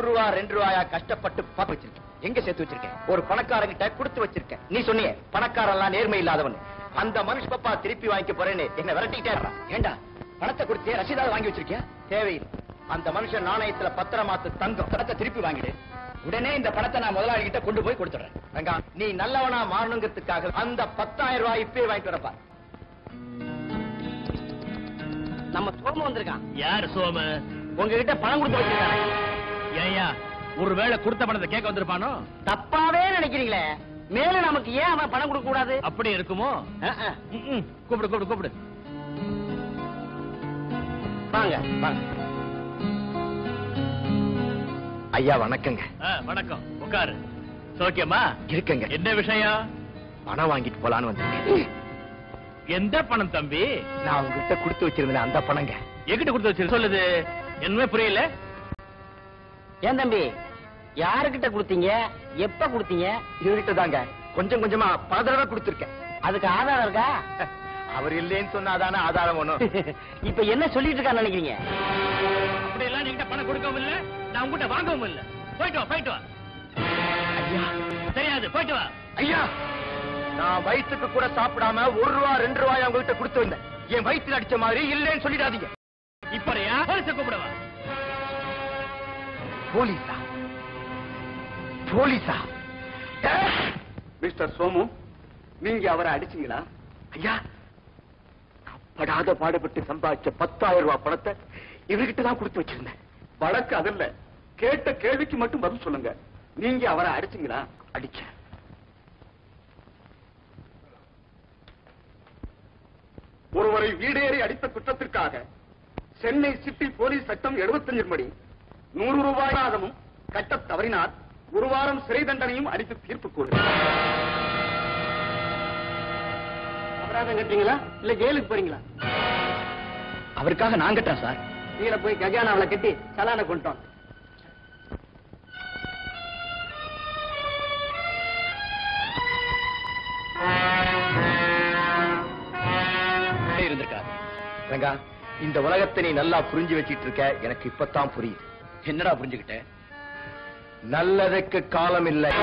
ரூபா 2 ரூபாயா கஷ்டப்பட்டு பார்த்து வச்சிருக்கேன். எங்க சேர்த்து வச்சிருக்கேன்? ஒரு பணக்காரங்கிட்ட கொடுத்து வச்சிருக்கேன். நீ சொன்னியே பணக்காரெல்லாம் நேர்மை இல்லாதவன். அந்த மனுஷ பப்பா திருப்பி வாங்கிக்க போறேன்னு என்ன விரட்டிட்டே. ஏண்டா பணத்தை கொடுத்தே ரசீதாவது வாங்கி வச்சிருக்கியா? தேவையில்லை. அந்த மனுஷன் நாணயத்துல பத்திரமாத்து தங்கம். பணத்தை திருப்பி வாங்கிடு. உடனே இந்த பணத்தை நான் முதலாளி கிட்ட கொண்டு போய் கொடுத்துறேன். ரங்கா, நீ நல்லவனா மாறணுங்கிறதுக்காக அந்த 10,000 ரூபாய் இப்பே வாங்கிட்டு வரப்பா. நம்ம சோமு வந்திருக்கான். யார் சோமு? உங்ககிட்ட பணம் கொடுத்து வச்சிருக்காங்க. ஏயா ஒருவேளை கொடுத்த பணத்தை கேட்க வந்திருப்பானோ? தப்பாவே நினைக்கிறீங்களே. மேல நமக்கு ஏன் அவன் பணம் கொடுக்க கூடாது? அப்படி இருக்குமோ? கூப்பிடு கூப்பிடு கூப்பிடு. வாங்க வாங்க. ஐயா வணக்கங்க. வணக்கம், உட்காரு. சோக்கியமா இருக்குங்க. என்ன விஷயம்? பணம் வாங்கிட்டு போலான்னு வந்தேன். எந்த பணம் தம்பி? நான் உங்ககிட்ட கொடுத்து வச்சிருந்தேன் அந்த பணங்க. எங்கிட்ட கொடுத்து வச்சிரு, சொல்லுது என்னமே புரியல. ஏன் தம்பி, யாருக்கிட்ட கொடுத்தீங்க? எப்ப கொடுத்தீங்க? இவர்கிட்ட தாங்க. கொஞ்சம் கொஞ்சமா பல தடவை கொடுத்திருக்கேன். அதுக்கு ஆதாரம் இருக்கா? அவர் இல்லைன்னு சொன்னாதானே ஆதாரம் ஒண்ணும். இப்ப என்ன சொல்லிட்டு இருக்கான்னு நினைக்கிறீங்க? அப்படி எல்லாம் நீங்க பணம் கொடுக்கவும் இல்ல, நான் உங்ககிட்ட வாங்கவும் இல்ல. போயிட்டு வா போயிட்டு வா. ஐயா தெரியாது, போயிட்டு வா. ஐயா, நான் வயிற்றுக்கு கூட சாப்பிடாம 1 ரூபா 2 ரூபாய் உங்ககிட்ட கொடுத்து வந்தேன். என் வயிற்றுல அடிச்ச மாதிரி இல்லைன்னு சொல்லிடாதீங்க. இப்ப போலீஸை கூப்பிடுவா. போலீஸா? போலீஸா? மிஸ்டர் சோமு, நீங்க அவரை அடிச்சீங்களா? ஐயா, படாத பாடுபட்டு சம்பாதிச்ச 10,000 ரூபாய் பணத்தை இவர்கிட்ட தான் கொடுத்து வச்சிருந்தேன். வழக்கு அதில்ல, கேட்ட கேள்விக்கு மட்டும் பதில் சொல்லுங்க. நீங்க அவரை அடிச்சீங்களா? அடிச்சேன். ஒருவரை வீடேறி அடித்த குற்றத்திற்காக சென்னை சிட்டி போலீஸ் சட்டம் 75 படி 100 ரூபாய் ஆதமும் கட்டத் தவறினார் 1 வாரம் சிறை தண்டனையும் அளித்து தீர்ப்பு கூறுகிறார். அபராதம் கட்டுறீங்களா இல்ல ஜெயிலுக்கு போறீங்களா? அவருக்காக நான் கட்டேன் சார். கீழே போய் கஜானாவில கட்டி சலான கொண்டோம். இருந்திருக்காரு. ரங்கா, இந்த உலகத்தை நீ நல்லா புரிஞ்சு வச்சிட்டு இருக்க. எனக்கு இப்பதான் புரியுது. என்னடா புரிஞ்சுக்கிட்ட? நல்லதுக்கு காலம் இல்லை.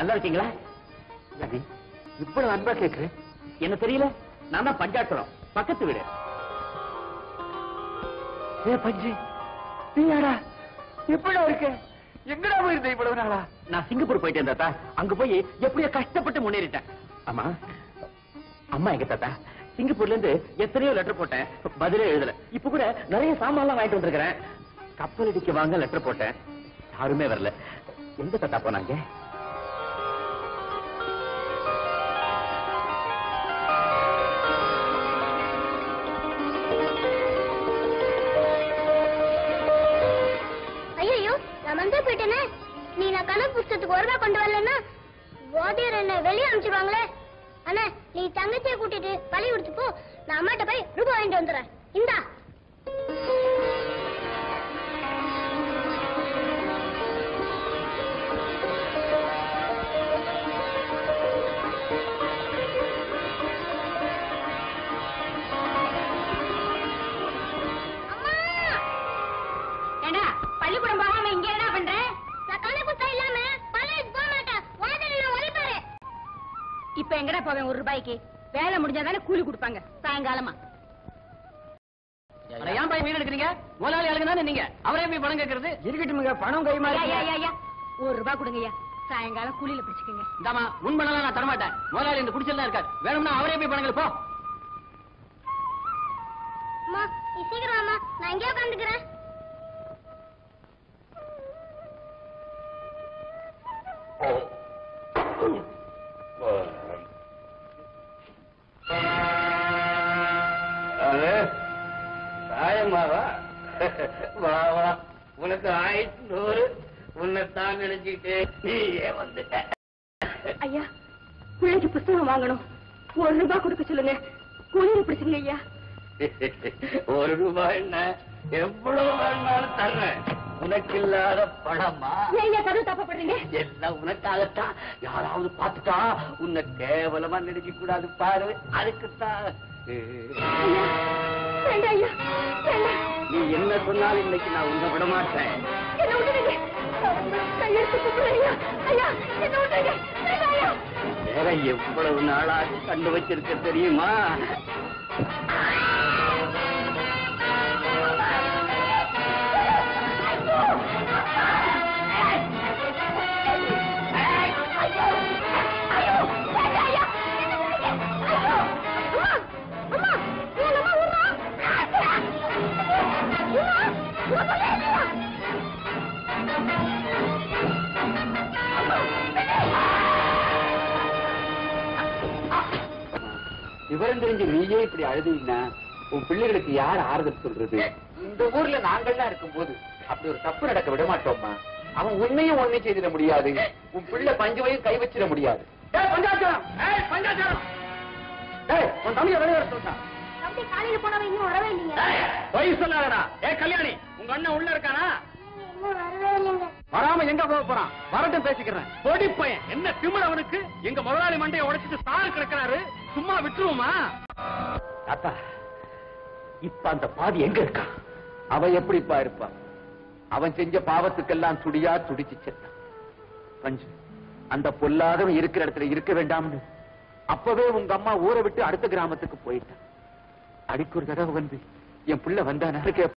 நல்லா இருக்கீங்களா? இவ்வளவு அன்பா கேட்கிறேன். என்ன தெரியல? நான் தான் பஞ்சாட்சரம், பக்கத்து வீடு. பஞ்சு நீயாடா? எப்படா இருக்க? எங்கடா போயிருந்த இவ்வளவு நாளா? நான் சிங்கப்பூர் போயிட்டேன் தாத்தா. அங்க போய் எப்படியோ கஷ்டப்பட்டு முன்னேறிட்டேன். ஆமா, அம்மா எங்க தாத்தா? சிங்கப்பூர்ல இருந்து எத்தனையோ லெட்டர் போட்டேன், பதிலே எழுதல. இப்ப கூட நிறைய சாமான்லாம் வாங்கிட்டு வந்திருக்கிறேன். கப்பல் அடிக்க வாங்க லெட்டர் போட்டேன், யாருமே வரல. எங்க தாத்தா போனாங்க? ஐயோ, நான் வந்து போயிட்டேனே. நீ நான் கணக்கு புத்தகத்துக்கு ஒரு ரூபா கொண்டு வரலன்னா வாத்தியார் என்ன வெளியே அனுப்பிச்சிருவாங்களே. அண்ணா, நீ தங்கச்சியை கூட்டிட்டு பள்ளி கொடுத்து போ. நான் அம்மாட்ட போய் ரூபாய் வாங்கிட்டு வந்துடுறேன். இந்தா. பள்ளிக்கூடம் போகாம இங்க என்ன பண்ற? நான் கணக்கு புத்தகம் இல்லாம பள்ளிக்கு போக மாட்டேன். வாத்தியார் நான் ஒழிப்பாரு. இப்ப எங்கடா போவேன்? 1 ரூபாய்க்கு வேலை முடிஞ்சாதானே கூலி கொடுப்பாங்க சாயங்காலமா. ஏன் போய் வீடு எடுக்கிறீங்க? முதலாளி ஆளுங்க தானே நீங்க, அவரே போய் பணம் கேட்கறது? இருக்கட்டும், பணம் கை மாறி. 1 ரூபாய் கொடுங்கய்யா, சாயங்காலம் கூலியில பிடிச்சுக்கங்க. இந்தாமா, உன் பணம் நான் தரமாட்டேன். முதலாளி இந்த குடிச்சல் தான் இருக்காரு. வேணும்னா அவரே போய் பணங்கள் போ. அம்மா, நீ சீக்கிரம் வாம்மா, நான் இங்கே உட்காந்துக்கிறேன். சாயமாவா? வா வா, உனக்கு 1100. உன்னைத்தான் நினைச்சிட்டு நீ ஏன் வந்துட்ட? ஐயா, பிள்ளைக்கு புத்தகம் வாங்கணும், 1 ரூபாய் கொடுக்க சொல்லுங்க. கூலியில பிடிச்சுங்க ஐயா. 1 ரூபாய் என்ன, எவ்வளவு வேணாலும் தர்றேன். உனக்கு இல்லாத பணமா? ஐயா, கரு தப்பப்படுறீங்க. எல்லாம் உனக்காகத்தான். யாராவது பார்த்துட்டா உன்னை கேவலமா நினைக்க கூடாது பாரு, அதுக்குத்தான். வேண்டாம் ஐயா, வேண்டாம். நீ என்ன சொன்னாலும் இன்னைக்கு நான் உன்னை விட மாட்டேன். என்ன விட்டுருங்க, கையெழுத்து கூப்பிடுறேன் ஐயா. ஐயா, என்ன விட்டுருங்க, வேண்டாம் ஐயா. வேற எவ்வளவு நாளாக கண்டு வச்சிருக்க தெரியுமா? விவரம் தெரிஞ்சு நீயே இப்படி அழுதுன்னா உன் பிள்ளைகளுக்கு யார் ஆறுதல் சொல்றது? இந்த ஊர்ல நாங்கள்லாம் இருக்கும் போது அப்படி ஒரு தப்பு நடக்க விட மாட்டோம்மா. அவன் உண்மையும் ஒண்ணு செய்திட முடியாது, உன் பிள்ளை பஞ்சுவையும் கை வச்சிட முடியாது. உன் தம்பியை வெளியே வர சொன்னா தம்பி காலையில போனவன் இன்னும் வரவே இல்லைங்க. பொய் சொல்லாதடா. கல்யாணி, உங்க அண்ணன் உள்ள இருக்கானா? இன்னும் வரவே இல்லைங்க. வராம எங்க போக போறான்? வரட்டும், பேசிக்கிறேன். பொடி பையன், என்ன திமிர அவனுக்கு? எங்க முதலாளி மண்டையை உடைச்சிட்டு சாரு கிடக்கிறாரு, சும்மா விட்டுருவோமா? தாத்தா, இப்ப அந்த பாதி எங்க இருக்கான்? அவன் எப்படிப்பா இருப்பான்? அவன் செஞ்ச பாவத்துக்கெல்லாம் துடியா துடிச்சு செத்தான். பஞ்சு, அந்த பொல்லாதவன் இருக்கிற இடத்துல இருக்க வேண்டாம்னு அப்பவே உங்க அம்மா ஊரை விட்டு அடுத்த கிராமத்துக்கு போயிட்டான். அடிக்கு ஒரு தடவை வந்து என் பிள்ளை வந்தான.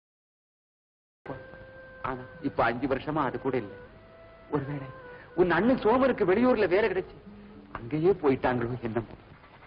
ஆனா இப்ப 5 வருஷமா அது கூட இல்லை. ஒருவேளை உன் அண்ணன் சோமருக்கு வெளியூர்ல வேலை கிடைச்சு அங்கேயே போயிட்டாங்களோ என்னமோ.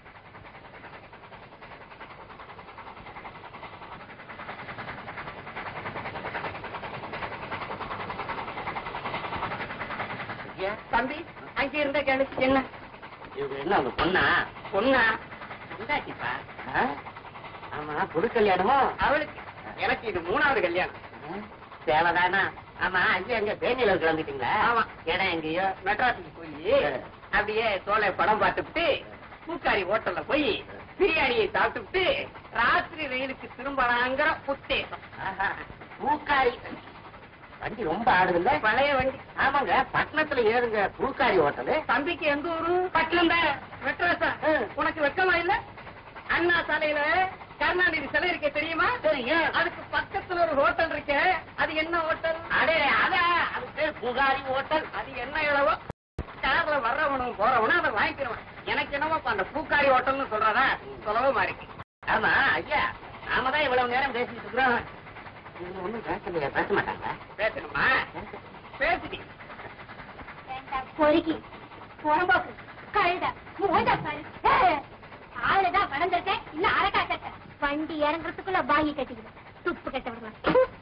தம்பி, அங்க இருந்த கேளு. என்ன என்ன அவங்க பொண்ணா? பொண்ணா? உண்டாக்கிப்பா. ஆமா, புது கல்யாணமா அவளுக்கு? எனக்கு இது 3வது கல்யாணம். தேவைதானா? ஆமா, ஐயா எங்க தேனியில கிளம்பிட்டீங்களா? ஆமா. இடம் எங்கேயோ மெட்ராஸுக்கு போய் அப்படியே சோலை படம் பார்த்துட்டு பூக்காரி ஹோட்டல்ல போய் பிரியாணியை சாப்பிட்டுட்டு ராத்திரி ரயிலுக்கு திரும்பலாங்கிற உத்தேசம். பூக்காரி வண்டி ரொம்ப ஆடுதுல்ல? பழைய வண்டி. ஆமாங்க, பட்டணத்துல ஏறுங்க பூக்காரி ஹோட்டலு. தம்பிக்கு எந்த ஊரு? பட்டினம் தான். மெட்ராஸா? உனக்கு வெக்கமா இல்ல? அண்ணா சாலையில கருணாநிதி சிலை இருக்க தெரியுமா? அதுக்கு பக்கத்துல ஒரு ஹோட்டல் இருக்க. அது என்ன ஹோட்டல்? அடே, அது பேர் புகாரி ஹோட்டல். அது என்ன இளவோ கார்ல வர்றவனும் போறவனும் அதை வாங்கிக்கிறவன். எனக்கு என்னவோ அந்த பூக்காரி ஹோட்டல்னு சொல்றதா சுலபமா இருக்கு. ஆமா ஐயா, நாம தான் இவ்வளவு நேரம் பேசிட்டு இருக்கிறோம். ஒண்ணும் பேச மாட்டாங்க. பேசணுமா? பேசுடி. பொறுக்கி புறம்போக்கு கழுத மூட பாரு. ஆளுதான் வளர்ந்துருக்கேன், இன்னும் அரக்கா கட்ட வண்டி இறங்குறதுக்குள்ள வாங்கி கட்டிக்கணும். துப்பு கட்ட விடலாம்.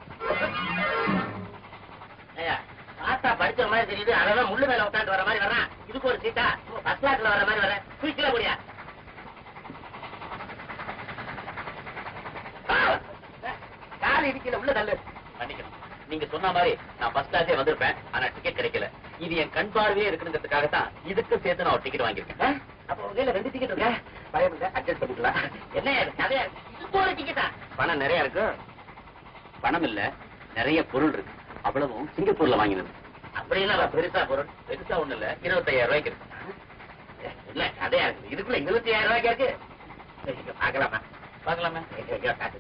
தாத்தா படிச்ச மாதிரி தெரியுது. அதான் முள்ளு மேல உட்காந்து வர மாதிரி வர்றான். இதுக்கு ஒரு சீட்டா பஸ் கிளாஸ்ல வர மாதிரி வர குயிக்கல முடியா? கால் இடிக்கல, உள்ள தள்ளு. மன்னிக்கணும், நீங்க சொன்ன மாதிரி நான் ஃபர்ஸ்ட் கிளாஸே வந்திருப்பேன். ஆனா டிக்கெட் கிடைக்கல. இது என் கண் பார்வையே இருக்குங்கிறதுக்காக தான் இதுக்கு சேர்த்து நான் ஒரு டிக்கெட் வாங்கியிருக்கேன். அப்ப உங்க 2 டிக்கெட் இருக்கா? பயம் இல்ல, அட்ஜஸ்ட் பண்ணிக்கலாம். என்ன கதையா இருக்கு? இதுக்கு ஒரு டிக்கெட்டா? பணம் நிறைய இருக்கு. பணம் இல்ல, நிறைய பொருள் இருக்கு. அவ்வளவும் சிங்கப்பூர்ல வாங்கினது. அப்படின்னா பெருசா பொருள் பெருசா ஒண்ணு இல்ல, 25,000 ரூபாய்க்கு இருக்கு. இல்ல கதையா இருக்கு. இதுக்குள்ள 25,000 ரூபாய்க்கு இருக்கு. பாக்கலாமா? பாக்கலாமே. காட்டு.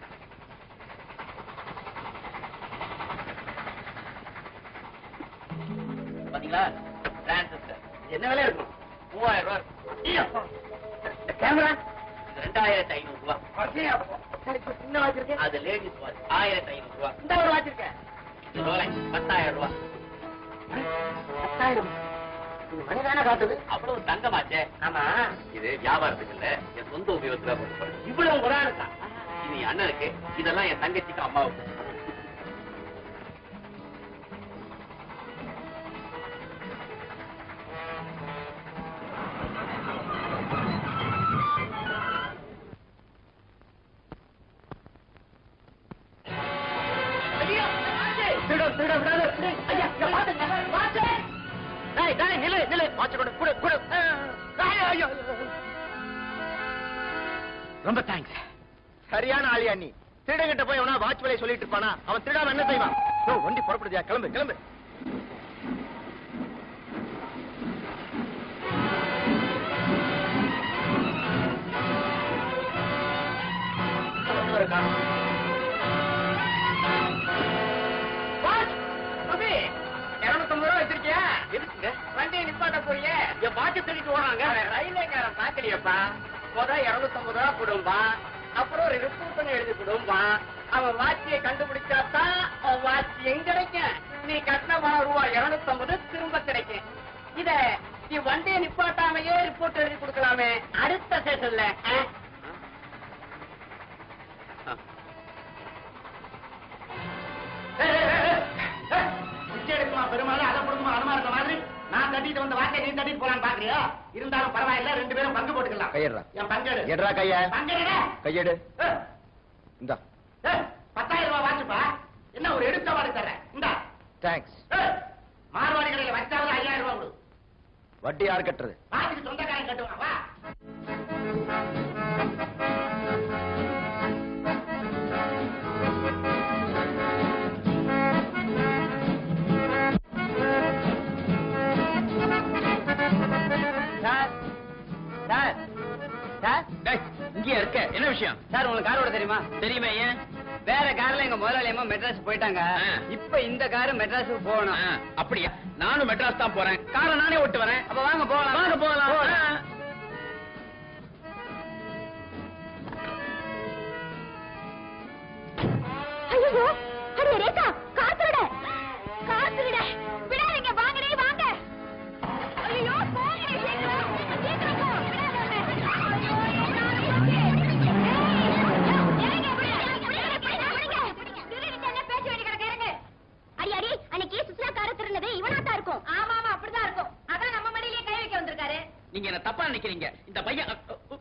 பாத்தீங்களா, டிரான்சிஸ்டர் என்ன விலை இருக்கும்? 3000 ரூபாய் இருக்கும். இந்த கேமரா 2500 ரூபாய். சின்ன வச்சிருக்கேன். அது லேடிஸ் வாட்ச் 1500 ரூபாய். இந்த ஒரு வச்சிருக்கேன். இது ரோலெக்ஸ் 10,000 ரூபாய். 10,000. இது மணிதானே காட்டுது. அவ்வளவு தங்கமாச்சே. ஆமா, இது வியாபாரத்துக்கு இல்ல, என் சொந்த உபயோகத்துல போட்டு. இவ்வளவு ஒரு ஆளுக்கா? இது என் அண்ணனுக்கு, இதெல்லாம் என் தங்கச்சிக்கு அம்மாவுக்கு. ரொம்ப தேங்க்ஸ். சரியான ஆளியா நீ. திருடங்கிட்ட போய் அவனா வாட்ச் விலை சொல்லிட்டு இருப்பானா? அவன் திருடாம என்ன செய்வான்? வண்டி புறப்படுதியா? கிளம்பு கிளம்பு. வண்டியை நிப்பாட்ட போறியே, என் வாட்சை திருட்டு ஓடுறாங்க. ரயில்வேக்காரன் பாக்கலையப்பா. 250 ரூபா கொடும்பா, அப்புறம் ஒரு ரிப்போர்ட் எழுதி கொடும்பா. அவன் வாட்சியை கண்டுபிடிச்சாதான் அவன் வாட்சி எங்க கிடைக்கும். நீ கட்டின ரூபாய் 250 திரும்ப கிடைக்கும். இத நீ வண்டியை நிப்பாட்டாமையே ரிப்போர்ட் எழுதி கொடுக்கலாமே அடுத்த ஸ்டேஷன்ல. பெருமாள் அதை கொடுக்குமா அனுமா இருக்க மாதிரி நான் தட்டிட்டு வந்த வாக்கை நீ தட்டிட்டு போலான்னு பாக்குறியா? இருந்தாலும் பரவாயில்ல, 2 பேரும் பங்கு போட்டுக்கலாம். கையெடுறா. என் பங்கெடு. எடுறா கைய. பங்கெடு. கையெடு. இந்தா. 10,000 ரூபாய் வாச்சுப்பா. என்ன ஒரு எடுத்த வாடி தர்றேன். இந்தா. தேங்க்ஸ். மார்வாடி கடையில வச்சாவது 5,000 ரூபாய் கொடு. வட்டி யார் கட்டுறது? வாதிக்கு சொந்தக்காரன் கட்டுவான். வா. இங்கே இருக்க. என்ன விஷயம் சார்? உங்களுக்கு காரோட தெரியுமா? தெரியுமே. ஏன்? வேற கார்ல எங்க முதலாளியமா மெட்ராஸ் போயிட்டாங்க. இப்ப இந்த காரு மெட்ராஸுக்கு போகணும். அப்படியா? நானும் மெட்ராஸ் தான் போறேன். காரை நானே ஓட்டு வரேன். அப்ப வாங்க போகலாம். வாங்க போகலாம். ஐயோ, அடே ரேகா, காத்துட காத்துட விடாதீங்க. வாங்கடே வாங்க. ஐயோ போங்கடே, சீக்கிரம் சீக்கிரம் போ. அடி அடி, அன்னைக்கு சுற்றுலா கார திருநது இவனாத்தான் இருக்கும். ஆமா ஆமா, அப்படிதான் இருக்கும். அதான் நம்ம மடியிலேயே கை வைக்க வந்திருக்காரு. நீங்க என்ன தப்பா நினைக்கிறீங்க. இந்த பையன்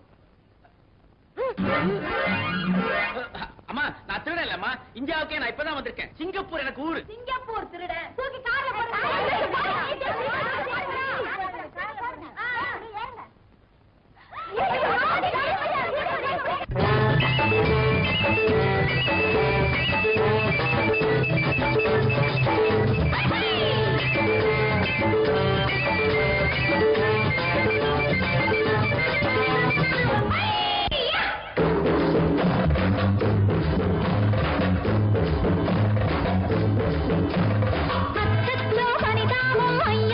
அம்மா, நான் திருட இல்லம்மா. இந்தியாவுக்கே நான் இப்பதான் வந்திருக்கேன். சிங்கப்பூர் எனக்கு ஊரு. சிங்கப்பூர் திருட தூக்கி கார்ல போடுங்க. பக்கத்துல வனிதாவும்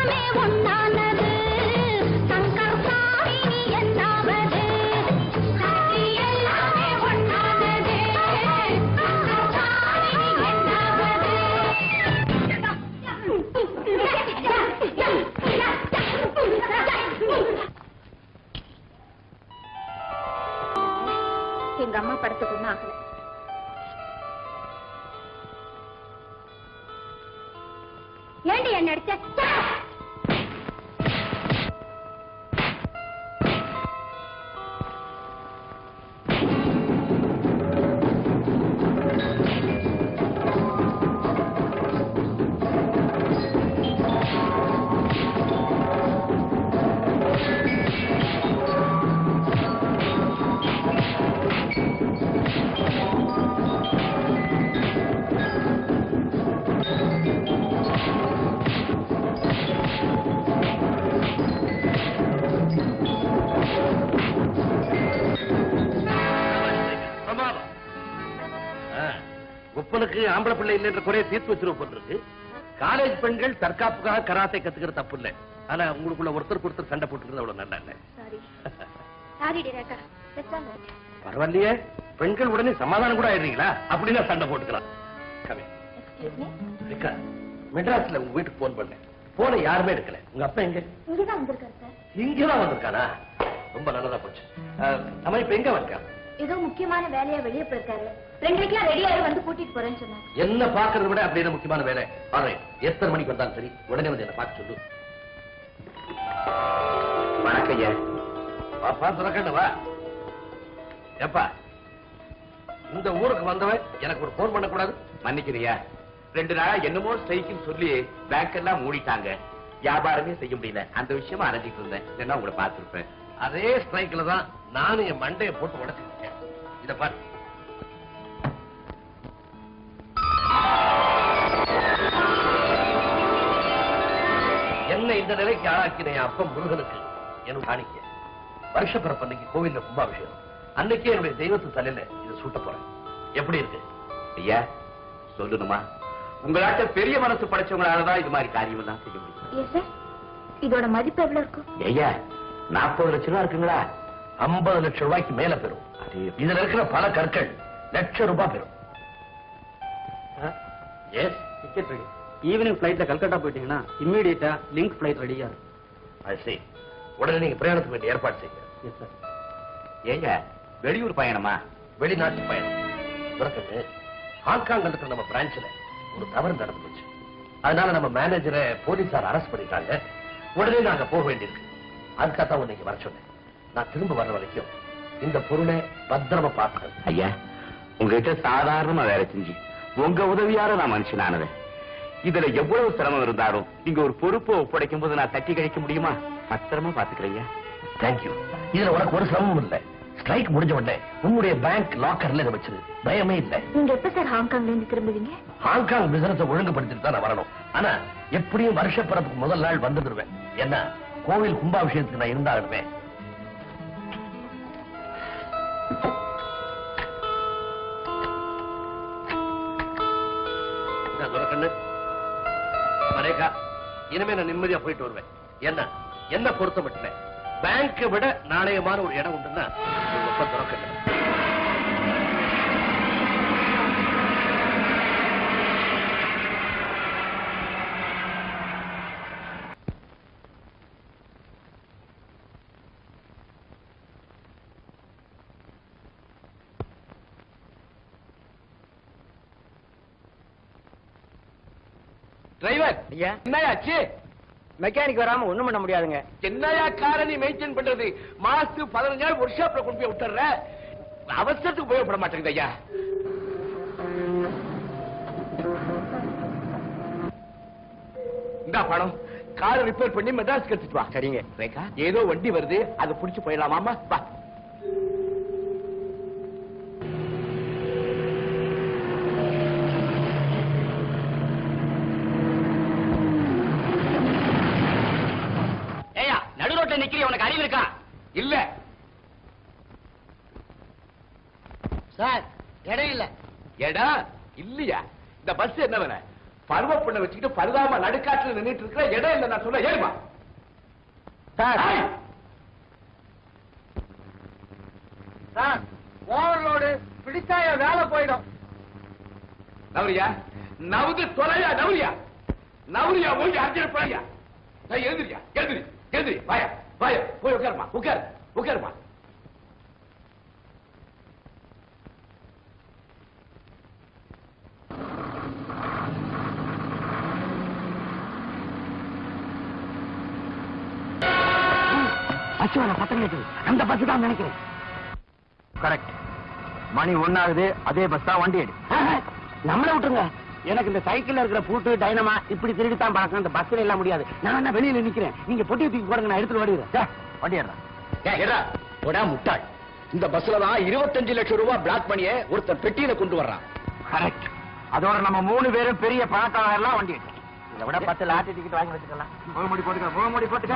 எல்லாமே ஒன்னானது சங்கர் சாமினி என்னாவது சக்தி எல்லாமே ஒன்னானது சங்கர் சாமினி என்னாவது எங்க அம்மா படத்துக்கு ஒன்றும் ஆகல. ஏண்டி என்ன அடிச்ச? ஒப்பனுக்கு ஆம்பளை பிள்ளை இல்லைன்ற குறைய தீர்த்து வச்சிருப்பது. காலேஜ் பெண்கள் தற்காப்புக்காக கராத்தை கத்துக்கிற தப்பு இல்லை. ஆனா உங்களுக்குள்ள ஒருத்தருக்கு ஒருத்தர் சண்டை போட்டுக்கிறது அவ்வளவு நல்லா இல்ல. பரவாயில்லையே, பெண்கள் உடனே சமாதானம் கூட ஆயிடுறீங்களா? அப்படின்னா சண்டை போட்டுக்கலாம். மெட்ராஸ்ல உங்க வீட்டுக்கு போன் பண்ணேன். போன யாருமே எடுக்கல. உங்க அப்பா எங்க? இங்கதான் வந்திருக்காரு சார். இங்கதான் வந்திருக்கானா? ரொம்ப நல்லதா போச்சு. நம்ம இப்ப எங்க வந்திருக்கான்? ஏதோ முக்கியமான வேலையா வெளியே போயிருக்காரு. 2:30 ரெடியாரு வந்து கூட்டிட்டு போறேன்னு சொன்னாங்க. என்ன பாக்குறத விட அப்படியே முக்கியமான வேலை. எத்தனை மணிக்கு வந்தாலும் சரி உடனே வந்து என்ன பார்க்க சொல்லு. வணக்கம் ஐயா. பாப்பா துறக்கண்டவா. எப்பா இந்த ஊருக்கு வந்தவன் எனக்கு ஒரு போன் பண்ணக்கூடாது? மன்னிக்கிறியா, 2 நாளா என்னமோ ஸ்ட்ரைக்குன்னு சொல்லி பேங்க் எல்லாம் மூடிட்டாங்க. வியாபாரமே செய்ய முடியல. அந்த விஷயமா அரைஞ்சிட்டு இருந்தேன். இல்லைன்னா உங்களை பார்த்திருப்பேன். அதே ஸ்ட்ரைக்ல தான் நானும் என் மண்டையை போட்டு உடைச்சிருக்கேன். இத பாரு. என்ன இந்த நிலைக்கு ஆளாக்கின என் அப்பா முருகனுக்கு எனக்கு காணிக்க. வருஷ பிறப்பு அன்னைக்கு கோவில்ல கும்பாபிஷேகம். அன்னைக்கே என்னுடைய தெய்வத்து தலையில இதை சூட்ட போறேன். எப்படி இருக்கு ஐயா? சொல்லணுமா? உங்களாட்ட பெரிய மனசு படைச்சவங்களாலதான் இது மாதிரி காரியம் எல்லாம் செய்ய முடியும். இதோட மதிப்பு எவ்வளவு இருக்கும்? ஐயா 40 லட்சம் ரூபாய் இருக்குங்களா? 50 லட்சம் ரூபாய்க்கு மேல பெறும். இதுல இருக்கிற பல கற்கள் லட்சம் ரூபாய் பெறும். S, ticket ready. ஈவினிங் பிளைட்ல கல்கட்டா போயிட்டீங்கன்னா இம்மீடியட்டா லிங்க் பிளைட் ரெடியா இருக்கும். அது சரி. உடனே நீங்க பிரயாணத்துக்கு வேண்டிய ஏற்பாடு செய்யுங்க. Yes sir. ஏங்க வெளியூர் பயணமா? வெளிநாட்டு பயணம். துறக்கட்டு ஹாங்காங் இருக்கிற நம்ம பிரான்ச்ல ஒரு தவறு நடந்து போச்சு. அதனால நம்ம மேனேஜரை போலீசார் அரெஸ்ட் பண்ணிட்டாங்க. உடனே நாங்க போக வேண்டியிருக்கு. அதுக்காக இன்னைக்கு வர சொன்னேன். நான் திரும்ப வர்ற வரைக்கும் இந்த பொருளை பத்திரமா பார்க்கிறேன். ஐயா, உங்ககிட்ட சாதாரணமா வேலை செஞ்சு உங்க உதவியார நான் மனுஷனானவன். இதுல எவ்வளவு சிரமம் இருந்தாலும் நீங்க ஒரு பொறுப்பை ஒப்படைக்கும் போது நான் தட்டி கழிக்க முடியுமா? பத்திரமா பாத்துக்கிறீங்க. தேங்க்யூ. இதுல உனக்கு ஒரு சிரமமும் இல்லை. ஸ்ட்ரைக் முடிஞ்ச உடனே உன்னுடைய பேங்க் லாக்கர்ல இதை வச்சிரு. பயமே இல்லை. நீங்க எப்ப சார் ஹாங்காங்ல இருந்து திரும்புவீங்க? ஹாங்காங் பிசினஸ் ஒழுங்குபடுத்திட்டு தான் நான் வரணும். ஆனா எப்படியும் வருஷ பிறப்புக்கு முதல் நாள் வந்துடுவேன். என்ன கோவில் கும்பாபிஷேகத்துக்கு நான் இருந்தாலுமே. மரேகா, இனிமே நான் நிம்மதியா போயிட்டு வருவேன். என்ன பொறுத்த மட்டும் பேங்கை விட நாணயமான ஒரு இடம் உண்டுன்னா துறக்கல. டிரைவர் ஐயா, என்னயாச்சு? மெக்கானிக் வராம ஒண்ணும் பண்ண முடியாதுங்க. என்னையா காரை நீ மெயின்டைன் பண்றது? மாசத்துக்கு 15 நாள் ஒர்க் ஷாப்ல கொண்டு போய் விட்டுற. அவசரத்துக்கு உபயோகப்பட மாட்டேங்குது ஐயா. இந்த பணம் காரை ரிப்பேர் பண்ணி மெட்ராஸ்க்கு எடுத்துட்டு வா. சரிங்க ரேகா. ஏதோ வண்டி வருது, அதை புடிச்சு போயிடலாமாமா? வா. நிக்கிறீ, உனக்கு அறிவு இருக்கா? இல்ல சார், இடம் இல்ல. எடா இல்லையா? இந்த பஸ் என்ன வேற பருவ பொண்ணை வச்சுக்கிட்டு பருதாம நடுக்காட்டுல நின்றுட்டு இருக்கிற இடம் இல்லை நான் சொல்ல ஏழுமா சார் ஓவர்லோடு பிடிச்சா என் வேலை போயிடும். நவரியா நவுது தொலையா நவரியா நவரியா போய் அர்ஜென்ட் போயா எழுந்திரியா எழுந்திரி வாயா போய் உட்காருமா உட்காருமா பச்சுவன பத்தம் கேட்குது. அந்த பஸ் தான் நினைக்கிறேன். கரெக்ட். மணி 1 ஆகுது. அதே பஸ் தான். வண்டி எடு. நம்மள விட்டுருங்க. எனக்கு இந்த சைக்கிள்ல இருக்கிற பூட்டு டைனமா இப்படி திருடித்தான் பழக்கம். இந்த பஸ்ல எல்லாம் முடியாது. நான் என்ன வெளியில நிக்கிறேன். நீங்க பொட்டி தூக்கி போடுங்க, நான் எடுத்துட்டு ஓடிடுறேன். வண்டி ஏறா முட்டாள். இந்த பஸ்ல தான் 25 லட்சம் ரூபாய் பிளாக் பண்ணியே ஒருத்தன் பெட்டியில கொண்டு வர்றான். கரெக்ட். அதோட நம்ம 3 பேரும் பெரிய பணக்காரர் எல்லாம் வண்டி எடுத்து இதை விட 10 லாட்டரி டிக்கெட் வாங்கி வச்சுக்கலாம். முகமூடி போட்டுக்க.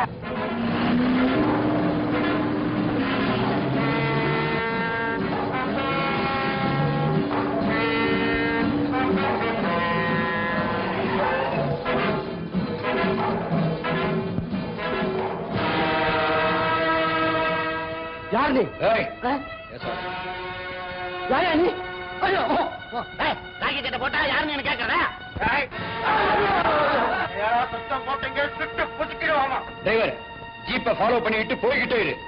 யார் நீ? யாரா நீ? ஐயோ ராக்கெட்ட போட்டா யாருன்னு எனக்கு கேட்கறதா? சத்தம் போட்டீங்க சுட்டு புதுக்கிடுவாமா. டிரைவர் ஜீப்பை ஃபாலோ பண்ணிட்டு போய்கிட்டே இரு.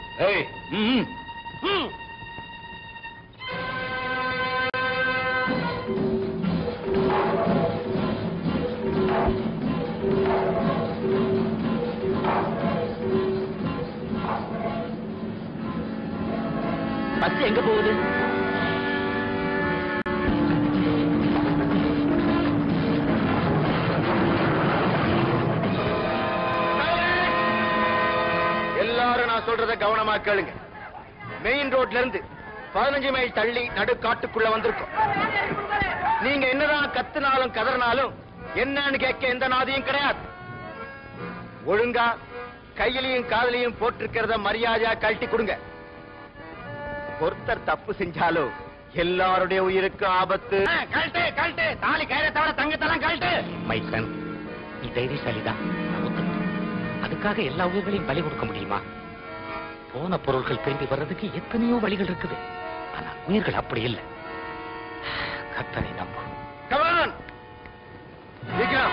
பஸ் எங்க போகுது? எல்லாரும் நான் சொல்றத கவனமா கேளுங்க. மெயின் ரோட்ல இருந்து 15 மைல் தள்ளி நடு காட்டுக்குள்ள வந்திருக்கோம். நீங்க என்னதான் கத்துனாலும் கதறினாலும் என்னன்னு கேட்க எந்த நாதியும் கிடையாது. ஒழுங்கா கையிலையும் காதலையும் போட்டிருக்கிறத மரியாதையா கழட்டி கொடுங்க. ஒருத்தர் தப்பு செஞ்சாலும் எல்லாருடைய உயிருக்கு ஆபத்து. கழட்டு தாலி கயிறை தவிர தங்கத்தெல்லாம் கழட்டு. மை சன், நீ தைரியசாலிதான். அதுக்காக எல்லா உயிர்களையும் பலி கொடுக்க முடியுமா? போன பொருள்கள் திரும்பி வர்றதுக்கு எத்தனையோ வழிகள் இருக்குது. ஆனா உயிர்கள் அப்படி இல்லை. கர்த்தரை நம்பு. கமான் விக்ரம்.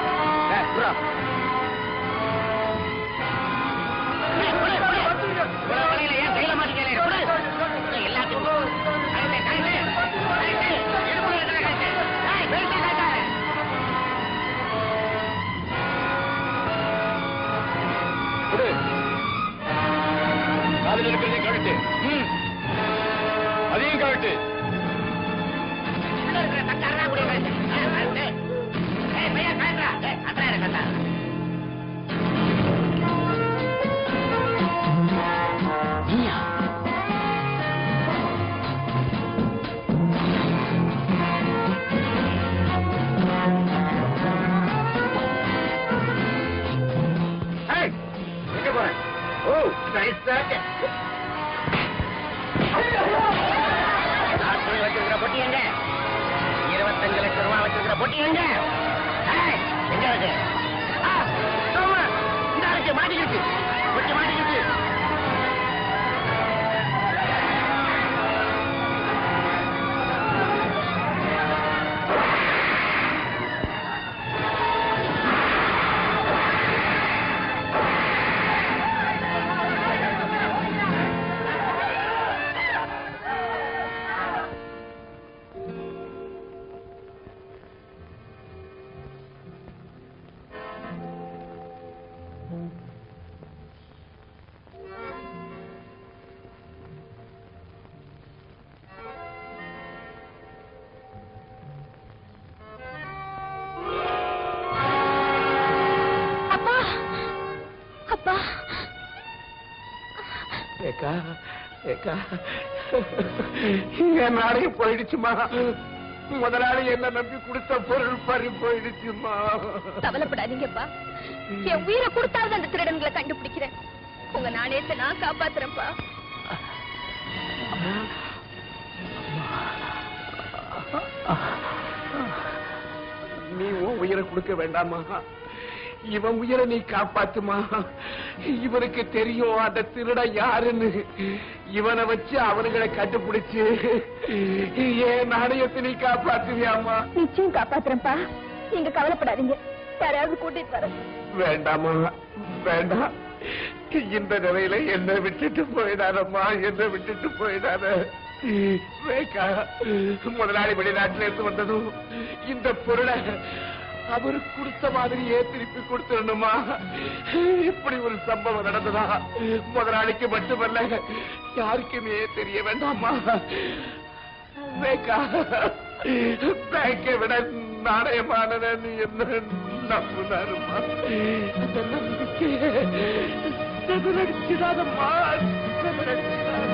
காதில் இருக்கிறதே கழட்டு. அதையும் கழட்டு. எங்க போறேன்? ஓ வச்சிருக்கிற பொட்டி எங்க? 25 லட்சம் ரூபாய் வச்சிருக்கிற பொட்டி எங்க? எங்க இருக்கு? இந்த இருக்கு, மாட்டிக்கிட்டு பொட்டி மாட்டிக்கிட்டு. என் நாளைக்கு போயிடுச்சுமா. முதலாளி என்ன நம்பி கொடுத்த பொருள் பறி போயிடுச்சுமா. கவலைப்படாதீங்கப்பா. என் உயிரை கொடுத்தாவது அந்த திருடன்களை கண்டுபிடிக்கிறேன். உங்க நாணயத்தை நான் காப்பாத்துறேன்ப்பா. நீ உன் உயிரை கொடுக்க வேண்டாமா? இவன் உயிரை நீ காப்பாத்துமா. இவனுக்கு தெரியும் அந்த திருட யாருன்னு. இவனை வச்சு அவனுங்களை கண்டுபிடிச்சு ஏன் நாணயத்தை நீ காப்பாத்துவியாமா? நிச்சயம் காப்பாத்துறேன்ப்பா, நீங்க கவலைப்படாதீங்க. யாராவது கூட்டிட்டு வர. வேண்டாமா, வேண்டாம். இந்த நிலையில என்ன விட்டுட்டு போயிடாதம்மா, என்ன விட்டுட்டு போயிடாத. முதலாளி வெளிநாட்டில இருந்து வந்ததும் இந்த பொருளை அவரு கொடுத்த மாதிரியே திருப்பி கொடுத்துடணுமா? இப்படி ஒரு சம்பவம் நடந்ததா முதலாளிக்கு மட்டுமல்ல யாருக்குமே தெரிய வேண்டாமா? பேங்கை விட நாணயமான நீ என்ன நம்புனாருமா? அந்த நம்பிக்கையே செவிலடிச்சிடாதம்மா, செவிலடிச்சிடாத.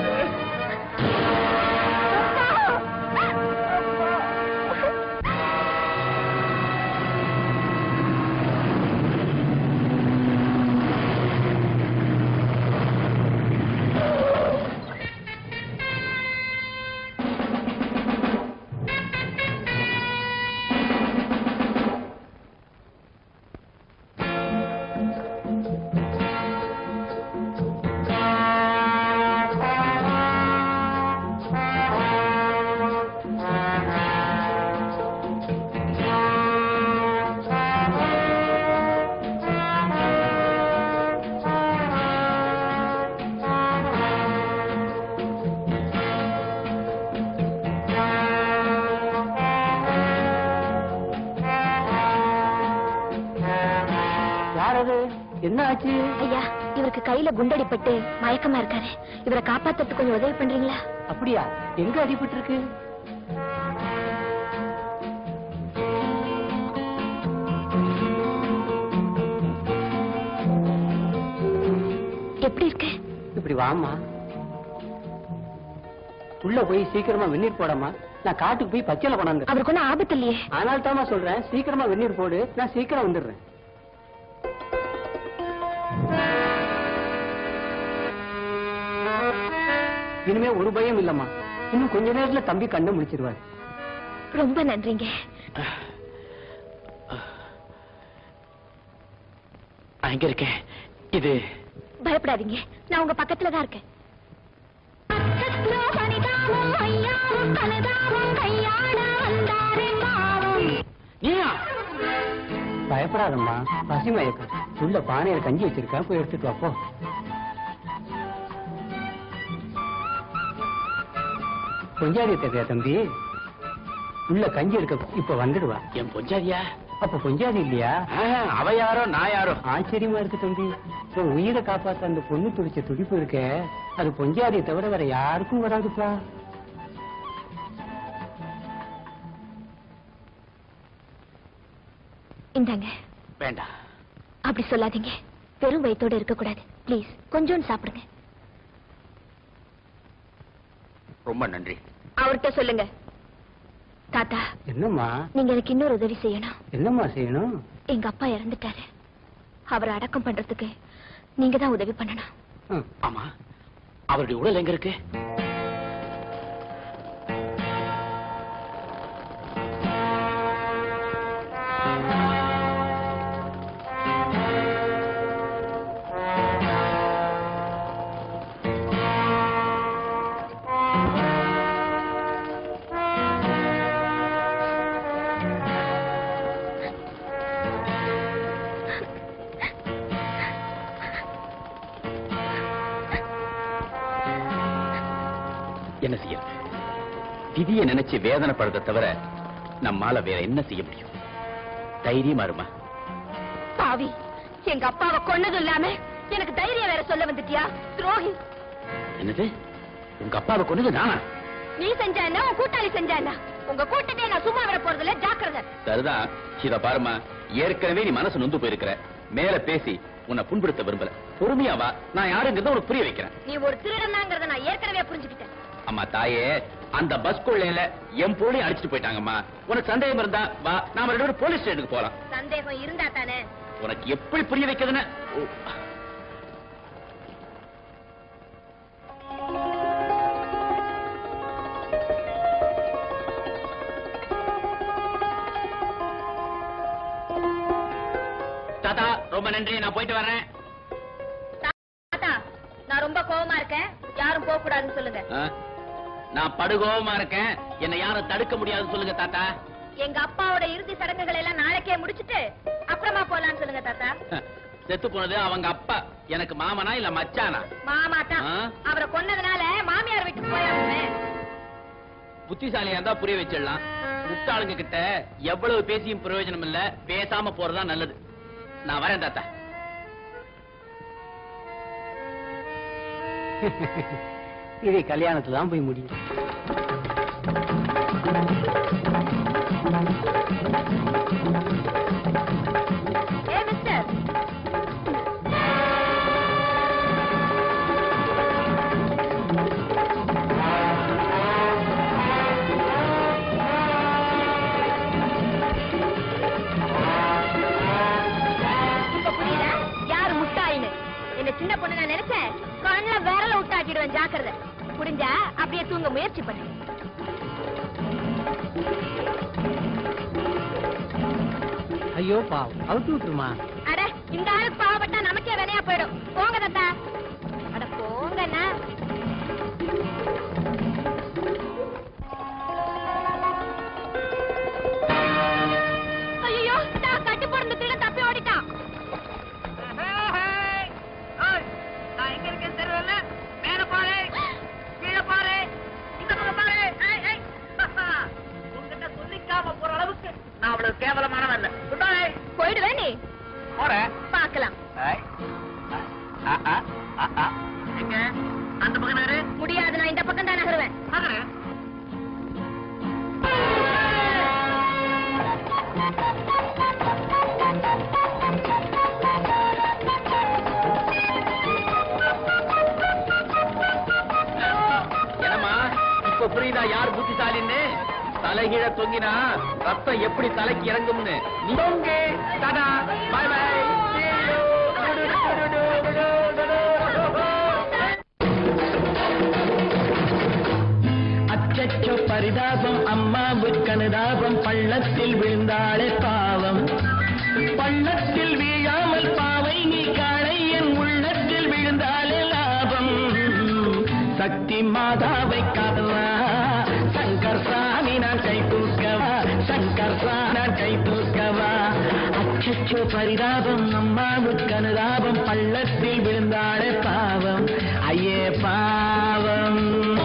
என்ன ஆச்சு? ஐயா, இவருக்கு கையில குண்டடிப்பட்டு மயக்கமா இருக்காரு. இவரை காப்பாத்துறதுக்கு கொஞ்சம் உதவி பண்றீங்களா? அப்படியா? எங்க அடிபட்டு இருக்கு? எப்படி இருக்கு? இப்படி வாமா, உள்ள போய் சீக்கிரமா வெந்நீர் போடாமா. நான் காட்டுக்கு போய் பச்சையில கொண்டாந்து. அவருக்கு ஒன்னும் ஆபத்து இல்லையே? ஆனால் தாமா சொல்றேன், சீக்கிரமா வெந்நீர் போடு, நான் சீக்கிரம் வந்துடுறேன். இனிமே ஒரு பயம் இல்லம்மா. இன்னும் கொஞ்ச நேரத்துல தம்பி கண்ணை முடிச்சிருவாரு. ரொம்ப நன்றிங்க. எங்க இருக்கேன்? இது பயப்படாதீங்க, நான் உங்க பக்கத்துல தான் இருக்கேன். பயப்படாதம்மா, பசி மயக்கம். உள்ள பானையில கஞ்சி வச்சிருக்கேன், போய் எடுத்துட்டு வாப்போ. பொஞ்சாதி தேவையா தம்பி? உள்ள கஞ்சி எடுக்க இப்ப வந்துடுவா. என் பொஞ்சாதியா? அப்ப பொஞ்சாதி இல்லையா? அவ யாரோ நான் யாரோ? ஆச்சரியமா இருக்கு தம்பி. உன் உயிரை காப்பாத்த அந்த பொண்ணு துடிச்ச துடிப்பு இருக்க, அது பொஞ்சாதியை தவிர வேற யாருக்கும் வராதுப்பா. இந்தாங்க. வேண்டாம், அப்படி சொல்லாதீங்க. வெறும் வயித்தோட இருக்க கூடாது. ப்ளீஸ் கொஞ்சம் சாப்பிடுங்க. ரொம்ப நன்றி. அவர்கிட்ட சொல்லுங்க. தாத்தா, என்னம்மா? நீங்க எனக்கு இன்னொரு உதவி செய்யணும். என்னம்மா செய்யணும்? எங்க அப்பா இறந்துட்டாரு. அவரை அடக்கம் பண்றதுக்கு நீங்க தான் உதவி பண்ணணும். ஆமா, அவருடைய உடல் எங்க இருக்கு? என்ன செய்ய? விதியை நினைச்சு வேதனைப்படுறத தவிர நம்மால வேற என்ன செய்ய முடியும்? தைரியமா இருமா. பாவி, எங்க அப்பாவை கொன்னது இல்லாம எனக்கு தைரியம் வேற சொல்ல வந்துட்டியா? துரோகி. என்னது? உங்க அப்பாவை கொன்னது நானா? நீ செஞ்சா என்ன, உன் கூட்டாளி செஞ்சா என்ன? உங்க கூட்டத்தை நான் சும்மா விட போறதில்ல, ஜாக்கிரதை. சரிதான். இத பாருமா, ஏற்கனவே நீ மனசு நொந்து போயிருக்கிற. மேல பேசி உன்னை புண்படுத்த விரும்பல. பொறுமையா வா, நான் யாருங்கிறத உனக்கு புரிய வைக்கிறேன். நீ ஒரு திருடனாங்கிறத நான் ஏற்கனவே புரிஞ்சுக்கிட்டேன். அம்மா தாயே, அந்த பஸ் கொள்ளையில என் பொருளையும் அடிச்சுட்டு போயிட்டாங்கம்மா. உனக்கு சந்தேகம் இருந்தா வா, நாம 2 பேரும் போலீஸ் ஸ்டேஷனுக்கு போலாம். சந்தேகம் இருந்தா தானே? உனக்கு எப்படி புரிய வைக்கிறதுன்னு. ரொம்ப நன்றி, நான் போயிட்டு வரேன். தாத்தா, நான் ரொம்ப கோவமா இருக்கேன், யாரும் போக கூடாதுன்னு சொல்லுங்க. நான் படுகோவமா இருக்கேன், என்னை யாரும் தடுக்க முடியாதுன்னு சொல்லுங்க தாத்தா. எங்க அப்பாவோட இறுதி சடங்குகள் எல்லாம் நாளைக்கே முடிச்சிட்டு அப்புறமா போலான்னு சொல்லுங்க தாத்தா. செத்து போனது அவங்க அப்பா, எனக்கு மாமனா இல்ல மச்சானா? மாமா தான். அவரை கொன்னதுனால மாமியார் வீட்டுக்கு போயாமே. புத்திசாலியா இருந்தா புரிய வச்சிடலாம். முட்டாளுங்க கிட்ட எவ்வளவு பேசியும் பிரயோஜனம் இல்ல, பேசாம போறதா நல்லது. நான் வரேன் தாத்தா. இது கல்யாணத்துல தான் போய் முடியும். மிஸ்டர், யாரு முட்டாயின்னு என்ன சின்ன பொண்ணு நான் நினைச்சேன். கண்ணுல விரல விட்டாக்கிடுவேன், ஜாக்கிரதை. புரிஞ்சா அப்படியே தூங்க முயற்சி பண்ணு. ஐயோ பாவம், அவுத்து விட்டுருமா? அட, இந்த ஆளுக்கு பாவப்பட்டா நமக்கே வினையா போயிடும். போங்க தாத்தா. அட போங்கண்ணா. ஐயோ, கட்டி போடுற திருட தப்பி ஓடிட்டான். நான் எங்க இருக்கேன் தெரியல. மேல பாரு, கீழே பாரு, இந்த பக்கம் பாரு. உங்ககிட்ட சொல்லிக்காம போற அளவுக்கு நான் அவ்வளவு கேவலமானவன் இல்ல. போயிடுவேன் நீ. போறேன், பார்க்கலாம். எங்க அந்த பக்கம் நேரு? முடியாது, நான் இந்த பக்கம் தான் நகருவேன். என்னம்மா இப்ப புரியுதா யார் புத்திசாலின்னு? தலைகீழ தொங்கினா ரத்தம் எப்படி தலைக்கு இறங்கும்னு. நீங்க டாடா, பை பை. அச்சச்சோ பரிதாபம், அம்மாவுக்கு அனுதாபம், பள்ளத்தில் விழுந்தாளே பாவம். பள்ளத்தில் வீழாமல் பாவை நீ காணை, என் உள்ளத்தில் விழுந்தாலே லாபம். சக்தி மாதாவை காதவா, சங்கர் சாமி நான் கை தூக்கவா, சங்கர் சா நான் கை தூக்கவா. அச்சச்சோ பரிதாபம், அம்மாவுக்கு அனுதாபம், பள்ளத்தில் விழுந்தாளே பாவம். ஐயே பாவம்.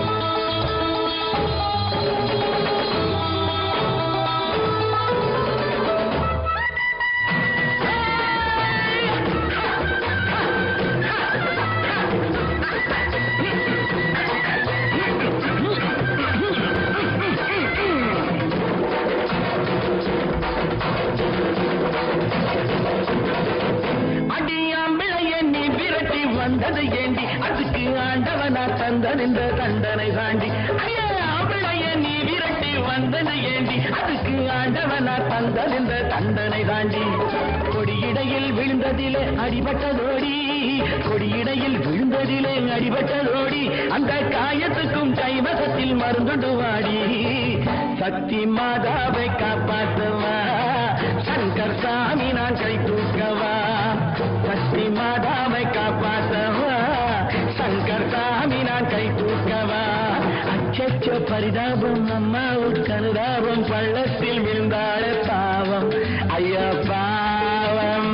வந்தது ஏண்டி, அதுக்கு ஆண்டவனா தந்தன் இந்த தண்டனை தாண்டி. ஐயா ஆம்பளைய நீ விரட்டி வந்தது ஏண்டி, அதுக்கு ஆண்டவனா தந்தன் இந்த தண்டனை தாண்டி. கொடியிடையில் விழுந்ததிலே அடிபட்டதோடி, கொடியிடையில் விழுந்ததிலே அடிபட்டதோடி, அந்த காயத்துக்கும் கைவசத்தில் மருந்துண்டு வாடி. சக்தி மாதாவை காப்பாற்றவா, சங்கர் சாமி நான் கை தூக்கவா. சக்தி மாதாவை காப்பாற்றவா, சங்கர் சாமி நான் கை தூக்கவா. அச்சச்சோ பரிதாபம், அம்மாவுக்கு அனுதாபம், பள்ளத்தில் விழுந்தாள பாவம். ஐயா பாவம்.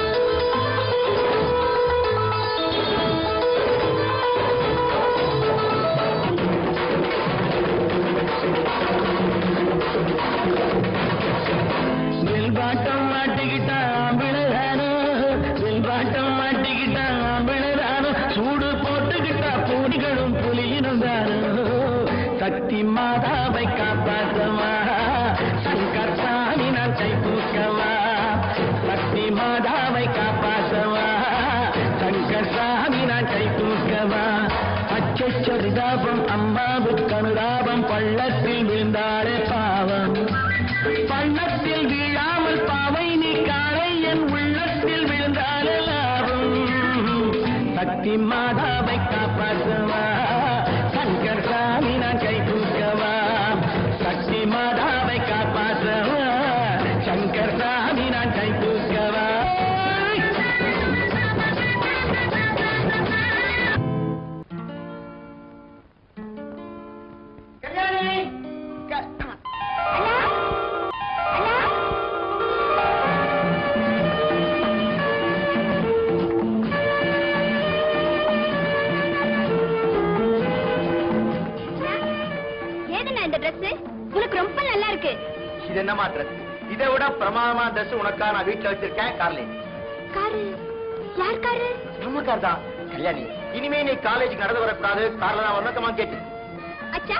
வெல்பாட்டம் மாட்டிக்கிட்டான் விழுதானோ, வெல்பாட்டம் மாட்டிக்கிட்டான் விழுதானோ, சூடு போட்டுக்கிட்டா பூடிகளும் புலியினும் தானோ. சக்தி மாதாவை காப்பாற்றவா, சங்கர் சாமி நான் கை தூக்கவா. சக்தி மாதாவை காப்பாற்றவா, சங்கர் சாமி நான் கை தூக்கவா. அச்சரிதாபம், அம்மாவுக்கு அனுதாபம், பள்ளத்தில் விழுந்தாளே பாவம். பள்ளத்தில் வீழாமல் பாவை நீ காணை, என் உள்ளத்தில் விழுந்தாலே லாபம். சக்தி மாதாவை காப்பாற்றவா, சங்கர் சாமி நான் கை தூக்கவா. சக்தி மாதாவை காப்பாற்றவா, சங்கர் சாமி நான் கை தூக்கவா. இது என்னமா ட்ரெஸ்? இதை விட பிரமாதமா ட்ரெஸ் உனக்கா நான் வீட்டுல வச்சிருக்கேன். கார்ல காரு யார் காரு? நம்ம கார் தான். கல்யாணி, இனிமே நீ காலேஜுக்கு நடந்து வரக்கூடாது, கார்ல நான் வரணுமா கேட்டு. அச்சா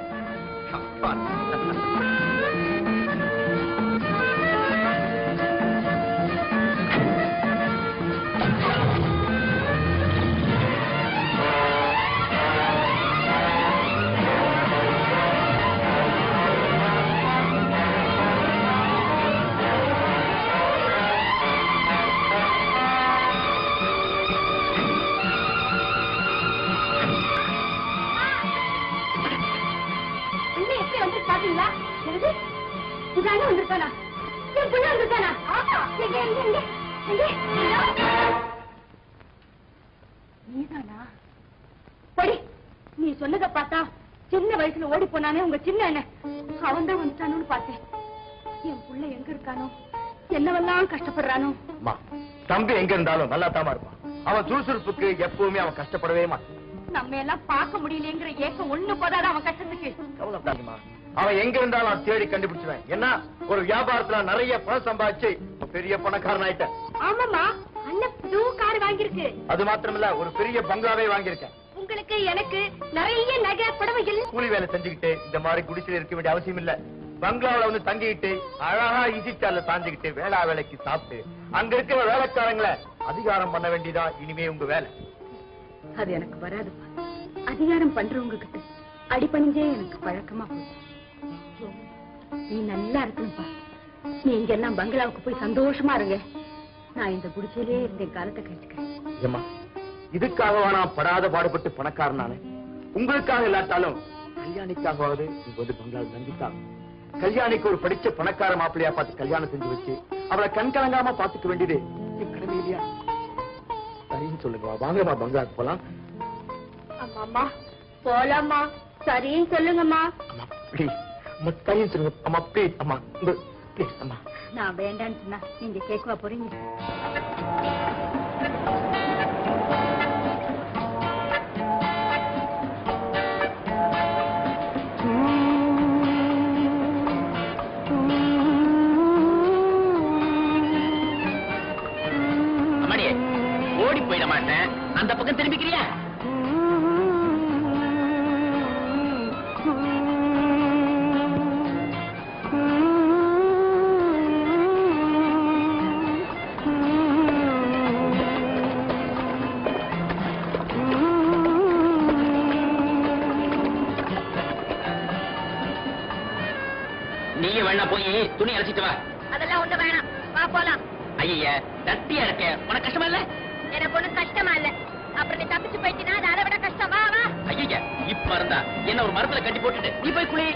நீ சொன்னதை பார்த்தா சின்ன வயசுல ஓடி போனானே உங்க சின்ன அண்ணன், அவன் தான் வந்துட்டானு பார்த்தேன். என் புள்ள எங்க இருக்கானோ, என்னவெல்லாம் கஷ்டப்படுறானோ. தம்பி எங்க இருந்தாலும் நல்லா தாமா இருப்பான். அவன் சுறுசுறுப்புக்கு எப்பவுமே அவன் கஷ்டப்படவே மாட்டான். நம்ம எல்லாம் பார்க்க முடியலங்கிற ஏக்கம் ஒண்ணு போதாது அவன் கஷ்டத்துக்கு. கவலைப்படாதம்மா, அவன் எங்க இருந்தாலும் நான் தேடி கண்டுபிடிச்சுவேன். ஏன்னா ஒரு வியாபாரத்துல நிறைய பணம் சம்பாதிச்சு பெரிய பணக்காரன் ஆயிட்டேன். ஆமாமா, அண்ணன் புது கார் வாங்கியிருக்கு. அது மாத்திரமில்ல, ஒரு பெரிய பங்களாவே வாங்கியிருக்கேன். உங்களுக்கு எனக்கு நிறைய நகை புடவைகள். கூலி வேலை செஞ்சுக்கிட்டு இந்த மாதிரி குடிசையில இருக்க வேண்டிய அவசியம் இல்ல. பங்களாவில வந்து தங்கிட்டு அழகா இசிச்சால சாஞ்சுக்கிட்டு வேளா வேலைக்கு சாப்பிட்டு அங்க இருக்கிற வேலைக்காரங்களை அதிகாரம் பண்ண வேண்டியதா இனிமே உங்க வேலை. அது எனக்கு வராதுப்பா. அதிகாரம் பண்றவங்க கிட்ட அடிபணிஞ்சே எனக்கு பழக்கமா போச்சு. நீ நல்லா இருக்கணும்ப்பா. நீ இங்க எல்லாம் பங்களாவுக்கு போய் சந்தோஷமா இருங்க. நான் இந்த குடிசையிலே இருந்த காலத்தை கழிச்சுக்கிறேன். இதுக்காக நான் படாத பாடுபட்டு பணக்காரனானே. உங்களுக்காக இல்லாட்டாலும் கல்யாணிக்காகவாவது இங்க வந்து பங்களாவில் தங்கித்தான். கல்யாணிக்கு ஒரு படிச்ச பணக்கார மாப்பிள்ளையா பார்த்து கல்யாணம் செஞ்சு வச்சு அவளை கண் கலங்காம பாத்துக்க வேண்டியது என் கடமை இல்லையா? சரின்னு சொல்லுங்க, வாங்கம்மா பங்களாவுக்கு போலாம். அம்மா போலாமா? சரின்னு சொல்லுங்கம்மா. அம்மா ப்ளீஸ், அம்மா சரின்னு சொல்லுங்க. அம்மா ப்ளீஸ், அம்மா ப்ளீஸ் அம்மா. நான் வேண்டான்னு சொன்னா நீங்க கேட்கவா போறீங்க? மணியே, ஓடி போயிட மாட்டேன். அந்த பக்கம் திரும்பிக்கிறியா? நீங்க வேணா போய் துணி அழைச்சிட்டு வா. அதெல்லாம் ஒண்ணு வேணாம், வா போலாம். ஐயா, தட்டியா இருக்க, உனக்கு கஷ்டமா இல்ல? எனக்கு ஒண்ணு கஷ்டமா இல்ல. அப்புறம் நீ தப்பிச்சு போயிட்டீனா அது அதை விட கஷ்டம். வா வா. ஐயா, இப்ப இருந்தா என்ன ஒரு மரத்துல கட்டி போட்டுட்டு நீ போய் குளி.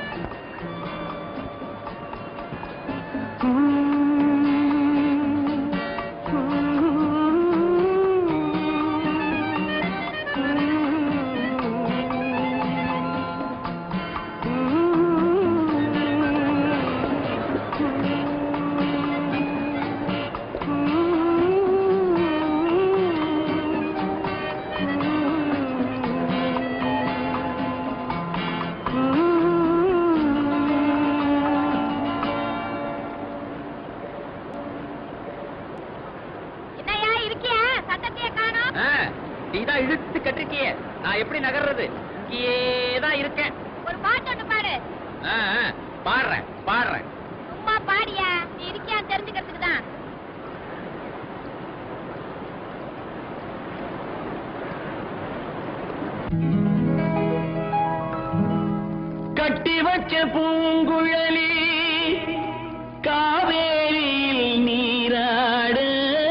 நீதான் இழுத்து கட்டிருக்கிய, நான் எப்படி நகர்றது? இங்கேதான் இருக்கேன். ஒரு பாட்டு ஒண்ணு பாடு. பாடுறேன் பாடுறேன். சும்மா பாடியா, நீ இருக்கியான்னு தெரிஞ்சுக்கிறதுக்கு தான். கட்டி வச்ச பூங்குழலி காவேரியில் நீராடு,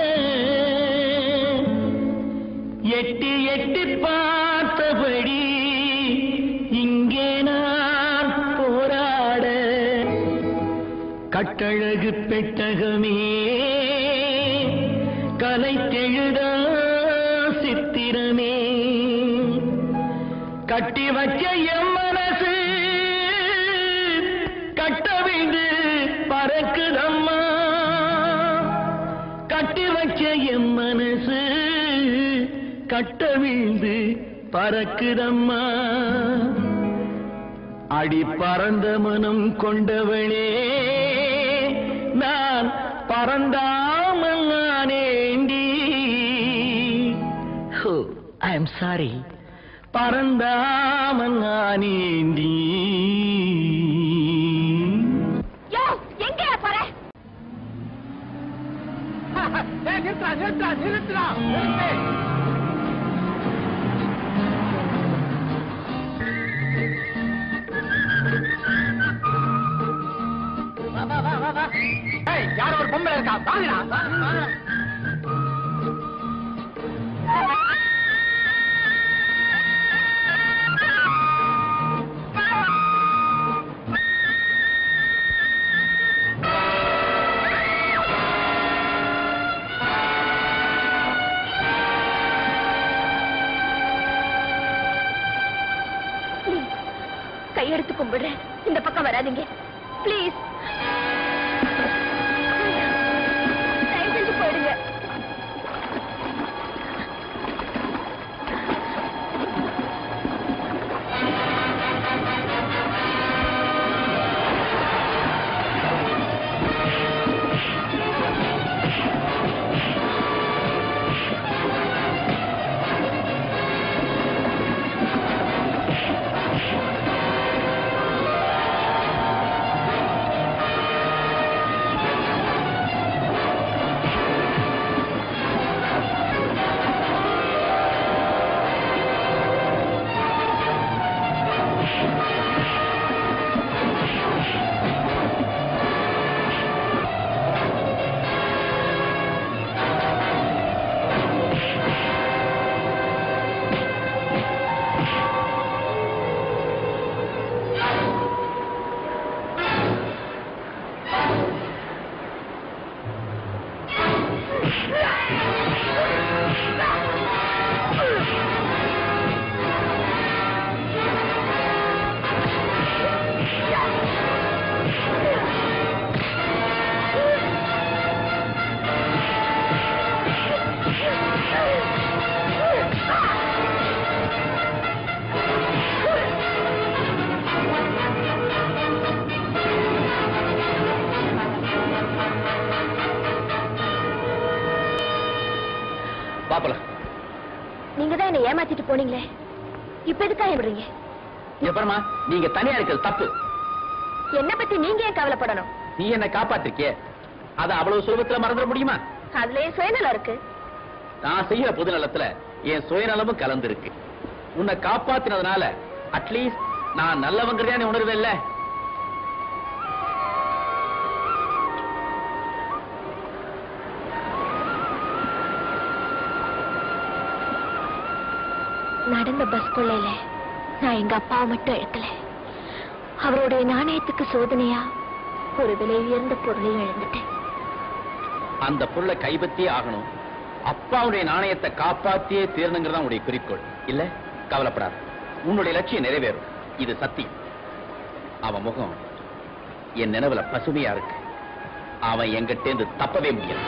எட்டி எட்டி பார்த்தபடி இங்கே நான் போராட, கட்டழகு பெட்டகமே கலைத்தெழுத சித்திரமே, கட்டி வச்ச எம் மனசு கட்டவிழ்ந்து பறக்குதம்மா, கட்டி வச்ச எம் மனசு கட்டவிழ்ந்து பறக்குதம்மா, அடி பறந்த மனம் கொண்டவளே நான் பறந்தாமல் நானேண்டி. I am sorry, பறந்தாமல் நானேண்டி. நிறுத்துறா. யாரோ ஒரு பொம்பளை இருக்கா, வாங்கடா. கையெடுத்து கும்பிடுறேன், இந்த பக்கம் வராதீங்க பிளீஸ். தயவு செஞ்சு போயிடுங்க. நீங்க தான் என்ன ஏமாத்திட்டு போனீங்களே, இப்ப எதுக்காக விடுறீங்க? எப்பறமா நீங்க தனியா இருக்கிறது தப்பு. என்ன பத்தி நீங்க ஏன் கவலைப்படணும்? நீ என்ன காப்பாத்திருக்கே, அத அவ்வளவு சுலபத்துல மறந்துட முடியுமா? அதுல என் சுயநலம் இருக்கு. நான் செய்யற பொதுநலத்துல என் சுயநலமும் கலந்து இருக்கு. உன்னை காப்பாத்தினதுனால அட்லீஸ்ட் நான் நல்லவங்கிறதே உணர்வே இல்ல. நடந்த பஸ் கொள்ளையில நான் எங்க அப்பாவை மட்டும் இழக்கல, அவருடைய நாணயத்துக்கு சோதனையா ஒரு விலை உயர்ந்த பொருளையும் இழந்துட்டேன். அந்த பொருளை கைப்பற்றியே ஆகணும், அப்பாவுடைய நாணயத்தை காப்பாத்தியே தீரணுங்கிறதா உடைய குறிக்கோள் இல்ல? கவலைப்படாது, உன்னுடைய லட்சியம் நிறைவேறும், இது சத்தியம். அவன் முகம் என் நினைவுல பசுமையா இருக்கு, அவன் எங்கிட்டேந்து தப்பவே முடியாது.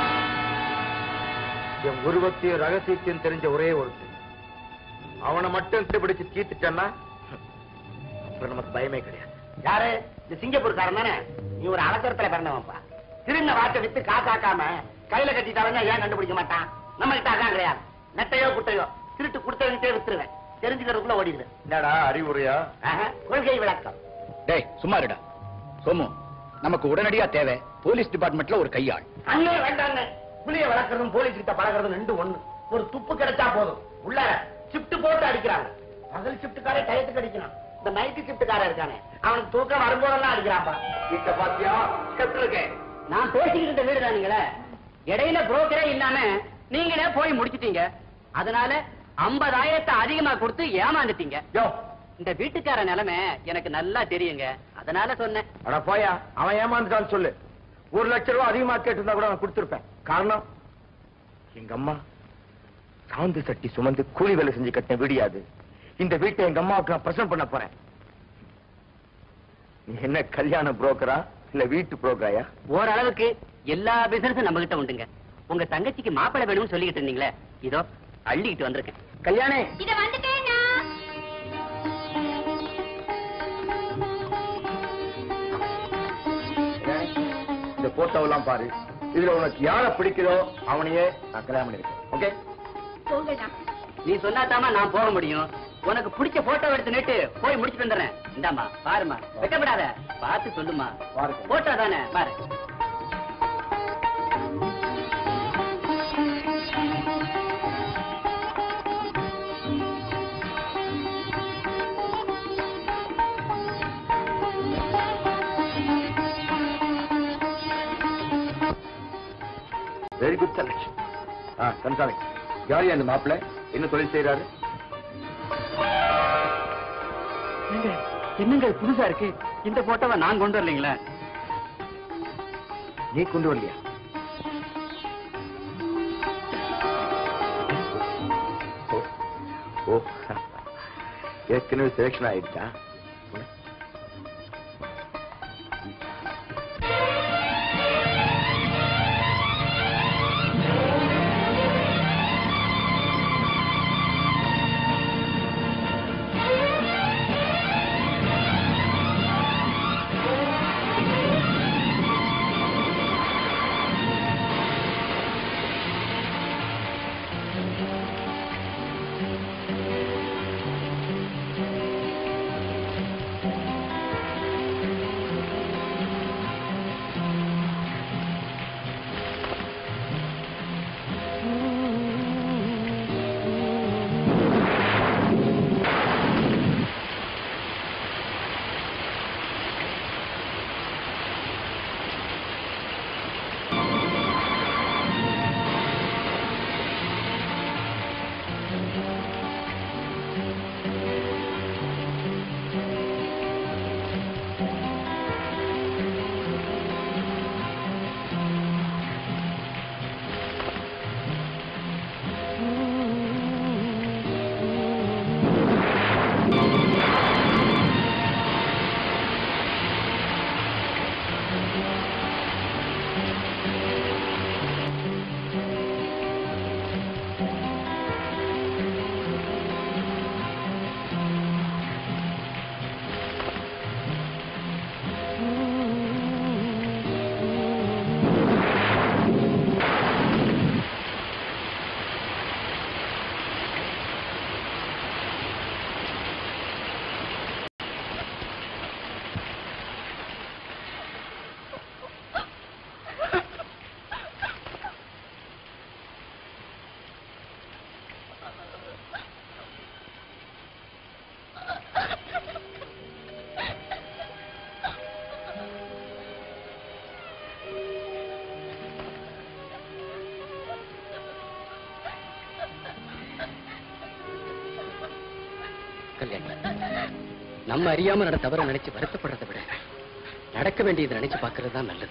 என் உருவத்தையும் ரகசியத்தையும் தெரிஞ்ச ஒரே ஒருத்தர், அவனை மட்டும் பிடிச்சு தீர்த்துட்டா அப்புறம் நமக்கு பயமே கிடையாது. யாரு? இந்த சிங்கப்பூர்காரன் தானே? நீ ஒரு அவசரத்துல பிறந்தவன்ப்பா. திருந்த வாட்டை வித்து காசாக்காம கையில கட்டிட்டாலும் ஏன் கண்டுபிடிக்க மாட்டான்? நம்ம கிட்ட அதான் கிடையாது. நெட்டையோ குட்டையோ திருட்டு கொடுத்தவங்கிட்டே வித்துருவேன், தெரிஞ்சுக்கிறதுக்குள்ள ஓடிடுவேன். என்னடா அறிவுரையா? கொள்கை விளக்கம். டேய் சும்மா இருடா. சோமு, நமக்கு உடனடியா தேவை போலீஸ் டிபார்ட்மெண்ட்ல ஒரு கையாள். அண்ணே வேண்டாங்க, புளிய வளர்க்கறதும் போலீஸ் கிட்ட பழகிறதும் ரெண்டு ஒண்ணு. ஒரு துப்பு கிடைச்சா போதும், உள்ள ஷிப்ட் போட்டு அடிக்கிறாங்க. பகல் ஷிப்ட்காரே டயத்துக்கு அடிக்கிறான், இந்த நைட்டு ஷிப்ட்காரன் இருக்கானே அவனுக்கு தூக்கம் வரும்போதெல்லாம் அடிக்கிறாப்பா. வீட்டை பாத்தியா? இருக்கேன். நான் பேசிக்கிட்ட வீடு தானுங்களே, இடையில புரோக்கரே இல்லாம நீங்களே போய் முடிச்சிட்டீங்க. அதனால 50,000 அதிகமா கொடுத்து ஏமாந்துட்டீங்க. இந்த வீட்டுக்கார நிலைமை எனக்கு நல்லா தெரியுங்க, அதனால சொன்னேன். அட போயா, அவன் ஏமாந்துட்டான்னு சொல்லு. 1 லட்சம் ரூபாய் அதிகமா கேட்டிருந்தா கூட அவன் கொடுத்திருப்பேன். காரணம், எங்க அம்மா சாந்து சட்டி சுமந்து கூலி வேலை செஞ்சு கட்டின வீடியாது. இந்த வீட்டை எங்க அம்மாவுக்கு நான் பிரசன்ட் பண்ண போறேன். நீ என்ன கல்யாண புரோக்கரா இல்ல வீட்டு புரோக்கராயா? ஓரளவுக்கு எல்லா பிசினஸும் நம்ம கிட்ட உண்டுங்க. உங்க தங்கச்சிக்கு மாப்பிள்ளை வேணும்னு சொல்லிக்கிட்டு இருந்தீங்களே, இதோ அள்ளிக்கிட்டு வந்திருக்கேன். கல்யாணே, இத வந்துட்டேனா? போட்டோ எல்லாம் பாரு. இதுல உனக்கு யாரை பிடிக்குதோ அவனையே நான் கல்யாணம் பண்ணிருக்கேன். ஓகே? போங்கடா. நீ சொன்னாதாமா நான் போக முடியும். உனக்கு பிடிச்ச போட்டோ எடுத்து நேட்டு போய் முடிச்சுட்டு வந்துடுறேன். இந்தாமா பாருமா, வெட்டப்படாத, பார்த்து சொல்லுமா. பாருங்க. போட்டோ தானே பாரு. Very good selection. கன்சாமி, யாரு அந்த மாப்பிள்ளை? என்ன தொழில் செய்யறாரு? என்னங்க புதுசா இருக்கு? இந்த போட்டோவை நான் கொண்டு வரலீங்களா? நீ கொண்டு வரலையா? ஓ, ஏற்கனவே செலக்ஷன் ஆயிடுச்சா? நம்ம அறியாம நட தவற நினைச்சு வருத்தப்படுறதை விட நடக்க வேண்டியதை நினைச்சு பாக்குறது தான் நல்லது.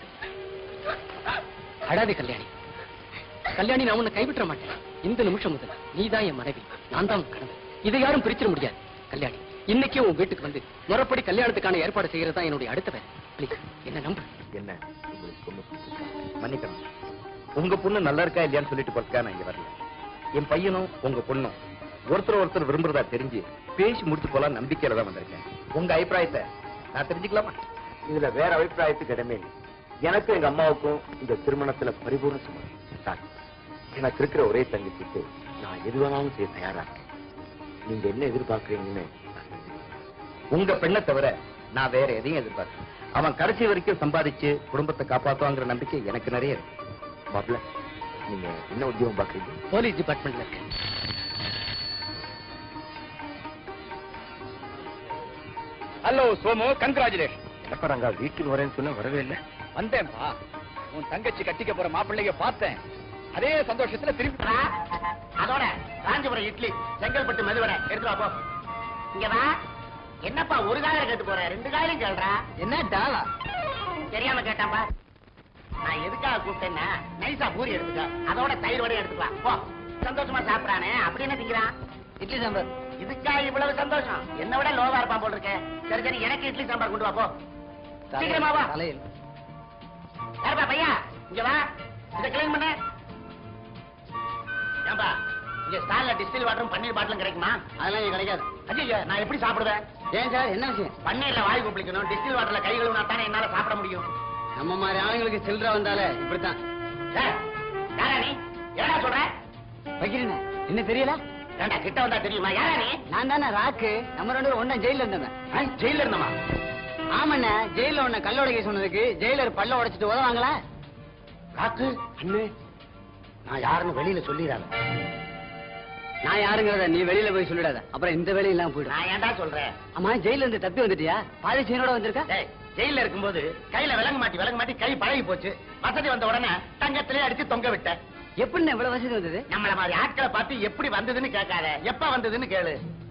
அடாதே கல்யாணி. கல்யாணி, நான் உன்னை கைவிட்ட மாட்டேன். இந்த நிமிஷம் முதல் நீதான் என் மனைவி, நான் தான் உன் கணவன். இதை யாரும் பிரிச்சிட முடியாது. கல்யாணி, இன்னைக்கே உன் வீட்டுக்கு வந்து முறைப்படி கல்யாணத்துக்கான ஏற்பாடு செய்யறது தான் என்னுடைய அடுத்த வேலை. பிளீஸ் என்ன நம்பு. என்ன உங்களுக்கு பொண்ணு மன்னிக்கணும். உங்க பொண்ணு நல்லா இருக்கா இல்லையான்னு சொல்லிட்டு போறதுக்கா நான் இங்க வரல. என் பையனும் உங்க பொண்ணும் ஒருத்தர் விரும்புறதா தெரிஞ்சு பேசி முடிச்சு போலாம் நம்பிக்கையில தான் வந்திருக்கேன். உங்க அபிப்பிராயத்தை நான் தெரிஞ்சுக்கலாமா? இதுல வேற அபிப்பிராயத்துக்கு இடமே இல்லை. எனக்கும் எங்க அம்மாவுக்கும் இந்த திருமணத்துல பரிபூர்ண சம்மதம். எனக்கு இருக்கிற ஒரே தங்கச்சிக்கு நான் எது வேணாலும் செய்ய தயாரா இருக்கேன். நீங்க என்ன எதிர்பார்க்கறீங்கன்னு உங்க பெண்ணை தவிர நான் வேற எதையும் எதிர்பார்க்கிறேன். அவன் கடைசி வரைக்கும் சம்பாதிச்சு குடும்பத்தை காப்பாத்துவாங்கிற நம்பிக்கை எனக்கு நிறைய இருக்கு. மாப்பிள்ள, நீங்க என்ன உத்தியோகம் பாக்குறீங்க? போலீஸ் டிபார்ட்மெண்ட்ல இருக்கேன். Hello Somu, congratulation. எப்ப நாங்க வீட்டுக்கு வரேன்னு சொன்ன வரவே இல்லை. வந்தேன்பா. உன் தங்கச்சி கட்டிக்க போற மாப்பிள்ளைய பார்த்தேன். அதே சந்தோஷத்துல திருப்பி அதோட காஞ்சிபுரம் இட்லி, செங்கல்பட்டு மெதுவடை எடுத்து வா போ. இங்க வா. என்னப்பா ஒரு காயில கேட்டு போற, 2 காயிலும் கேள்றா. என்ன டாலா? தெரியாம கேட்டாப்பா. நான் எதுக்காக கூப்பிட்டேன்னா நைசா பூரி எடுத்துக்க, அதோட தயிர் வடை எடுத்துக்கலாம். போ. சந்தோஷமா சாப்பிடறானே, அப்படி என்ன திங்கிறான்? இட்லி சாம்பார். இதுக்கா இவ்வளவு சந்தோஷம்? என்ன விட லோவா இருப்பான் போல் இருக்க. சரி சரி, எனக்கு இட்லி சாம்பார் கொண்டு வா போ. சீக்கிரமா வா. யாருப்பா பையா, இங்க வா. இதை கிளீன் பண்ண. ஏன்பா, இங்க ஸ்டால்ல டிஸ்டில் வாட்டரும் பன்னீர் பாட்டிலும் கிடைக்குமா? அதெல்லாம் இங்க கிடைக்காது. ஐயா, நான் எப்படி சாப்பிடுவேன்? ஏன் சார், என்ன விஷயம்? பன்னீர்ல வாய் குப்பிக்கணும், டிஸ்டில் வாட்டர்ல கை கழுவினா தானே என்னால சாப்பிட முடியும். நம்ம மாதிரி ஆளுங்களுக்கு சில்லற வந்தாலே இப்படித்தான். யாரா நீ? என்னடா சொல்ற? வைக்கிறேன் என்ன தெரியல? ஏண்டா கிட்ட வந்தா தெரியுமா? யாரா நீ? நான் தானே ராக்கு. நம்ம 2 பேரும் ஒண்ணா ஜெயில இருந்தவன். ஜெயில இருந்தமா? ஆமாண்ணே, ஜெயில ஒண்ண கல்லோட சொன்னதுக்கு ஜெயிலர் பல்ல உடைச்சிட்டு உதவாங்களா? ராக்கு அண்ணே, நான் யாருன்னு வெளியில சொல்லிடாத. நான் யாருங்கிறத நீ வெளியில போய் சொல்லிடாத, அப்புறம் இந்த வேலையெல்லாம் போயிடும். நான் ஏன்டா சொல்றேன்? ஆமா, ஜெயில இருந்து தப்பி வந்துட்டியா? பாதி சீனோட வந்திருக்க? டேய், ஜெயில இருக்கும்போது கையில விலங்கு மாட்டி கை பழகி போச்சு. வசதி வந்த உடனே தங்கத்திலே அடிச்சு தொங்க விட்டேன். எப்படி இவ்வளவு வசதி வந்தது? நம்மள மாதிரி ஆட்களை பார்த்து எப்படி வந்ததுன்னு கேட்காத, எப்ப வந்ததுன்னு கேளு.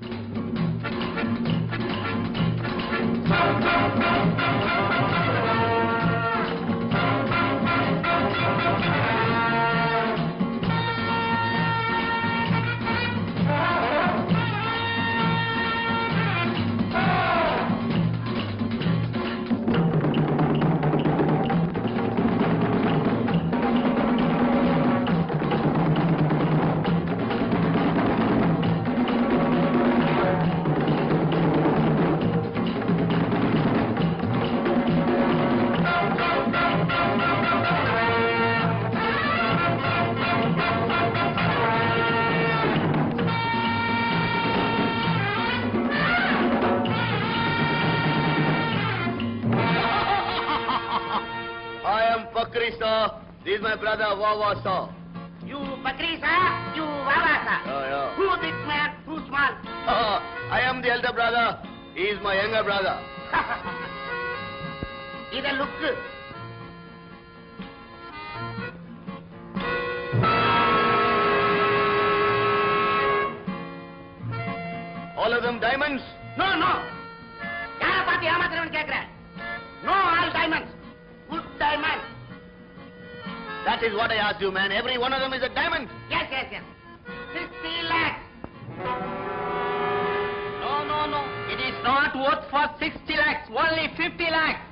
This is my brother Wawa sir. You Pakrisa, you Wawasa. Yeah. Who big man, who small? I am the elder brother. He is my younger brother. இத லுக்கு. All of them diamonds? No, no. யார பார்த்து ஏமாத்துறவன்னு கேக்குறேன். No, all diamonds. Good diamond. That is what I asked you, man. Every one of them is a diamond. Yes, yes, yes. 50 lakhs. No. It is not worth for 60 lakhs. Only 50 lakhs.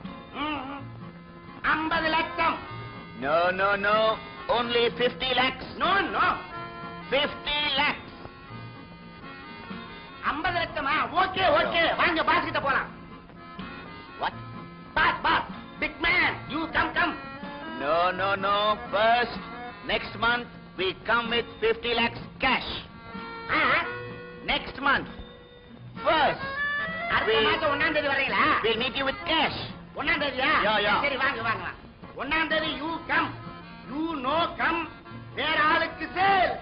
50 lakhs. No. Only 50 lakhs. No. 50 lakhs. 50 லட்சமா? Okay. வாங்க pass கிட்ட போலாம். What? Boss. Big man, you come. No. First, next month, we come with 50 lakhs cash. Next month. First. அடுத்த மாசம் 1ஆம் தேதி வரீங்களா? We'll meet you with cash. 1ஆம் தேதியா? Yeah. சரி வாங்க. 1ஆம் தேதி you come. You no come. வேற ஆளுக்கு sale.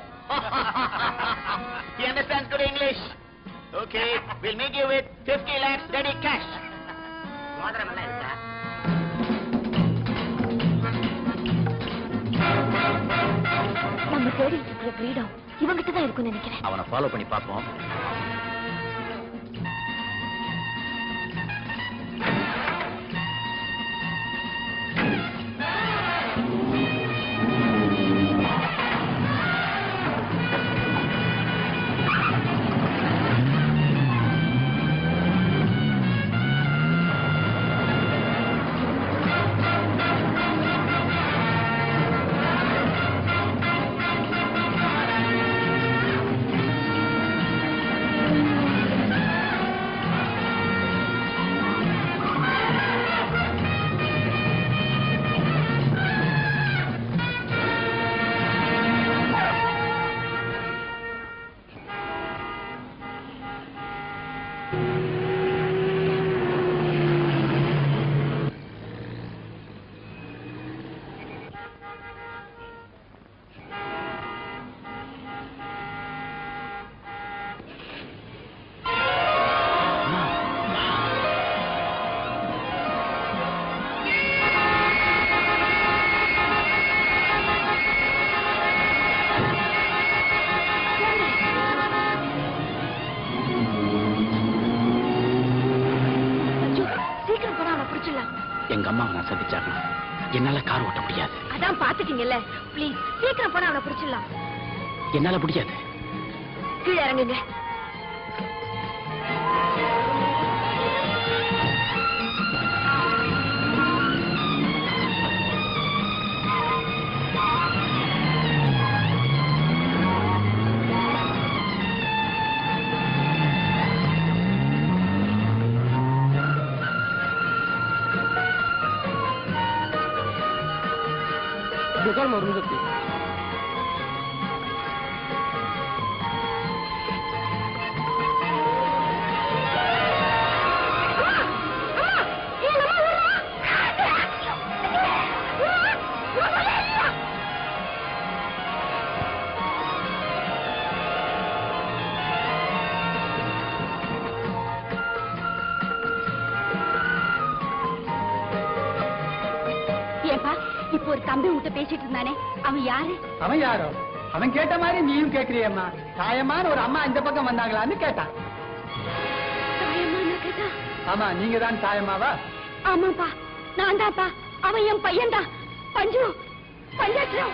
He understands good English. Okay, we'll meet you with 50 lakhs ready cash. மோதிரம் எல்லாம் இருக்கா? நம்ம தேடி இருக்கிற கிரீடம் இவங்கிட்ட தான் இருக்கும்னு நினைக்கிறேன். அவனை ஃபாலோ பண்ணி பார்ப்போம். எங்க அம்மாவை நான் சந்திச்சாங்க. என்னால கார் ஓட்ட முடியாது. அதான் பாத்துட்டீங்கல்ல, ப்ளீஸ் சீக்கிரம் போனா அவனை பிடிச்சிடலாம். என்னால முடியாது. கீழே இறங்குங்க. உட்காருங்க ஒரு நிமிஷத்துக்கு. ஏப்பா இப்போ ஒரு தம்பி உன்கிட்ட பேசிட்டு இருந்தானே, அவன் யாரு? அவன் யாரோ? அவன் கேட்ட மாதிரி நீயும் கேட்கிறியம்மா. தாயமான ஒரு அம்மா இந்த பக்கம் வந்தாங்களான்னு கேட்டான். தாயம்மா கேட்டா? ஆமா, நீங்க தான் தாயம்மாவா? ஆமாப்பா, நான் தான்ப்பா. அவன் என் பையன் தான், பஞ்சு, பஞ்சாட்சம்.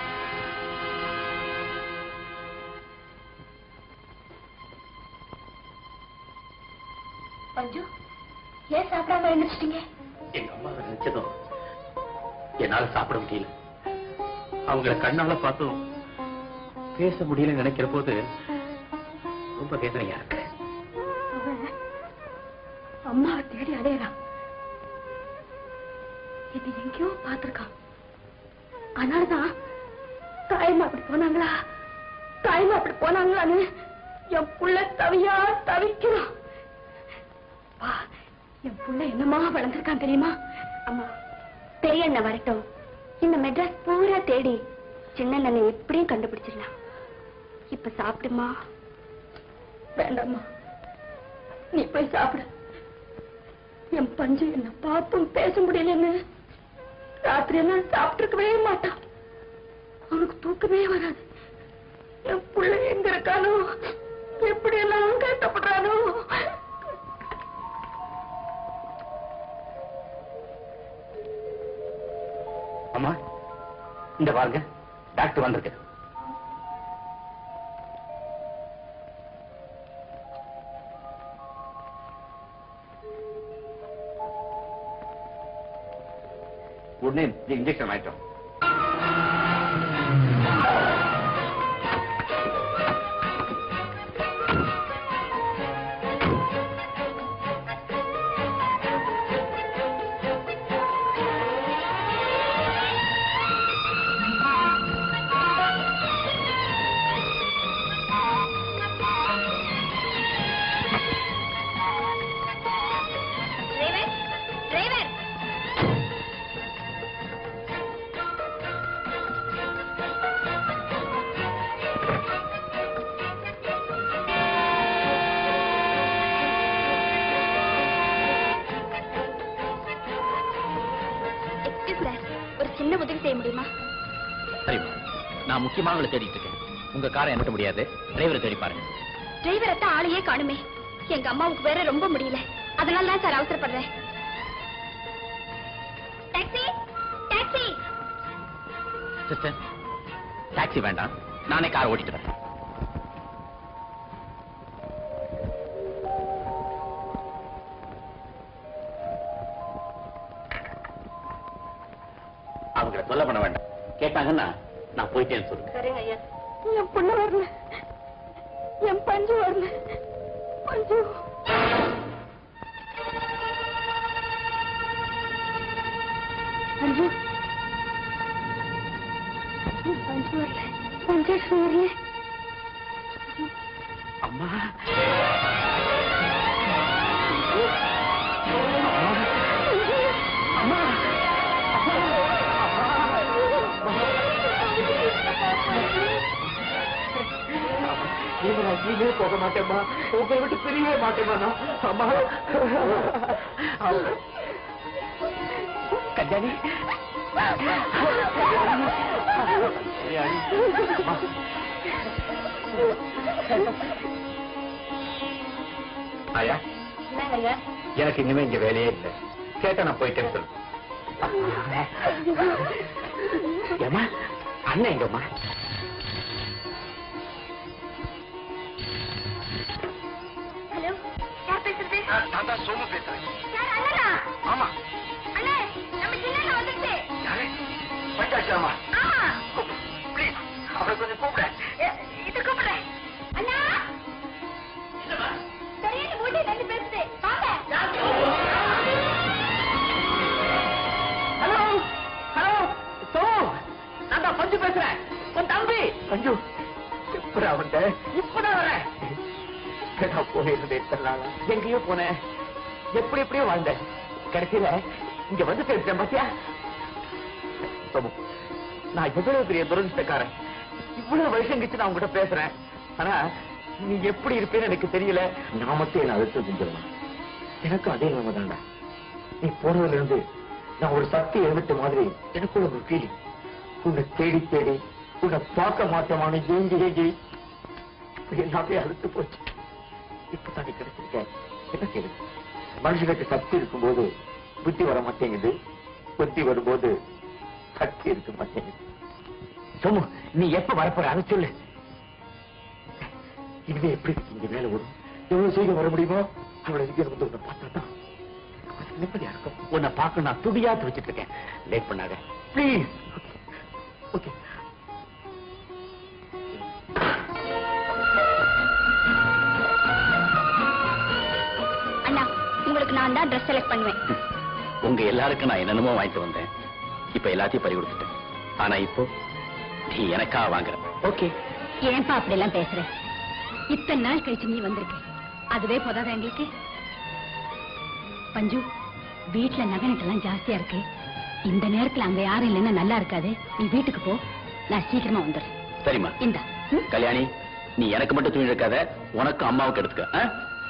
பஞ்சு, ஏன் சாப்பிடாம எழுந்திரிச்சிட்டீங்க? எங்க அம்மா நினைச்சதும் என்னால சாப்பிட முடியல. அவங்கள கண்ணால பார்த்தும் பேச முடியல நினைக்கிற போது ரொம்ப வேதனையா இருக்கு. அம்மாவை தேடி அலையறான். இது எங்கேயோ பார்த்திருக்கான். அதனாலதான் தாயம்மா அப்படி போனாங்களா, தாயம்மா அப்படி போனாங்களான்னு என் புள்ள தவியா தவிக்கிறான். என் புள்ள என்னமா வளர்ந்திருக்கான் தெரியுமா? அம்மா, பெரிய அண்ணன் வரட்டும், இந்த மெட்ராஸ் பூரா தேடி சின்ன அண்ணனை எப்படியும் கண்டுபிடிச்சிடலாம். இப்ப சாப்பிடுமா? வேண்டாம்மா, நீ போய் சாப்பிடு. என் பஞ்சு என்ன பார்த்தும் பேச முடியலன்னு ராத்திரி எல்லாம் சாப்பிட்டுருக்கவே மாட்டான். அவனுக்கு தூக்கமே வராது. என் புள்ள எங்க இருக்கானோ, எப்படி எல்லாம் கஷ்டப்படுறானோ. அம்மா, இந்த பாருங்க, டாக்டர் வந்திருக்கு. உடனே இன்ஜெக்ஷன் ஆயிட்டோம். ஒரு சின்ன உதவி செய்ய முடியுமா? சரிம்மா, நான் முக்கியமானவங்களை தேடிட்டு இருக்கேன். உங்க காரை என்கிட்ட முடியாது, டிரைவரை தேடி பாருங்க. டிரைவரத்தான் ஆளையே காணுமே. எங்க அம்மாவுக்கு வேற ரொம்ப முடியல, அதனால தான் சார் அவசரப்படுறேன். Taxi, taxi. சிஸ்டர், டாக்ஸி வேண்டாம், நானே கார் ஓட்டிட்டு வரேன். அவங்களை சொல்ல பண்ண வேண்டாம், கேட்டாங்கன்னா நான் போயிட்டேன்னு சொல்லுங்க. சரிங்க ஐயா. என் பொண்ணு வரல, என் பஞ்சு வரல. பஞ்சு, பஞ்சு, பஞ்சு வரல, பஞ்சாட்சம் வரல. அம்மா, அம்மா, நீங்க போக மாட்டேம்மா, உங்களை விட்டு பிரியவே மாட்டேமா. அம்மா, கல்யாணி, ஆயா, எனக்கு இனிமே இங்க வேலையே இல்லை. கேட்ட நான் போயிட்டேன்னு சொல்லு. ஏமா, அண்ணன் எங்கம்மா? ஹலோ, யார் பேசுறது? நான் தான் சோமு பேசுறேன். யார்? அண்ணனா? ஆமா. அண்ணே, நம்ம சின்ன வந்துருச்சு. யாரு? பஞ்சாட்சரமா? ஆமா. ப்ளீஸ், அவரை கொஞ்சம் கூப்பிட. இது கூப்பிடுறேன். அண்ணா, சரியான மூட்டை ரெண்டு பேசுது. வாங்க. ஹலோ, ஹலோ, சோ, இப்பதான் வரேன். போனேன், எங்கேயோ போனேன், எப்படி எப்படியோ வாழ்ந்தேன். கடைசியில இங்க வந்து சேர்த்தேன் பாத்தியா. நான் எவ்வளவு பெரிய துரதிஷ்டக்காரன். இவ்வளவு வருஷம் கழிச்சு நான் உங்ககிட்ட பேசுறேன். ஆனா நீ எப்படி இருப்பேன்னு எனக்கு தெரியல. நான் மட்டும் என்ன அழுத்த செஞ்சிடலாம். எனக்கும் அதே நிலைமை தான்டா. நீ போனதுல இருந்து நான் ஒரு சக்தி எழுதிட்ட மாதிரி எனக்குள்ள ஒரு ஃபீலிங். உன்னை தேடி தேடி உன்னை பார்க்க மாட்டேமான ஏங்கி ஏங்கி எல்லாமே அழுத்து போச்சு. இப்பதான் நீ கிடைச்சிருக்க. என்ன செய்யுது? மனுஷனுக்கு சக்தி இருக்கும்போது புத்தி வர மாட்டேங்குது, புத்தி வரும்போது சக்தி இருக்க மாட்டேங்குது. சோமு, நீ எப்ப வரப்போற அதை சொல்லு. இனிமே எப்படி இங்க மேல வரும்? எவ்வளவு சீக்கிரம் வர முடியுமோ அவ்வளவு சீக்கிரம் வந்து உன்னை பார்த்தா தான் நிம்மதியா இருக்கும். உன்னை பார்க்க நான் துடியா துடிச்சிட்டு இருக்கேன். லேட் பண்ணாத பிளீஸ். ஓகே. அண்ணா, உங்களுக்கு நான் தான் ட்ரெஸ் செலக்ட் பண்ணுவேன். உங்க எல்லாருக்கும் நான் என்னென்னமோ வாங்கிட்டு வந்தேன். இப்ப எல்லாத்தையும் பறி கொடுத்துட்டேன். ஆனா இப்போ நீ எனக்கா வாங்குற. ஓகே. ஏன்பா அப்படி எல்லாம் பேசுற? இத்தனை நாள் கழிச்சு நீ வந்திருக்க, அதுவே போதாதா எங்களுக்கு? பஞ்சு, வீட்டுல நகனட்டெல்லாம் ஜாஸ்தியா இருக்கு. இந்த நேரத்துல அங்க யாரும் இல்லைன்னா நல்லா இருக்காது. நீ வீட்டுக்கு போ, நான் சீக்கிரமா வந்துடுறேன். சரிம்மா. இந்தா. கல்யாணி, நீ எனக்கு மட்டும் துணி இருக்காத, உனக்கு அம்மாவுக்கு எடுத்துக்க.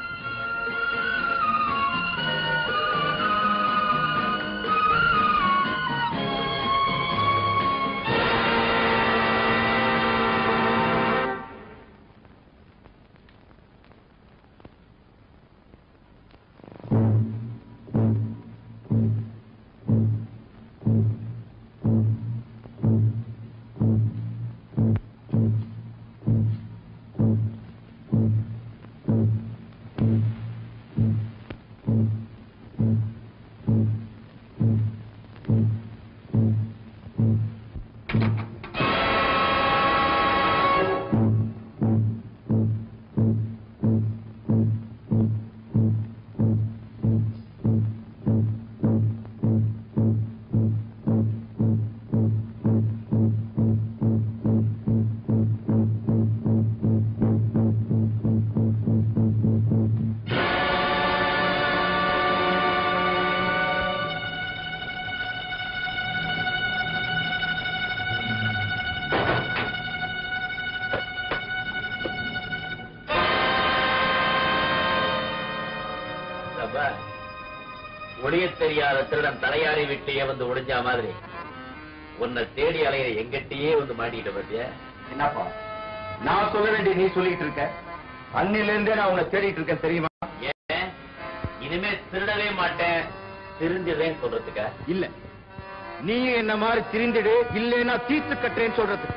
ஒளிய தெரியாத திருடன் தலையாரி வீட்டையே வந்து ஒளிஞ்சா மாதிரி உன்னை தேடி அலையிற எங்கிட்டயே வந்து மாட்டிக்கிட்ட பத்தியா? என்னப்பா நான் சொல்ல வேண்டிய நீ சொல்லிட்டு இருக்க? அன்னில இருந்தே நான் உன்னை தேடிட்டு இருக்கேன் தெரியுமா? ஏன் இனிமே திருடவே மாட்டேன், திருந்திடுறேன்னு சொல்றதுக்கா? இல்ல, நீ என்ன மாதிரி திரிந்துடு, இல்லைன்னா தீர்த்து கட்டுறேன்னு சொல்றதுக்கு.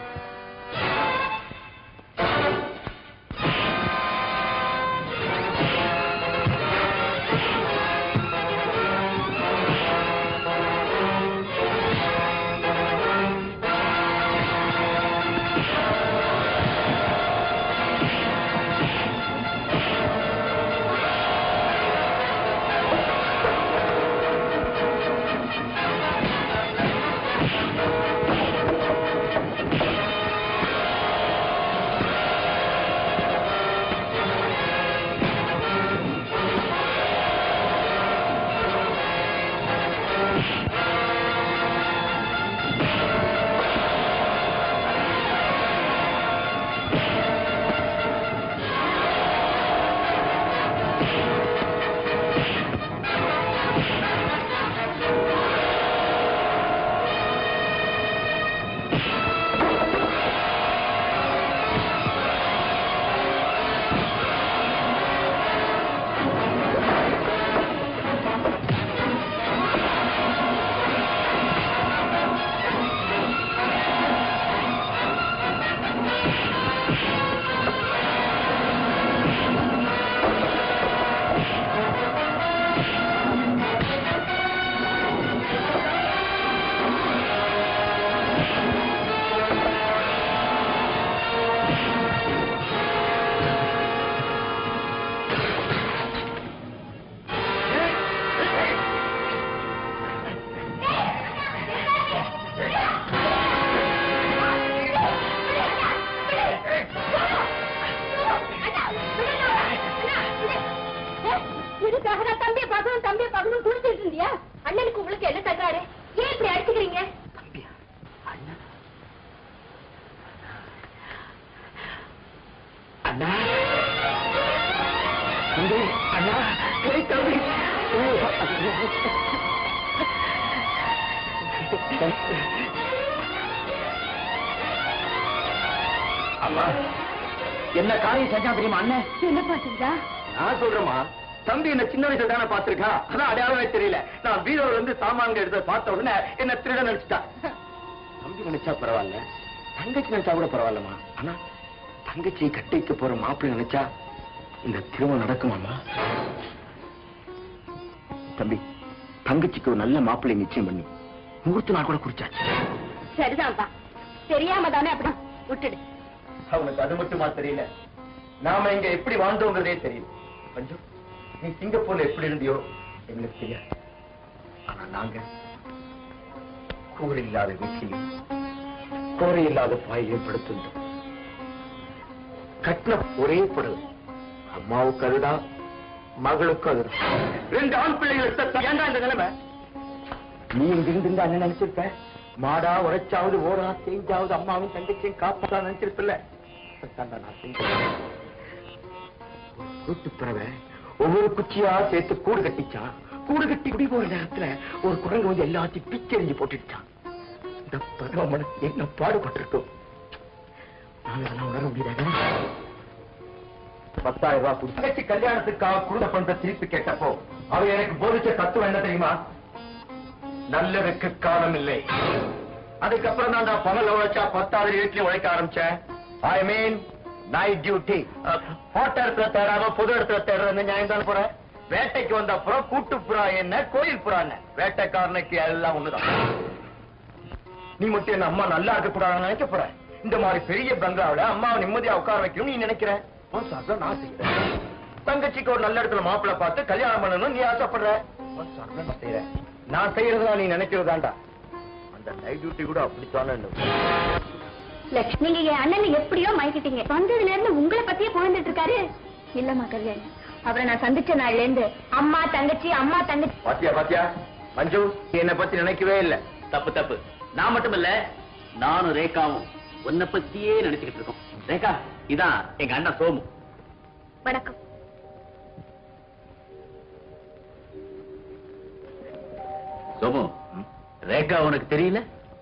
பார்க்கணும் தம்பியை பார்க்கணும் குடிச்சிட்டு இருந்தியா? அண்ணனுக்கு உங்களுக்கு என்ன தகராறு? ஏன் இப்படி அடிச்சுக்கிறீங்க? தம்பியா? அண்ணா? அண்ணா? தம்பி, அண்ணா, ஏய் தம்பி. அம்மா, என்ன காரியம் செஞ்சா தெரியுமா அண்ணன்? என்னப்பா செஞ்சா? நான் சொல்றேம்மா, தம்பி என்ன சின்ன வயசுல தானே பாத்துருக்கா, அதான் அடையாளமே தெரியல. நான் பீரோல இருந்து சாமான்கள் எடுத்து பார்த்த உடனே என்ன திருட நினைச்சிட்டா. தம்பி நினைச்சா பரவாயில்ல, தங்கச்சி நினைச்சா கூட பரவாயில்லம்மா. ஆனா தங்கச்சி கட்டிக்கு போற மாப்பிள்ளை நினைச்சா இந்த திருமணம் நடக்குமாமா? தம்பி, தங்கச்சிக்கு ஒரு நல்ல மாப்பிள்ளை நிச்சயம் பண்ணி முகூர்த்த நாள் கூட குறிச்சாச்சு. சரிதான்ப்பா, தெரியாம தானே அப்படிதான் விட்டுடு. அவனுக்கு அது மட்டுமா தெரியல, நாம இங்க எப்படி வாழ்ந்தோங்கிறதே தெரியும். மஞ்சு, நீ சிங்கப்பூர்ல எப்படி இருந்தியோ எங்களுக்கு தெரியாது. ஆனா நாங்க கூரை இல்லாத வீட்லையும் கோரை இல்லாத பாயிலையும் படுத்திருந்தோம். கட்டின ஒரே புடவை, அம்மாவுக்கு அதுதான், மகளுக்கு அதுதான். 2 ஆண் பிள்ளைகள் ஏண்டா இந்த நிலைமை? நீ இங்கிருந்து அண்ணன் நினைச்சிருப்ப, மாடா உரைச்சாவது ஓடா செஞ்சாவது அம்மாவும் தங்கச்சியும் காப்பாதான் நினைச்சிருப்பில்ல. கூட்டு பறவை ஒவ்வொரு குச்சியா சேர்த்து கூடு கட்டிச்சான். கூடு கட்டி குடி போற நேரத்துல ஒரு குரங்கு வந்து எல்லாத்தையும் பிச்செறிஞ்சு போட்டுடுச்சான். இந்த பறவை மனசு என்ன பாடுபட்டிருக்கோம். நாங்க அதெல்லாம் உணர முடியாது. 10,000 ரூபாய் கொடுத்து தங்கச்சி கல்யாணத்துக்காக குடும்ப பண்ற திருப்பி கேட்டப்போ அவ எனக்கு போதிச்ச தத்துவம் என்ன தெரியுமா? நல்லதுக்கு காலம் இல்லை. அதுக்கப்புறம் தான் நான் பகல் உழைச்சா 10வது வீட்லயும் உழைக்க ஆரம்பிச்சேன். I mean night duty. போட்ட இடத்துல தேடாம பொது இடத்துல தேடுறது நியாயம் தானே போற. வேட்டைக்கு வந்த அப்புறம் கூட்டு புறா என்ன கோயில் புறா என்ன, வேட்டைக்காரனுக்கு எல்லாம் ஒண்ணுதான். நீ மட்டும் என்ன அம்மா நல்லா இருக்க கூடாதுன்னு நினைக்க போற. இந்த மாதிரி பெரிய பங்களாவில அம்மாவை நிம்மதியா உட்கார வைக்கணும் நீ நினைக்கிற. நான் செய்யறேன். தங்கச்சிக்கு ஒரு நல்ல இடத்துல மாப்பிள்ளை பார்த்து கல்யாணம் பண்ணணும் நீ ஆசைப்படுற. நான் செய்யறேன். நான் செய்யறதுனா நீ நினைக்கிறதாண்டா. அந்த நைட் டியூட்டி கூட அப்படித்தானே. லட்சுமி, நீங்க என் அண்ணனை எப்படியோ மயக்கிட்டீங்க. வந்ததுல இருந்து உங்களை பத்தியே புகழ்ந்துட்டு இருக்காரு. இல்லம்மா கல்யாணி, அவரை நான் சந்திச்ச நாள்ல இருந்து அம்மா தங்கச்சி அம்மா தங்கச்சி. பாத்தியா மஞ்சு, என்னை பத்தி நினைக்கவே இல்ல. தப்பு தப்பு. நான் மட்டும் இல்ல, நானும் ரேகாவும் உன்னை பத்தியே நினைச்சுக்கிட்டு இருக்கோம். ரேகா, இதான் எங்க அண்ணன் சோமு. வணக்கம். சோமு, ரேகா உனக்கு தெரியல?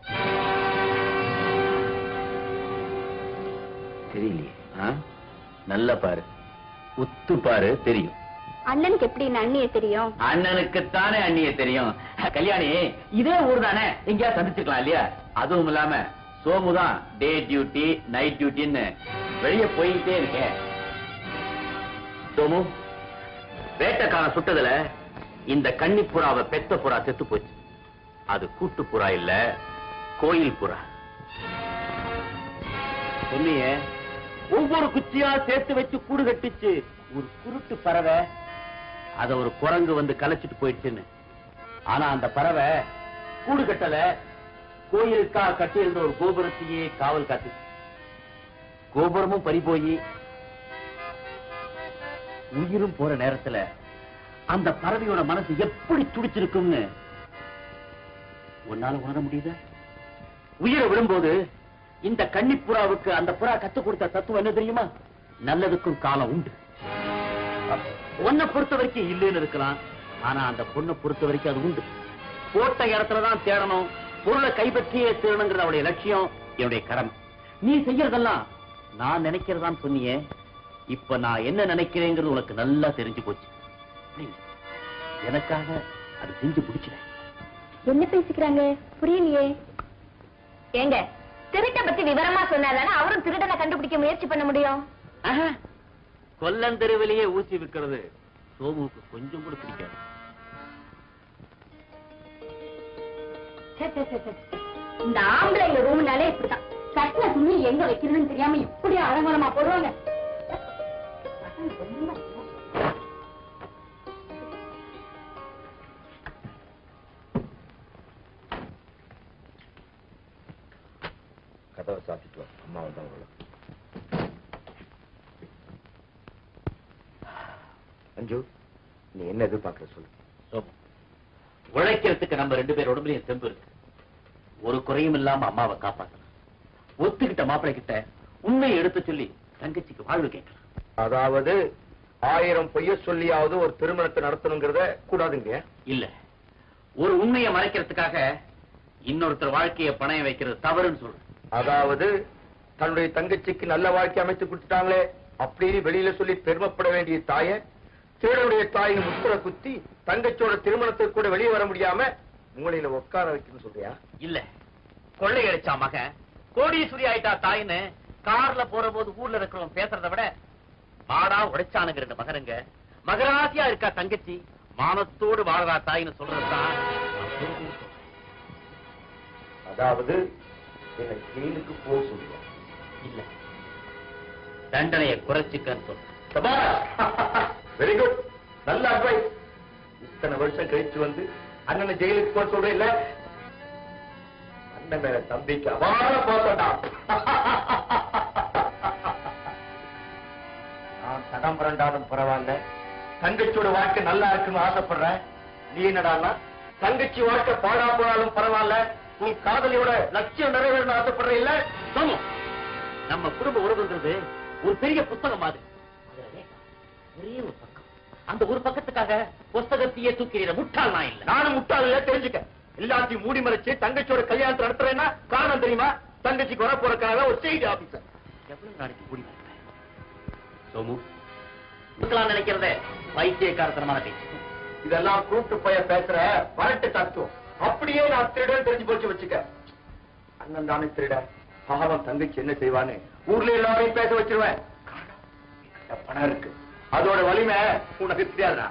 தெரியலையே. நல்லா பாரு, உத்து பாரு, தெரியும். அண்ணனுக்கு எப்படி அண்ணிய தெரியும்? அண்ணனுக்குத்தானே அண்ணிய தெரியும். கல்யாணி, இதே ஊர் தானே, எங்கேயா சந்திச்சுக்கலாம் இல்லையா? அதுவும் இல்லாம சோமுதான் டே டியூட்டி நைட் டியூட்டின்னு வெளியே போயிட்டே இருக்கேன். சோமு, வேட்டைக்காரன் சுட்டதுல இந்த கன்னி புறாவை பெத்த புறா செத்து போச்சு. அது கூட்டு புறா இல்ல, கோயில் புறா. சொன்னிய ஒவ்வொரு குச்சியா சேர்த்து வச்சு கூடு கட்டிச்சு ஒரு குருட்டு பறவை. அத ஒரு குரங்கு வந்து கலைச்சிட்டு போயிடுச்சுன்னு. ஆனா அந்த பறவை கூடு கட்டல, கோயிலுக்காக கட்டியிருந்த ஒரு கோபுரத்தையே காவல் காத்து. கோபுரமும் பறி போய் உயிரும் போற நேரத்துல அந்த பறவையோட மனசு எப்படி துடிச்சிருக்கும்னு உன்னால உணர முடியுதா? உயிரை விடும்போது இந்த கன்னிப்புறாவுக்கு அந்த புறா கத்து கொடுத்த தத்துவம் என்ன தெரியுமா? நல்லதுக்கும் காலம் உண்டு. உன்னை பொறுத்த வரைக்கும் இல்லைன்னு இருக்கலாம், ஆனா அந்த பொண்ணை பொறுத்த வரைக்கும் அது உண்டு. போட்ட இடத்துலதான் தேடணும், பொருளை கைப்பற்றியே தேடணுங்கிறது அவளுடைய லட்சியம், என்னுடைய கடமை. நீ செய்யறதெல்லாம் நான் நினைக்கிறதான் சொன்னியே. இப்ப நான் என்ன நினைக்கிறேங்கிறது உனக்கு நல்லா தெரிஞ்சு போச்சு. எனக்காக அது செஞ்சு பிடிச்சிட. என்ன பேசிக்கிறாங்க புரியலையே. ஏங்க, திருட்ட பத்தி விவரமா சொன்னாதானே அவரும் திருடனை கண்டுபிடிக்க முயற்சி பண்ண முடியும். கொல்லந்தெருவிலேயே ஊசி விற்கிறது சோமுவுக்கு கொஞ்சம் கூட பிடிக்காது. இந்த ஆம்பளைங்க ரூம்னாலே இப்படிதான். கட்டின துணி எங்க வைக்கிறதுன்னு தெரியாம இப்படி அலங்கோலமா போடுவாங்க. கதவை சாத்திட்டு அம்மா வந்தாங்க. அஞ்சு, நீ என்ன எதிர்பார்க்கற சொல்லு. உழைக்கிறதுக்கு நம்ம 2 பேர் உடம்புலயும் தெம்பு இருக்கு. ஒரு குறையும் இல்லாம அம்மாவை காப்பாத்தலாம். ஒத்துக்கிட்ட மாப்பிள்ளை கிட்ட உண்மையை எடுத்து சொல்லி தங்கச்சிக்கு வாழ்வு கேட்கலாம். அதாவது 1000 பொய்ய சொல்லியாவது ஒரு திருமணத்தை நடத்தணுங்கிறத கூடாதுங்க. இல்ல, ஒரு உண்மையை மறைக்கிறதுக்காக இன்னொருத்தர் வாழ்க்கையை பணைய வைக்கிறது தவறுன்னு சொல்றேன். அதாவது தன்னுடைய தங்கச்சிக்கு நல்ல வாழ்க்கை அமைத்து கொடுத்துட்டாங்களே அப்படின்னு வெளியில சொல்லி பெருமைப்பட வேண்டிய தாய திருடனுடைய தாயின் முத்திர குத்தி தங்கச்சியோட திருமணத்துக்கு கூட வெளியே வர முடியாம மூளையில உட்கார வைக்கணும்னு சொல்றியா? இல்ல, கொள்ளை அடிச்சா மகன் கோடீஸ்வரி ஆயிட்டா தாயின்னு கார்ல போற போது ஊர்ல இருக்கிறவன் பேசுறத விட பாடா உடைச்சானுங்க 2 மகனுங்க, மகராசியா இருக்கா தங்கச்சி, மானத்தோடு வாழறா தாயின்னு சொல்றதுதான். அதாவது என்னை ஜெயிலுக்கு போக சொல்லுவா? இல்ல, தண்டனையை குறைச்சிக்கன்னு சொல்ற. வெரி குட், நல்ல அட்வைஸ். இத்தனை வருஷம் கழிச்சு வந்து அண்ணனை ஜெயிலுக்கு போக சொல்றேன் இல்ல? அண்ணன் மேல தம்பிக்கு அவார போட்டா நான் தடம் புரண்டாலும் பரவாயில்ல, தங்கச்சியோட வாழ்க்கை நல்லா இருக்குன்னு ஆசைப்படுறேன். நீ என்னடான்னா தங்கச்சி வாழ்க்கை பாழா போனாலும் பரவாயில்ல, உன் காதலியோட லட்சியம் நிறைவேறணும் ஆசைப்படுற இல்ல? நம்ம குடும்ப உறவுங்கிறது ஒரு பெரிய புத்தகம் மாதிரி. ஒரே ஒரு பக்கம், அந்த ஒரு பக்கத்துக்காக புஸ்தகத்தையே தூக்கிறீர முட்டாள் நான் இல்ல. நானும் முட்டாள் இல்ல, தெரிஞ்சுக்க. எல்லாத்தையும் மூடி மறைச்சு தங்கச்சியோட கல்யாணத்தை நடத்துறேன்னா காரணம் தெரியுமா? தங்கச்சிக்கு வர போறதுக்காக ஒரு செய்தி ஆபீசர். எவ்வளவு நாளைக்கு மூடி மறைப்பேன்? சோமு, நினைக்கிறத பைத்தியக்காரத்தனமான பேச்சு. இதெல்லாம் கூட்டு போய பேசுற வரட்டு தத்துவம். அப்படியே நான் திருடன் தெரிஞ்சு போச்சு வச்சுக்க. அண்ணன் தானே திருட, பாவம் தங்கச்சி என்ன செய்வான்னு ஊர்ல எல்லாரையும் பேச வச்சிருவேன். பணம் இருக்கு, அதோட வலிமை உனக்கு தெரியாதா?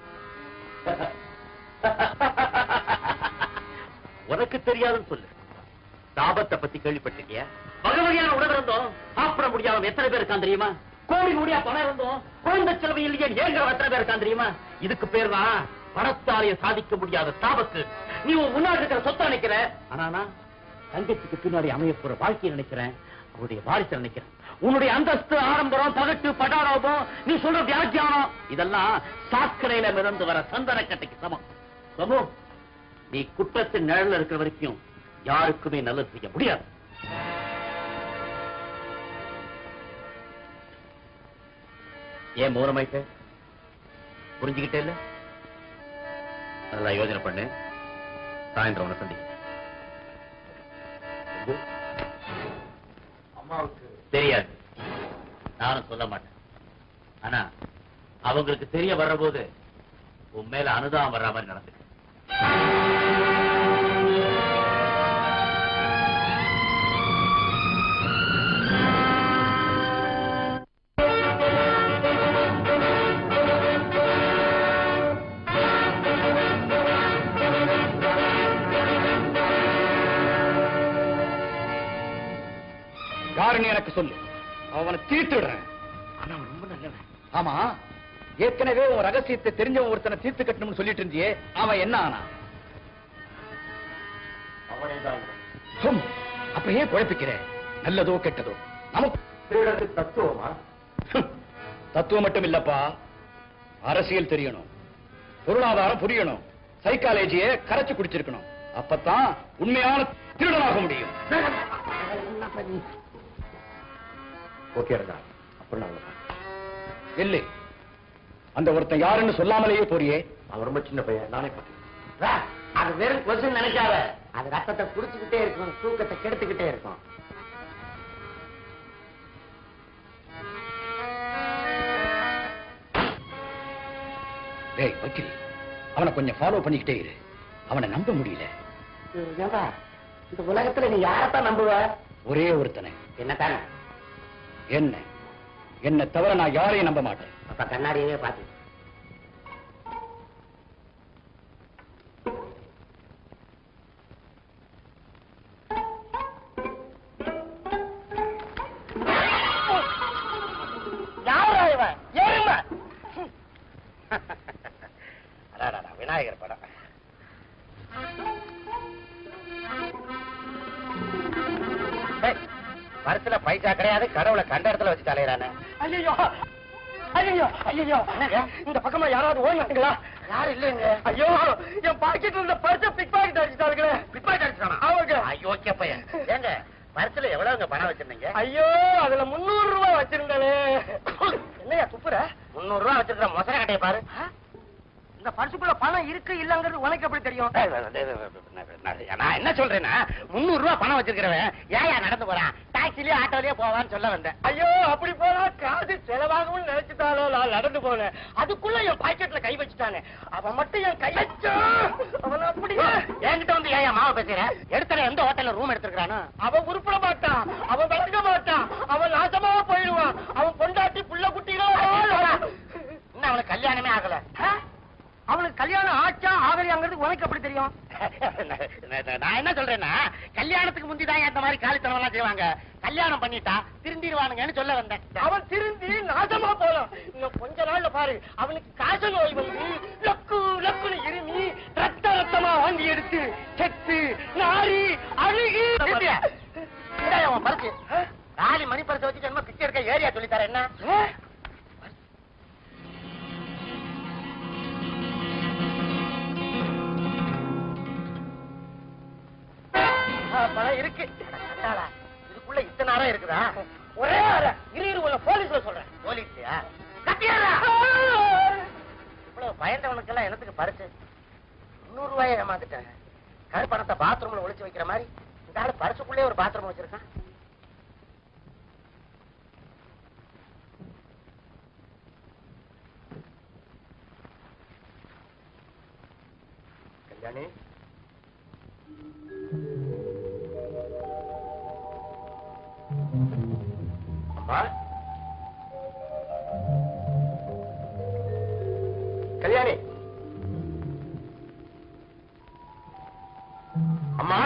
உனக்கு தெரியாதுன்னு சொல்லு. தாபத்தை பத்தி கேள்விப்பட்டிருக்கிய? வகை வகையான உணவு இருந்தோம் சாப்பிட முடியாம எத்தனை பேர் இருக்கான் தெரியுமா? கோடி கோடியா பணம் இருந்தோம் குழந்தை செலவு இல்லையே ஏங்கிற எத்தனை பேர் இருக்கான் தெரியுமா? இதுக்கு பேர் தான் பணத்தாலேயே சாதிக்க முடியாத தாபத்து. நீ முன்னாடி இருக்கிற சொத்தை நினைக்கிற, ஆனா தங்கச்சிக்கு பின்னாடி அமைய போற வாழ்க்கையை நினைக்கிறேன், அவருடைய வாரிசை நினைக்கிறேன். உன்னுடைய அந்தஸ்து, ஆடம்பரம், பகட்டு, படாரோபம், நீ சொல்ற வியாக்கியானம் இதெல்லாம் சாக்கடையில மிதந்து வர சந்தன கட்டைக்கு சமம். சமூ, நீ குற்றத்தின் நிழல்ல இருக்கிற வரைக்கும் யாருக்குமே நல்லது செய்ய முடியாது. ஏன் மௌனமாயிட்ட? புரிஞ்சுக்கிட்டே இல்ல? நல்லா யோசனை பண்ணு. சாயந்தரம் உன்னை சந்திக்க. அம்மாவுக்கு தெரியாது, நானும் சொல்ல மாட்டேன். ஆனா அவங்களுக்கு தெரிய வர்ற போது உன் மேல அனுதாபம் வர்ற மாதிரி நடந்துக்க. யாருன்னு எனக்கு சொல்லு, அவனை தீர்த்துடுறேன். ஆனா அவன் ரொம்ப நல்லவன். ஆமா, ஏற்கனவே உன் ரகசியத்தை தெரிஞ்சவன் ஒருத்தனை தீர்த்து கட்டணும்னு சொல்லிட்டு இருந்தியே, அவன் என்ன ஆனா? அவனேதான். அப்ப ஏன் குழப்பிக்கிற? நல்லதோ கெட்டதோ நமக்கு தத்துவமா? தத்துவம் மட்டும் இல்லப்பா, அரசியல் தெரியணும், பொருளாதாரம் புரியணும், சைக்காலஜியை கரைச்சு குடிச்சிருக்கணும். அப்பதான் உண்மையான திருடனாக முடியும். ஓகே, அப்புறம் இல்லை, அந்த ஒருத்தன் யாருன்னு சொல்லாமலேயே போறியே, அவன் ரொம்ப சின்ன பையன், நானே பார்த்தேன். அது வெறும் கொசு நினைக்காத, அது ரத்தத்தை குடிச்சுக்கிட்டே இருக்கும், தூக்கத்தை கெடுத்துக்கிட்டே இருக்கும். டேய் வக்கீல், அவனை கொஞ்சம் ஃபாலோ பண்ணிக்கிட்டே இரு, அவனை நம்ப முடியல. இந்த உலகத்துல நீ யாரத்தான் நம்புவ? ஒரே ஒருத்தனை. என்னத்தானே? என்ன தவிர நான் யாரையும் நம்ப மாட்டேன். அப்ப கண்ணாடியவே பாத்து. விநாயகர் படம். பரிசுல பைசா கிடையாது, கடவுளை கண்ட இடத்துல வச்சு தலையிறானே. ஐயோ, ஐயோ ஐயோ இந்த பக்கமா யாராவது ஓடினாங்களா? யாரும் இல்லைங்க. ஐயோ என் பாக்கெட்ல இருந்த பர்ஸ பிக் பாக்கெட் அடிச்சிட்டாங்களே. பிக் பாக்கெட் அடிச்சானா? அவங்க ஐயோ பையன். ஏங்க பர்ஸ்ல எவ்வளவுங்க பணம் வச்சிருந்தீங்க? ஐயோ அதுல 300 ரூபாய் வச்சிருந்தானே. என்னையா துப்புற? 300 ரூபாய் வச்சிருக்கிற மொசர கட்டைய பாரு. இந்த பர்சுக்குள்ள பணம் இருக்கு இல்லங்கிறது உனக்கு எப்படி தெரியும்? நான் என்ன சொல்றேன்னா 300 ரூபாய் பணம் வச்சிருக்கிறவன் ஏன் நடந்து போறான்? டாக்ஸிலயே ஆட்டோலயே போவான்னு சொல்ல வந்தேன். ஐயோ அப்படி போனா காசு செலவாகும்னு நினைச்சுட்டாலோ நான் நடந்து போனேன். அதுக்குள்ள என் பாக்கெட்ல கை வச்சுட்டானே. அவன் மட்டும் என் கை வச்சா அவன் அப்படியே என்கிட்ட வந்து ஏன் மாவை பேசுற? எடுத்துல எந்த ஹோட்டல்ல ரூம் எடுத்துக்கிறானோ அவன் உருப்பட மாட்டான், அவன் விளங்க மாட்டான், அவன் நாசமா போயிடுவான். அவன் பொண்டாட்டி புள்ள குட்டிகளோ இன்னும் அவனுக்கு கல்யாணமே ஆகல. அவனுக்கு கல்யாணம் ஆச்சா ஆகலையாங்கிறது உனக்கு எப்படி தெரியும்? நான் என்ன சொல்றேன்னா கல்யாணத்துக்கு முந்திதான் இந்த மாதிரி காலித்தனம் எல்லாம் செய்வாங்க. கல்யாணம் பண்ணிட்டா திருந்திடுவானுங்கன்னு சொல்ல வந்தேன். அவன் திருந்தி நாசமா போலாம். இன்னும் கொஞ்ச நாள்ல பாரு அவனுக்கு காச நோய் வந்து லக்கு லக்குன்னு இருமி ரத்த ரத்தமா வாங்கி எடுத்து செத்து நாரி அழுகி அவன் பறிச்சு நாலு மணி பறிச்சு வச்சு என்ன பிச்சை எடுக்க ஏரியா சொல்லித்தார என்ன? பணம் இருக்கு. இதுக்குள்ள இத்தனை நேரம் இருக்குதா? ஒரே அரை இரு உள்ள போலீஸ்ல சொல்றேன். போலீஸ்லயா? கட்டியாரா? இவ்வளவு பயந்தவனுக்கெல்லாம் என்னத்துக்கு பறிச்சு 300 ரூபாயை ஏமாந்துட்டேன். கருப்பணத்தை பாத்ரூம்ல ஒளிச்சு வைக்கிற மாதிரி இந்த ஆளு பரிசுக்குள்ளே ஒரு பாத்ரூம் வச்சிருக்கான். கல்யாணி அம்மா, கல்யாணி அம்மா.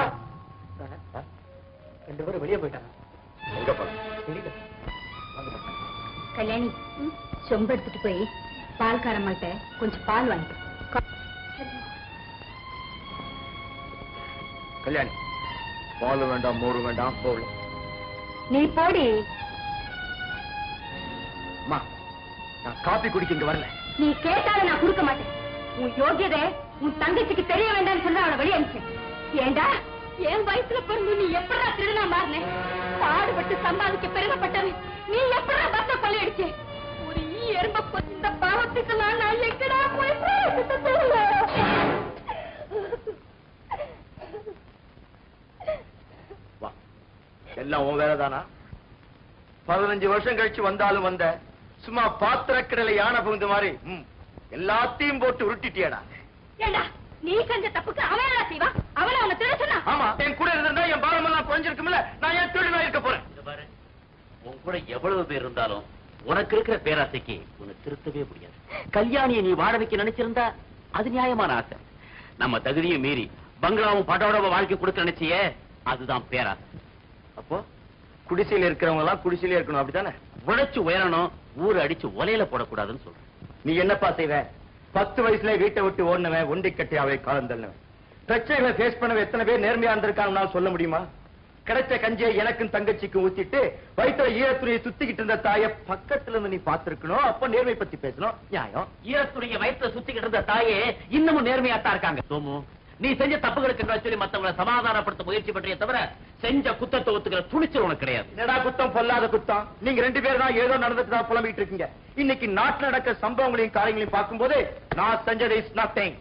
2 பேரும் வெளியே போயிட்டாங்க. எங்க போன? கல்யாணி சொம்பு எடுத்துட்டு போய் பால்காரம்மாட்ட கொஞ்சம் பால் வாங்கிட்டு. கல்யாணி பால் வேண்டாம், மோரு வேண்டாம், போகல. நீ போடி. அம்மா, நான் காபி குடிக்க இங்க வரல. நீ கேட்டாலும் நான் கொடுக்க மாட்டேன். உன் யோகியதை உன் தங்கச்சிக்கு தெரிய வேண்டாம்னு சொல்லி அவளை வெளியே அனுப்பிச்சேன். ஏண்டா என் வயசுல பிறந்து நீ எப்படா திருடனா மாறின? பாடுபட்டு சம்பாதிக்க பெருமைப்பட்டவன் நீ எப்படா பத்த கொள்ளையடிச்சு? ஒரு எறும்ப இந்த பாவத்துக்கு நான் எங்கடா போய் எல்லாம் உன் வேலைதானா? 15 வருஷம் கழிச்சு வந்தாலும் வந்த சும்மா பாத்திரக்கடலை யானை புகுந்த மாதிரி எல்லாத்தையும் போட்டு உருட்டிட்டியடா. ஏண்டா நீ செஞ்ச தப்புக்கு அவன் என்ன செய்வான்? அவனை அவனை திட சொன்னா? ஆமா, என் கூட இருந்தா என் பாரமெல்லாம் குறைஞ்சிருக்கும்ல. நான் ஏன் திருடினா இருக்க போறேன்? உன் கூட எவ்வளவு பேர் இருந்தாலும் உனக்கு இருக்கிற பேராசைக்கு உன்னை திருத்தவே முடியாது. கல்யாணியை நீ வாழ வைக்க நினைச்சிருந்தா அது நியாயமான ஆசை. நம்ம தகுதியை மீறி பங்களாவும் படோட வாழ்க்கை கொடுக்க நினைச்சியே அதுதான் பேராசை. அப்போ குடிசையில இருக்கிறவங்க எல்லாம் குடிசையில இருக்கணும், அப்படித்தானே? உழைச்சு உயரணும், ஊரு அடிச்சு ஒலையில போடக்கூடாதுன்னு சொல்றேன். நீ என்னப்பா செய்வ? 10 வயசுல வீட்டை விட்டு ஓடினவன், ஒண்டி கட்டி அவளை காலம் தள்ளவன், பிரச்சனைகளை ஃபேஸ் பண்ணவன் எத்தனை பேர் நேர்மையா இருந்திருக்காங்க சொல்ல முடியுமா? கிடைச்ச கஞ்சியை எனக்கும் தங்கச்சிக்கும் ஊத்திட்டு வயிற்றுல ஈரத்துணியை சுத்திக்கிட்டு இருந்த தாய பக்கத்துல இருந்து நீ பாத்துருக்கணும். அப்ப நேர்மை பத்தி பேசணும், நியாயம். ஈரத்துடைய வயிற்றுல சுத்திக்கிட்டு இருந்த தாயே இன்னமும் நேர்மையாத்தான் இருக்காங்க. சோமு, நீ செஞ்ச தப்புகளுக்கு சொல்லி மத்தவங்களை சமாதானப்படுத்த முயற்சி பற்றிய தவிர செஞ்ச குத்தத்தை ஒத்துக்கிற துணிச்சல் உனக்கு கிடையாது. என்னடா குத்தம், பொல்லாத குத்தம். நீங்க 2 பேரும் தான் ஏதோ நடந்துட்டு தான் புலம்பிட்டு இருக்கீங்க. இன்னைக்கு நாட்டுல நடக்க சம்பவங்களையும் காரியங்களையும் பார்க்கும்போது நான் செஞ்சது இஸ் நத்திங்.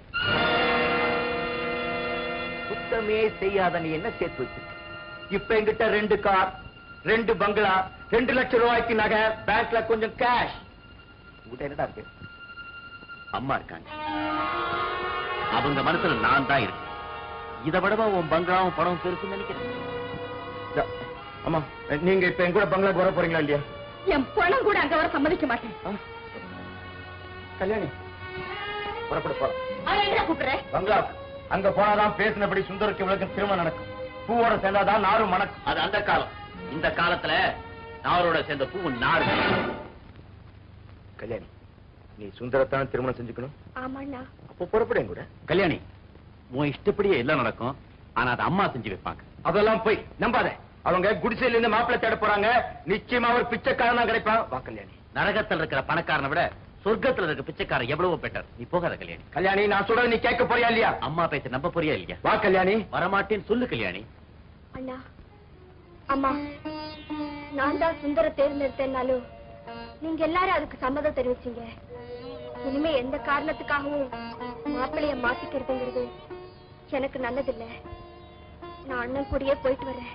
குத்தமே செய்யாத நீ என்ன சேர்த்து வச்சிருக்க? இப்ப என்கிட்ட 2 கார், 2 பங்களா, 2 லட்சம் ரூபாய்க்கு நகை, பேங்க்ல கொஞ்சம் கேஷ். உங்ககிட்ட என்னடா இருக்கு? அம்மா இருக்காங்க, அவங்க மனசுல நான் தான் இருக்கேன். இதை விடவா உன் பங்களாவும் பணம் பெருசுன்னு நினைக்கிறேன். அம்மா, நீங்க இப்ப என் கூட பங்களாக்கு வர போறீங்களா இல்லையா? என் பணம் கூட அங்க வர சம்மதிக்க மாட்டேன். கல்யாணி புறப்பட போறோம். அவன் என்ன கூப்பிடுற? பங்களாவுக்கு. அங்க போனாதான் பேசினபடி சுந்தருக்கு இவளுக்கு திருமணம் நடக்கும். பூவோட சேர்ந்தாதான் நாரும் மணக்கும். அது அந்த காலம். இந்த காலத்துல நாரோட சேர்ந்த பூ நார். கல்யாணி, நீ சுந்தரத்தான திருமணம் செஞ்சுக்கணும். ஆமாண்ணா. அப்போ புறப்பட கூட. கல்யாணி, உன் இஷ்டப்படியே எல்லாம் நடக்கும். ஆனா அது அம்மா செஞ்சு வைப்பாங்க. அதெல்லாம் போய் நம்பாத. அவங்க குடிசையில இருந்து மாப்பிள்ளை தேட போறாங்க. நிச்சயமா அவர் பிச்சைக்காரனா கிடைப்பான். வா கல்யாணி. நரகத்தில் இருக்கிற பணக்காரனை விட சொர்க்கத்துல இருக்க பிச்சைக்காரன் எவ்வளவு பெட்டர். நீ போகாத கல்யாணி. கல்யாணி, நான் சொல்றது நீ கேட்க போறியா இல்லையா? அம்மா பேச்ச நம்ப போறியா இல்லையா? வா கல்யாணி. வரமாட்டேன்னு சொல்லு கல்யாணி. அண்ணா, அம்மா, நான் தான் சுந்தர தேர்ந்தெடுத்தேன்னாலும் நீங்க எல்லாரும் அதுக்கு சம்மதம் தெரிவிச்சீங்க. இனிமே எந்த காரணத்துக்காகவும் மாப்பிள்ளைய மாத்திக்கிறதுங்கிறது எனக்கு நல்லதில்ல. நான் அண்ணன் கூடயே போயிட்டு வரேன்.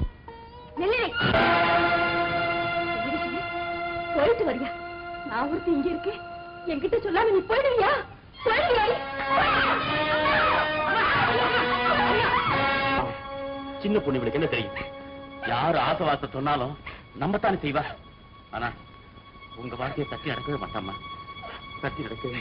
போயிட்டு வரியா? நான் ஒருத்தி இங்க இருக்கேன், என்கிட்ட சொல்லாம நீ போயிடுவியா? சின்ன பொண்ணு இவளுக்கு என்ன தெரியும்? யாரு ஆசவாச சொன்னாலும் நம்பத்தானே செய்வா. ஆனா உங்க வார்த்தையை தட்டி நடக்கவே மாட்டாமா. தட்டி நடக்கவே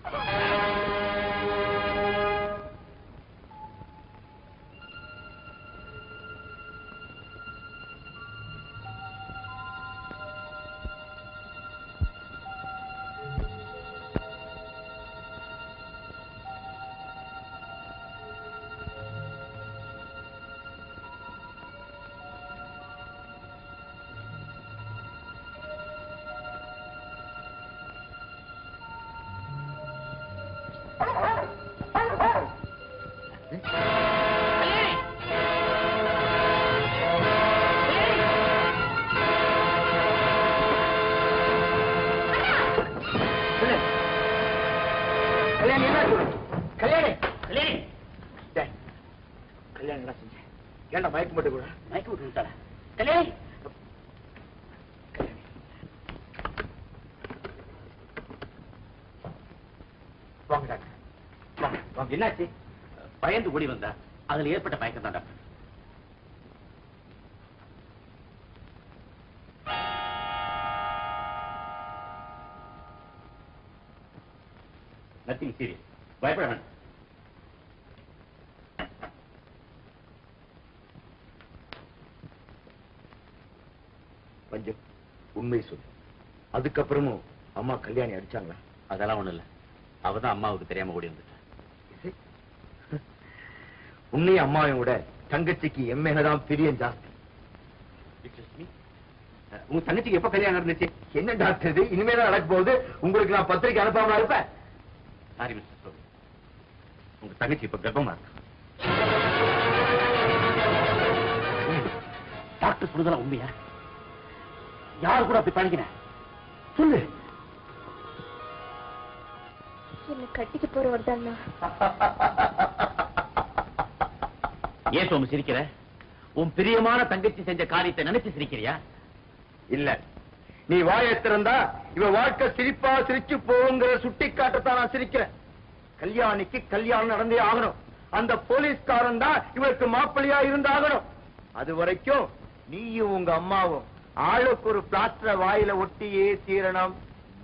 மயக்கம் போட்டு கூட மயக்கம் விட்டு விட்டாளா? கல்யாணி வாங்க டாக்டர். வாங்க வாங்க. என்னாச்சு? பயந்து ஓடி வந்தா அதுல ஏற்பட்ட மயக்கம் தான் டாக்டர். Nothing serious. பயப்பட வேண்டாம். பஞ்சம், உண்மை சொல்லு. அதுக்கப்புறமும் அம்மா கல்யாணி அடிச்சாங்களா? அதெல்லாம் ஒண்ணு இல்ல. அவதான் அம்மாவுக்கு தெரியாம ஓடி வந்துட்டா. உன்னையும் அம்மாவையும் விட தங்கச்சிக்கு எம்மேலதான் பிரியம் ஜாஸ்தி. உங்க தங்கச்சிக்கு எப்ப கல்யாணம் நடந்துச்சு? என்ன டாக்டர் இது? இனிமேதான் நடக்க போகுது. உங்களுக்கு நான் பத்திரிக்கை அனுப்பாம இருப்பேன். சாரி மிஸ்டர், உங்க தங்கச்சி இப்ப கர்ப்பமா இருக்கு. டாக்டர் சொல்றதெல்லாம் உண்மையா? யாரு கூட அப்படி பழகின? சொல்லு. என்ன கட்டிக்கு போறவர் தான். ஏன் சோமு சிரிக்கிற? உன் பிரியமான தங்கச்சி செஞ்ச காரியத்தை நினைச்சு சிரிக்கிறியா? இல்ல, நீ வாயை திறந்தா இவ வாழ்க்கை சிரிப்பா சிரிச்சு போங்கிற சுட்டி காட்டத்தான் நான் சிரிக்கிறேன். கல்யாணிக்கு கல்யாணம் நடந்தே ஆகணும். அந்த போலீஸ்காரன் தான் இவருக்கு மாப்பிள்ளையா இருந்தாகணும். அது வரைக்கும் நீயும் உங்க அம்மாவும் ஆளுக்கு ஒரு பிளாஸ்டர் வாயில ஒட்டியே தீரணும்.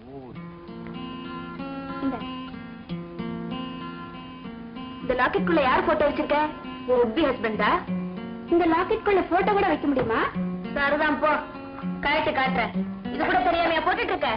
இந்த லாக்கெட்டுக்குள்ள யார் போட்டோ வச்சிருக்க? உப்பி ஹஸ்பண்டா? இந்த லாக்கெட்டுக்குள்ள போட்டோ கூட வைக்க முடியுமா? சரிதான், போ கழட்டு காட்டுறேன். இது கூட தெரியாமையா போட்டுட்டு இருக்க?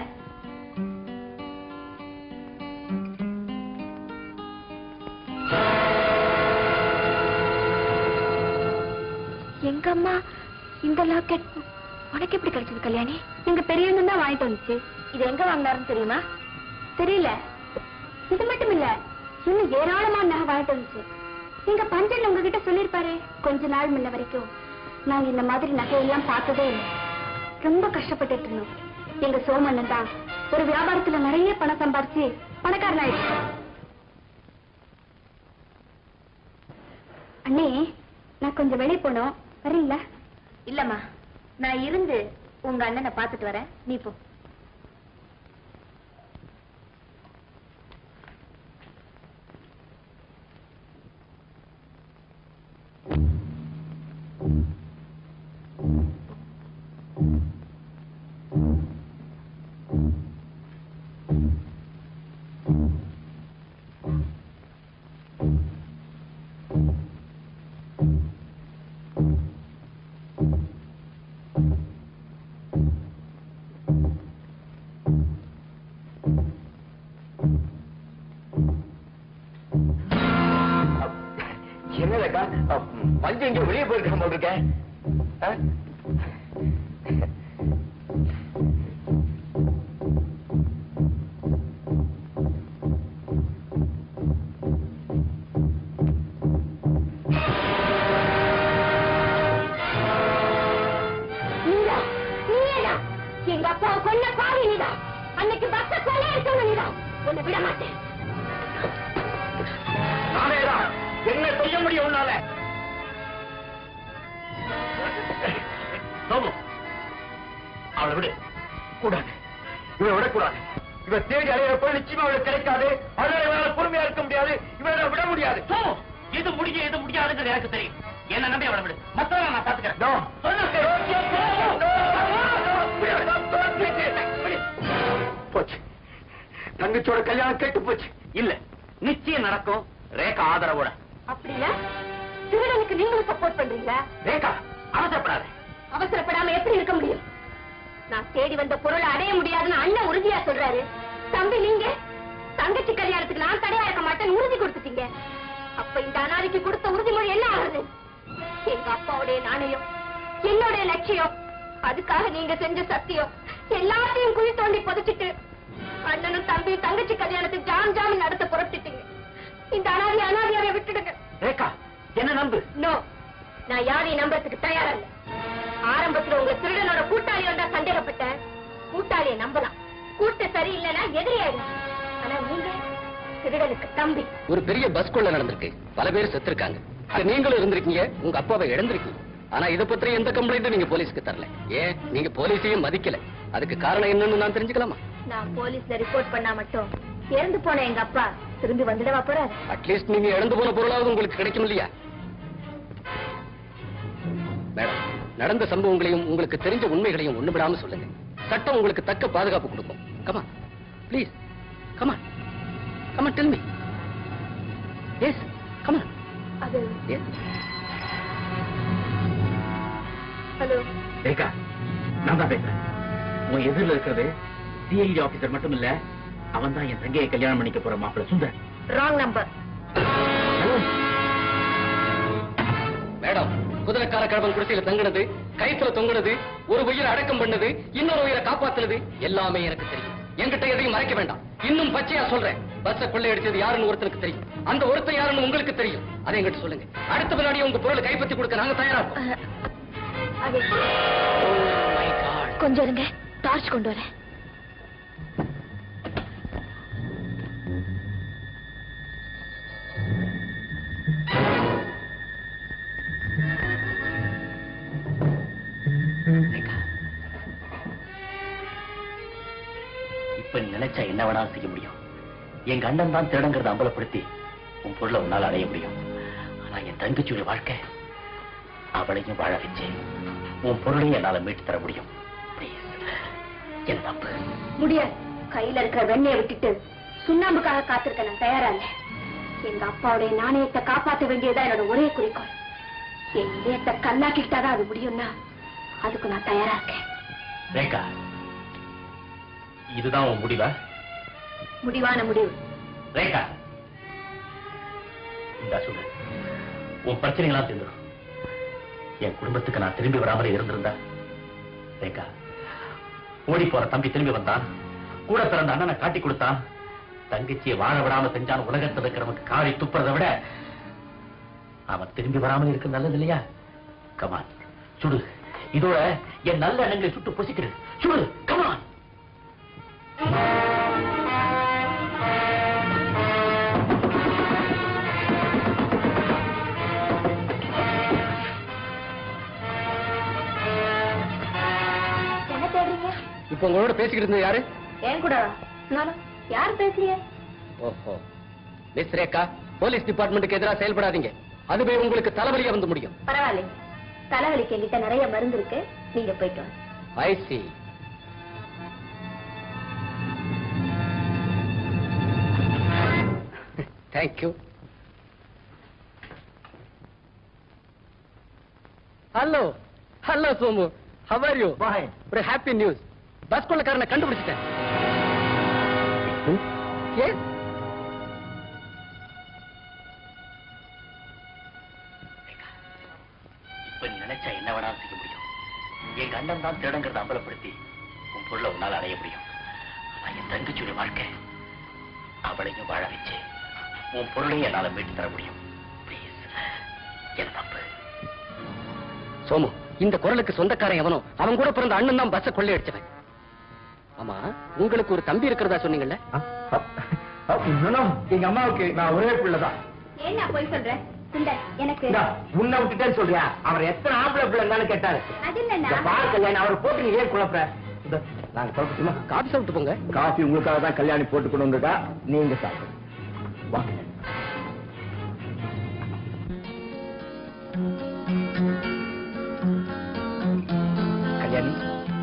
எங்க அம்மா இந்த லாக்கெட் உனக்கு எப்படி கிடைச்சது கல்யாணி? எங்க பெரியவங்க தான் வாங்கிட்டு வந்துச்சு. இது எங்க வாங்கினாருன்னு தெரியுமா? தெரியல. இது மட்டும் இல்ல, இன்னும் ஏராளமான நகை வாங்கிட்டு வந்துச்சு. எங்க பஞ்சன் உங்ககிட்ட சொல்லிருப்பாரு. கொஞ்ச நாள் முன்ன வரைக்கும் நாங்க இந்த மாதிரி நகையெல்லாம் பார்த்ததே இல்லை. ரொம்ப கஷ்டப்பட்டு இருந்தோம். எங்க சோமண்ணன் தான் ஒரு வியாபாரத்துல நிறைய பணம் சம்பாரிச்சு பணக்காரன் ஆயிடுச்சு. அண்ணே, நான் கொஞ்சம் வெளியே போனோம், வரீங்களா? இல்லம்மா, நான் இருந்து உங்க அண்ணனை பாத்துட்டு வரேன். நீ போ. பஞ்சு இங்க வெளியே போயிருக்க போல் இருக்கேன். உன்னை விட மாட்டேன். நானேதான். என்ன செய்ய முடியும் உன்னால? அவளை விடு. கூடாது, இவனை விடக்கூடாது. இவ தேடி அலையிறப்ப நிச்சயமா அவளுக்கு கிடைக்காது. அதனால இவனால பொறுமையா இருக்க முடியாது. இவனை விட முடியாது. எது முடியும் எது முடியாதுன்னு எனக்கு தெரியும். என்ன நம்பி அவளை விடு. மத்தவங்க நான் பாத்துக்கிறேன். போச்சு, தங்கச்சியோட கல்யாணம் கேட்டு போச்சு. இல்ல, நிச்சயம் நடக்கும். ரேகா ஆதரவோட. அப்படின்னா திருடனுக்கு நீங்களும் சப்போர்ட் பண்றீங்களா? ரேகா, அவசரப்படாத. அவசரப்படாம எப்படி இருக்க முடியும்? நான் தேடி வந்த பொருளை அடைய முடியாதுன்னு அண்ணன் உறுதியா சொல்றாரு. தம்பி, நீங்க தங்கச்சி கல்யாணத்துக்கு நான் தடையா இருக்க மாட்டேன்னு உறுதி கொடுத்துட்டீங்க. அப்ப இந்த அனாதைக்கு கொடுத்த உறுதிமொழி என்ன ஆகுது? எங்க அப்பாவுடைய நாணயம், என்னுடைய லட்சியம், அதுக்காக நீங்க செஞ்ச சத்தியம் எல்லாத்தையும் குழி தோண்டி புதைச்சிட்டு அண்ணனும் தம்பி தங்கச்சி கல்யாணத்துக்கு ஜாம் ஜாம் நடத்த புறப்பட்டுட்டீங்க. இந்த அனாதையாவை விட்டுடுங்க. ரேகா, என்ன நம்பு. நோ, நான் யாரையும் நம்பறதுக்கு தயாரா இல்ல. ஆரம்பத்துல உங்க திருடனோட கூட்டாளி வந்தா சந்தேகப்பட்டேன். கூட்டாளியை நம்பலாம், கூட்டு சரியில்லைன்னா எதிரியாயிடும். ஆனா நீங்க திருடனுக்கு தம்பி. ஒரு பெரிய பஸ் கொள்ள நடந்திருக்கு. பல பேர் செத்துருக்காங்க. நீங்களும் இருந்திருக்கீங்க, உங்க அப்பாவை இழந்திருக்கீங்க. ஆனா இதை பத்தி எந்த கம்ப்ளைண்ட்டும் நீங்க போலீஸ்க்கு தரல. ஏன் நீங்க போலீஸையும் மதிக்கல? அதுக்கு காரணம் என்னன்னு நான் தெரிஞ்சுக்கலாமா? நான் போலீஸ்ல ரிப்போர்ட் பண்ணா மட்டும் இறந்து போன எங்க அப்பா திரும்பி வந்துடவா போறாரு? அட்லீஸ்ட் நீங்க இழந்து போன பொருளாவது உங்களுக்கு கிடைக்கும் இல்லையா? மேடம், நடந்த சம்பவங்களையும் உங்களுக்கு தெரிஞ்ச உண்மைகளையும் ஒண்ணு விடாம சொல்லுங்க. சட்டம் உங்களுக்கு தக்க பாதுகாப்பு கொடுக்கும். Come on please, come on come on tell me. Yes, come on. அது ஹலோ ரேகா, நான் தான் பேசுறேன். உன் எதிரில் இருக்கிறது சிஐடி ஆபீசர் மட்டும் இல்ல, அவன் தான் என் தங்கையை கல்யாணம் பண்ணிக்க போற மாப்பிள்ள சுந்தர். Wrong number. மேடம், குதிரைக்கார கழகம் குடிசையில தங்கினது, கைத்துல தொங்குனது, ஒரு உயிரை அடக்கம் பண்ணது, இன்னொரு உயிரை காப்பாத்துனது எல்லாமே எனக்கு தெரியும். என்கிட்ட எதையும் மறைக்க வேண்டாம். இன்னும் பச்சையா சொல்றேன், பஸ்ஸை கொள்ளையடிச்சது யாருன்னு ஒருத்தருக்கு தெரியும். அந்த ஒருத்தர் யாருன்னு உங்களுக்கு தெரியும். அதை என்கிட்ட சொல்லுங்க. அடுத்த பின்னாடி உங்க பொருளை கைப்பற்றி கொடுக்க நாங்க தயாரா இருக்கோம். கொஞ்சம் இருங்க, டார்ச் கொண்டு வரேன். இப்ப நீ நினைச்சா என்ன வேணாலும் செய்ய முடியும். எங்க அண்ணன் தான் திருடங்கிறத அம்பலப்படுத்தி உன் பொருளை உன்னால அடைய முடியும். ஆனா என் தங்கச்சியோட வாழ்க்கை, அவளையும் வாழ வச்சு உன் பொருளையும் என்னால மீட்டு தர முடியும். என் தப்பு முடியாது. கையில இருக்கிற வெண்ணையை விட்டுட்டு சுண்ணாம்புக்காக காத்திருக்க நான் தயாரா இல்ல. எங்க அப்பாவுடைய நாணயத்தை காப்பாற்ற வேண்டியதா என்னோட ஒரே குறிக்கோள். என் இதயத்தை கல்லாக்கிட்டாதான் அது முடியும்னா அதுக்கு நான் தயாரா இருக்கேன். ரேகா, இதுதான் உன் முடிவா? முடிவான முடிவு. ரேகா, இந்த சொல்லு, உன் பிரச்சனைகளாம் தீர்ந்துடும். என் குடும்பத்துக்கு நான் திரும்பி வராமலே இருந்திருந்தா, ரேகா, ஓடி போற தம்பி திரும்பி வந்தான், கூட பிறந்த அண்ணனை காட்டி கொடுத்தான், தங்கச்சியை வாழ விடாம செஞ்சான், உலகத்தில் இருக்கிறவனுக்கு காரி துப்புறதை விட அவன் திரும்பி வராமல் இருக்க நல்லது இல்லையா? கமான், சுடு. இதோட என் நல்ல எண்ணங்களை சுட்டு பொசிக்கிறேன். சுடு, கமான். என்ன தேடுறீங்க? இப்ப உங்களோட பேசிக்கிட்டு இருந்தது யாரு? ஏன் கூட நானும். யார் பேசுறீங்க? ஓஹோ, மிஸ் ரேகா, போலீஸ் டிபார்ட்மெண்ட்டுக்கு எதிராக செயல்படாதீங்க. அதுவே உங்களுக்கு தலைவலியா வந்து முடியும். பரவாயில்ல, தலைவலிக்கு என்கிட்ட நிறைய மருந்து இருக்கு, நீங்க போயிட்டு வாங்க. I see. Thank you. Hello hello Somu, how are you? ஒரு ஹாப்பி நியூஸ். பஸ் கொள்ளக்காரனை கண்டுபிடிச்சிட்டேன். Yes? இப்ப நீ நினைச்சா என்ன வேணாலும் செய்ய முடியும். எங்க அண்ணன் தான் திருடங்கிறத அம்பலப்படுத்தி உன் பொருளை உன்னால அடைய முடியும். ஆனா என் தங்கச்சியோட வாழ்க்கை, அவளையும் வாழ வச்சு உன் பொருளையும் என்னால மீட்டு தர முடியும். Please, என் தப்பு. சோமு, இந்த குரலுக்கு சொந்தக்காரன் எவனோ அவன் கூட பிறந்த அண்ணன் தான் பஸ்ஸை கொள்ளையடிச்சவன். ஆமா, உங்களுக்கு ஒரு தம்பி இருக்கிறதா சொன்னீங்கல்ல? எங்க அம்மாவுக்கு நான் ஒரே பிள்ளைதான். ஏன்னா போய் சொல்றேன் எனக்கு உன்னை விட்டுட்டேன்னு சொல்றியா? அவர் எத்தனை ஆம்பளை பிள்ளைன்னு கேட்டாரு. அது இல்ல கல்யாணம் அவரை போட்டு நீ ஏன் குழப்பற? நாங்க சாப்பிட்டுமா? காபி சாப்பிட்டு போங்க. காஃபி உங்களுக்காக தான் கல்யாணி போட்டு கொண்டு வந்துட்டா, நீங்க சாப்பிடுங்க. வாங்க. கல்யாணி,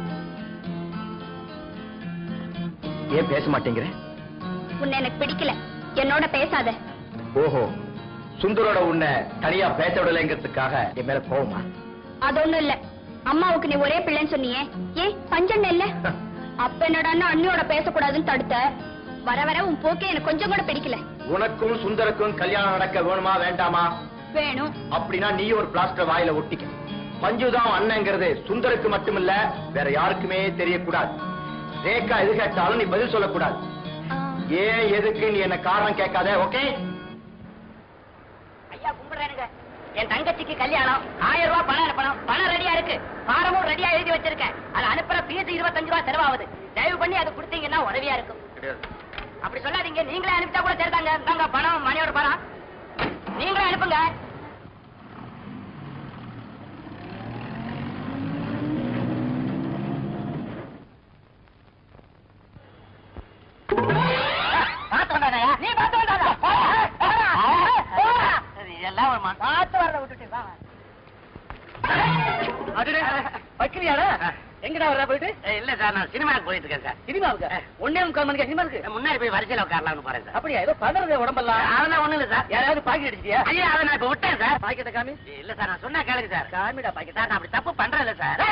ஏன் பேச மாட்டேங்கிற? உன்னை எனக்கு பிடிக்கல, என்னோட பேசாத. ஓஹோ, சுந்தரோட உன்னை தனியா பேச விடலைங்கிறதுக்காக என் மேல கோவமா? அது ஒண்ணும் இல்ல. அம்மாவுக்கு நீ ஒரே பிள்ளைன்னு சொன்னியே, ஏன் பஞ்சம் இல்ல? அப்ப என்னடா அண்ணியோட பேசக்கூடாதுன்னு தடுத்த. வர வர உன் போக்கே எனக்கு கொஞ்சம் கூட பிடிக்கல. உனக்கும் சுந்தருக்கும் கல்யாணம் நடக்க வேணுமா வேண்டாமா? வேணும். அப்படின்னா நீ ஒரு பிளாஸ்டர் வாயில ஒட்டிக்க. மஞ்சுதான் அண்ணங்கிறது சுந்தருக்கு மட்டுமில்ல, வேற யாருக்குமே தெரியக்கூடாது. ரேகா எது கேட்டாலும் நீ பதில் சொல்லக்கூடாது. ஏன் எதுக்கு நீ என்ன காரணம் கேட்காத, ஓகே? ஐயா கும்பிடுறேனுங்க. என் தங்கச்சிக்கு கல்யாணம், 1000 ரூபாய் பணம் அனுப்பணும். பணம் ரெடியா இருக்கு, பாரமும் ரெடியா எழுதி வச்சிருக்கேன். அது அனுப்புற பீஸ் 25 ரூபாய் செலவாகுது. தயவு பண்ணி அதை கொடுத்தீங்கன்னா உதவியா இருக்கும். அப்படி சொல்லாதீங்க, நீங்களே அனுப்பிட்டா கூட சரிதாங்க. தாங்க பணம், மணியோட பணம் நீங்களே அனுப்புங்க. பார்த்து வந்தானயா? நீ பார்த்து வந்தானா? எல்லாம் பார்த்து வர விட்டுட்டு வா. வைக்கிறியாடா? எங்கடா வர்ற போயிட்டு? இல்ல சார், நான் சினிமாவுக்கு போயிட்டு இருக்கேன் சார். சினிமாவுக்கு? 1:45 மணிக்கு சினிமா இருக்கு. முன்னாடி போய் வரிசையில உட்காரலாம்னு போறேன் சார். அப்படியா? ஏதோ பதறது உடம்பெல்லாம். அதெல்லாம் ஒண்ணும் இல்ல சார். யாராவது பாக்கெட் அடிச்சியா? ஐயா, அதை நான் இப்ப விட்டேன் சார். பாக்கெட்ட காமி. இல்ல சார், நான் சொன்னா கேளுங்க சார். காமிடா பாக்கெட். நான் அப்படி தப்பு பண்றேன் இல்ல சார்.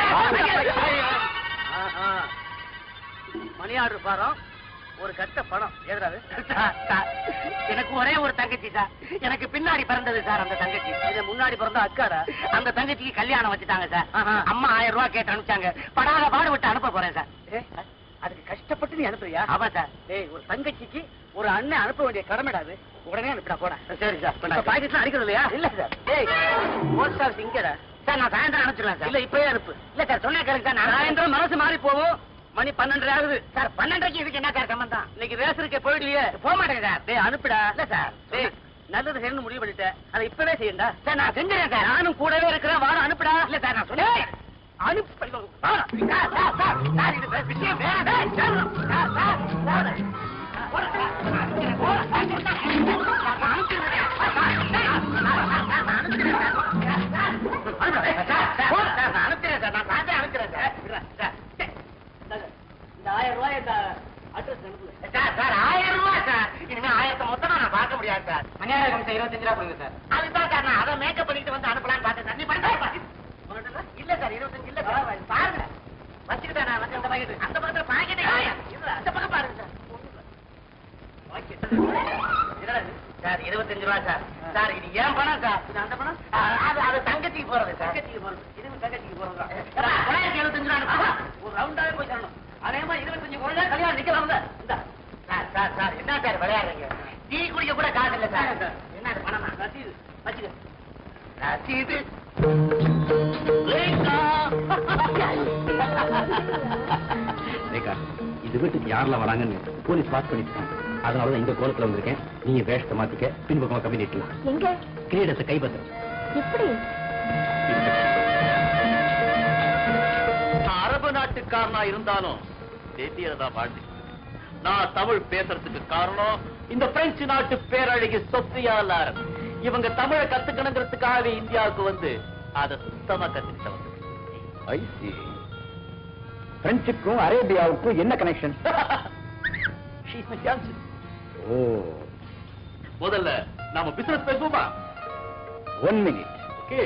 மணி ஆர்டர் பாரம், ஒரு கட்ட பணம். எதுறாது? எனக்கு ஒரே ஒரு தங்கச்சி சார். எனக்கு பின்னாடி பிறந்தது சார் அந்த தங்கச்சி. இது முன்னாடி பிறந்த அக்காடா. அந்த தங்கச்சிக்கு கல்யாணம் வச்சுட்டாங்க சார். அம்மா 1000 ரூபாய் கேட்டு அனுப்பிச்சாங்க. படாத பாடு விட்டு அனுப்ப போறேன் சார். அதுக்கு கஷ்டப்பட்டு நீ அனுப்புறியா? ஆமா சார். ஒரு தங்கச்சிக்கு ஒரு அண்ணன் அனுப்ப வேண்டிய கடமைடாது. உடனே அனுப்பிடா போட. சரி சார். பாக்கெட்லாம் அடிக்கிறது இல்லையா? இல்ல சார். போஸ்ட் ஆஃபீஸ் இங்கடா சார். நான் சாயந்தரம் அனுப்பிச்சிடலாம் சார். இல்ல இப்பவே அனுப்பு. இல்ல சார், சொன்னா கேளுங்க சார். சாயந்தரம் மனசு மாறி போவோம். மணி 12 ஆகுது சார். 12:30 இதுக்கு என்ன சார் சம்பந்தம்? இன்னைக்கு ரேசருக்கு போயிடலையே. போக மாட்டேங்க சார். டேய் அனுப்பிடா. இல்ல சார், டேய் நல்லது செய்யணும் முடிவு பண்ணிட்டேன். அதை இப்பவே செய்யண்டா சார். நான் செஞ்சுறேன் சார். நானும் கூடவே இருக்கிறேன். வாரம் அனுப்பிடா. இல்ல சார், நான் சொன்னேன் அனுப்பி. விஷயம் அனுப்பிக்கிறேன் சார். நான் பார்த்தே அனுப்பிக்கிறேன் சார். இந்த 1000 ரூபாய் இந்த அட்ரஸ் அனுப்புங்க சார். சார் 1000 ரூபாய் சார். இனிமே 1000 மொத்தமா நான் பார்க்க முடியாது சார். மணியார கமிஷன் 25 ரூபாய் கொடுங்க சார். அதுதான் சார், நான் அதை மேக்கப் பண்ணிட்டு வந்து அனுப்பலான்னு பார்த்தேன் சார். நீ பண்ண இல்ல சார், 25 இல்ல சார். பாருங்க வச்சுக்கிட்டேன் நான் வந்து அந்த பாக்கெட். அந்த பக்கத்துல பாக்கெட்டே அந்த பக்கம் பாருங்க சார். சார் 25 ரூபாய் சார். சார் இது ஏன் பணம் சார். இது அந்த பணம் அது தங்கச்சிக்கு போறது சார். தங்கச்சிக்கு போறது. இது தங்கச்சிக்கு போறது தான். 975 ரூபாய் ஒரு ரவுண்டாவே போய் தரணும். அதே மாதிரி 25 குறைஞ்சா கல்யாணம் நிக்கலாம். சார் சார் சார், என்ன சார் விளையாடுறீங்க? டீ குடிக்க கூட காசு இல்ல சார். என்ன பணம்? ரசீது வச்சுக்க. ரசீது ரேகா. இது வீட்டுக்கு யாரெல்லாம் வராங்கன்னு போலீஸ் பாஸ் பண்ணிருக்காங்க. அதனாலதான் இந்த கோலத்துல வந்திருக்கேன். நீங்க வேஷத்தை மாத்திக்க, பின்பக்கமா கம்மி நீட்டலாம். எங்க கிரீடத்தை கைப்பற்ற. எப்படி? அரபு நாட்டுக்காரனா இருந்தாலும் தேசியதான் வாழ்ந்து. நான் தமிழ் பேசுறதுக்கு காரணம் இந்த பிரெஞ்சு நாட்டு பேரழகி சொஃபியா லாரன். இவங்க தமிழை கத்துக்கணுங்கிறதுக்காகவே இந்தியாவுக்கு வந்து அதை சுத்தமா கத்துக்கிட்ட வந்து. பிரெஞ்சுக்கும் அரேபியாவுக்கும் என்ன கனெக்ஷன்? முதல்ல நாம பிசினஸ் பேசுவோமா? 1 minute. ஓகே.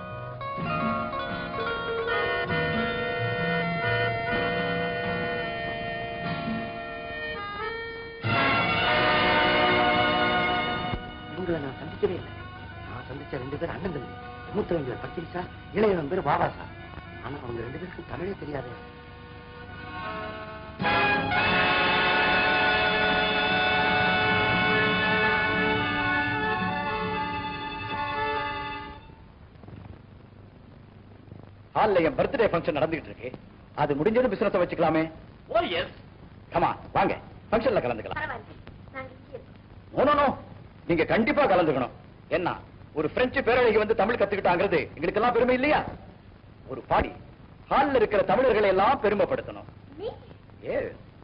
உங்களை நான் சந்திக்கவே இல்லை. நான் சந்திச்ச 2 பேர் அண்ணன் தம்பி. மூத்தவங்க பேர் பச்சை சார், இளையவன் பேர் பாபா சார். ஆனா அவங்க 2 பேருக்கும் தமிழே தெரியாது. ஹால்ல என் பர்த்டே ஃபங்க்ஷன் நடந்துகிட்டு இருக்கு. அது முடிஞ்சது பிசினஸ் வச்சுக்கலாமே. ஓ எஸ், கமா வாங்க ஃபங்க்ஷன்ல கலந்துக்கலாம். பரவாயில்ல, நாங்க இங்கே இருக்கோம். நோ நோ நோ, நீங்க கண்டிப்பா கலந்துக்கணும். என்ன ஒரு பிரெஞ்சு பேரழகி வந்து தமிழ் கத்துக்கிட்டாங்கிறது எங்களுக்கு எல்லாம் பெருமை இல்லையா? ஒரு பாடி ஹால்ல இருக்கிற தமிழர்களை எல்லாம் பெருமைப்படுத்தணும். நீ ஏ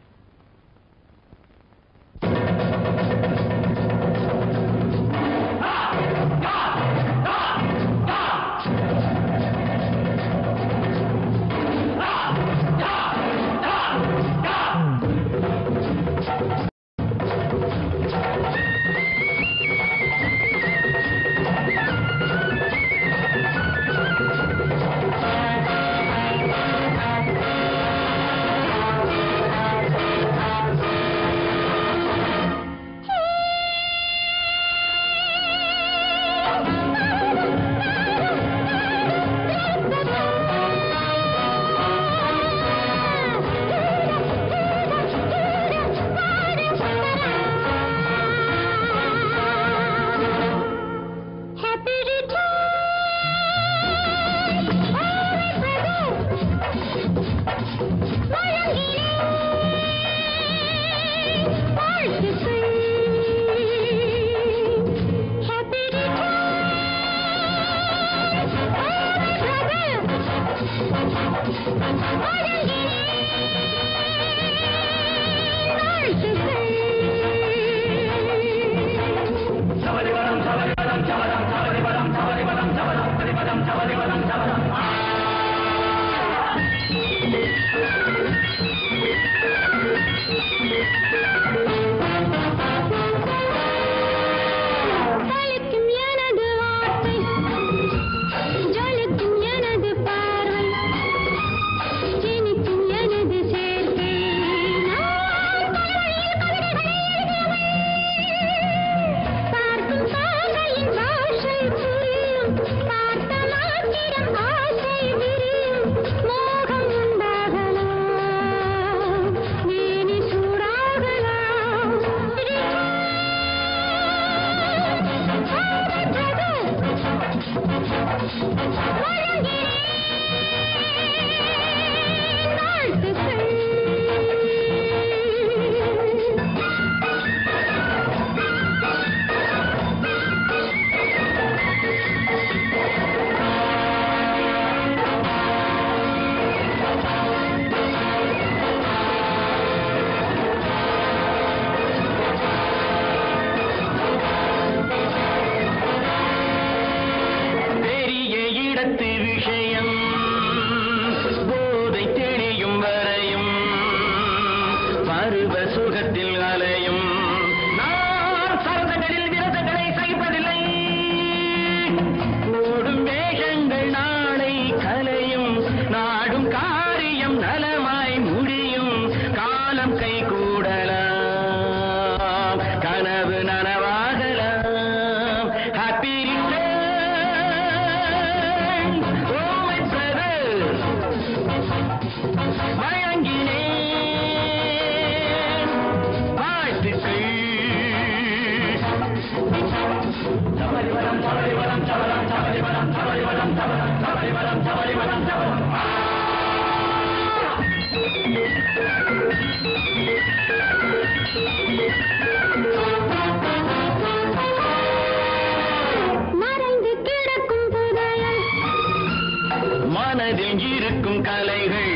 மனதில் இருக்கும் கலைகள்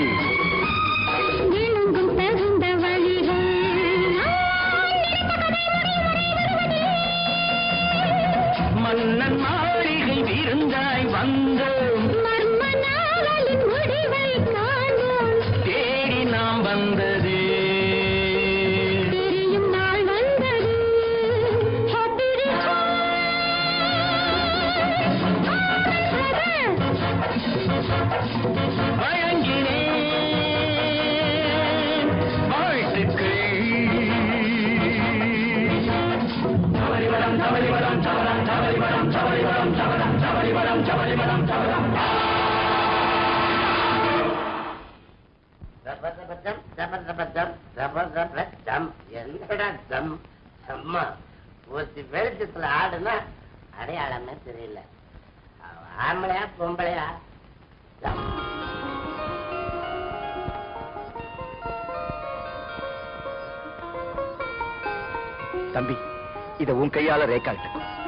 விழுங்கும் தகுந்த வழிகள் மன்னன் மாளிகை விருந்தாய் வந்தோம் மர்ம நாவலின் முடிவை காண்போம் தேடி நாம் வந்தது தெரியும் நாள் வந்தது ஹாப்பி வழங்கினேன் வாழ்த்துக்கள் என்னடா தம் அம்மா ஒரு வெளிச்சத்துல ஆடுனா அடையாளமே தெரியல. ஆம்பளையா பொம்பளையா? தம்பி, இத உன் கையால ரேகா கிட்ட.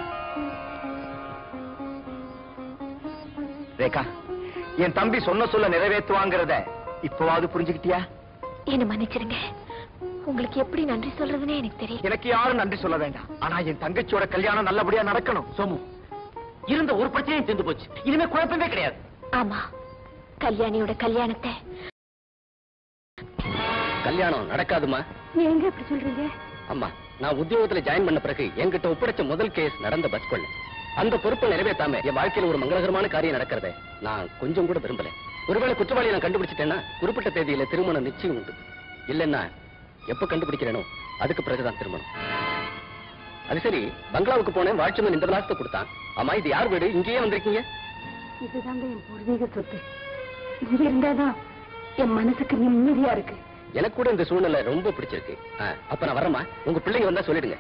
ரேகா, என் தம்பி சொன்ன சொல்ல நிறைவேற்றுவாங்கிறத இப்பவாவது புரிஞ்சுக்கிட்டியா? என்ன மன்னிச்சிருங்க. உங்களுக்கு எப்படி நன்றி சொல்றதுன்னே எனக்கு தெரியும். எனக்கு யாரும் நன்றி சொல்ல வேண்டாம். ஆனா என் தங்கச்சியோட கல்யாணம் நல்லபடியா நடக்கணும். சோமு, இருந்த ஒரு பிரச்சனையும் தீர்ந்து போச்சு. இனிமே குழப்பமே கிடையாது. ஆமா, கல்யாணியோட கல்யாணத்தை. கல்யாணம் நடக்காதுமா. எங்க அப்படி சொல்றீங்க? அம்மா, நான் உத்தியோகத்துல ஜாயின் பண்ண பிறகு என்கிட்ட ஒப்படைச்ச முதல் கேஸ் நடந்த பஸ் கொள்ள. அந்த பொறுப்பை நிறைவேற்றாம என் வாழ்க்கையில் ஒரு மங்களகரமான காரியம் நடக்கிறத நான் கொஞ்சம் கூட விரும்பல. ஒருவேளை குற்றவாளியை நான் கண்டுபிடிச்சிட்டேன்னா குறிப்பிட்ட தேதியில திருமணம் நிச்சயம் உண்டு. இல்லைன்னா எப்ப கண்டுபிடிக்கிறேனோ அதுக்கு பிறகுதான் திருமணம். அது சரி, பங்களாவுக்கு போனேன். வாட்ச்மேன் இந்த விலாசத்தை கொடுத்தான். ஆமா, இது யார் வீடு? இங்கேயே வந்திருக்கீங்க? இதுதாங்க என் பூர்வீக சொத்து. இங்க இருந்தாதான் என் மனசுக்கு நிம்மதியா இருக்கு. எனக்கு கூட இந்த சூழ்நிலை ரொம்ப பிடிச்சிருக்கு. அப்ப நான் வரமா? உங்க பிள்ளைங்க வந்தா சொல்லிடுங்க.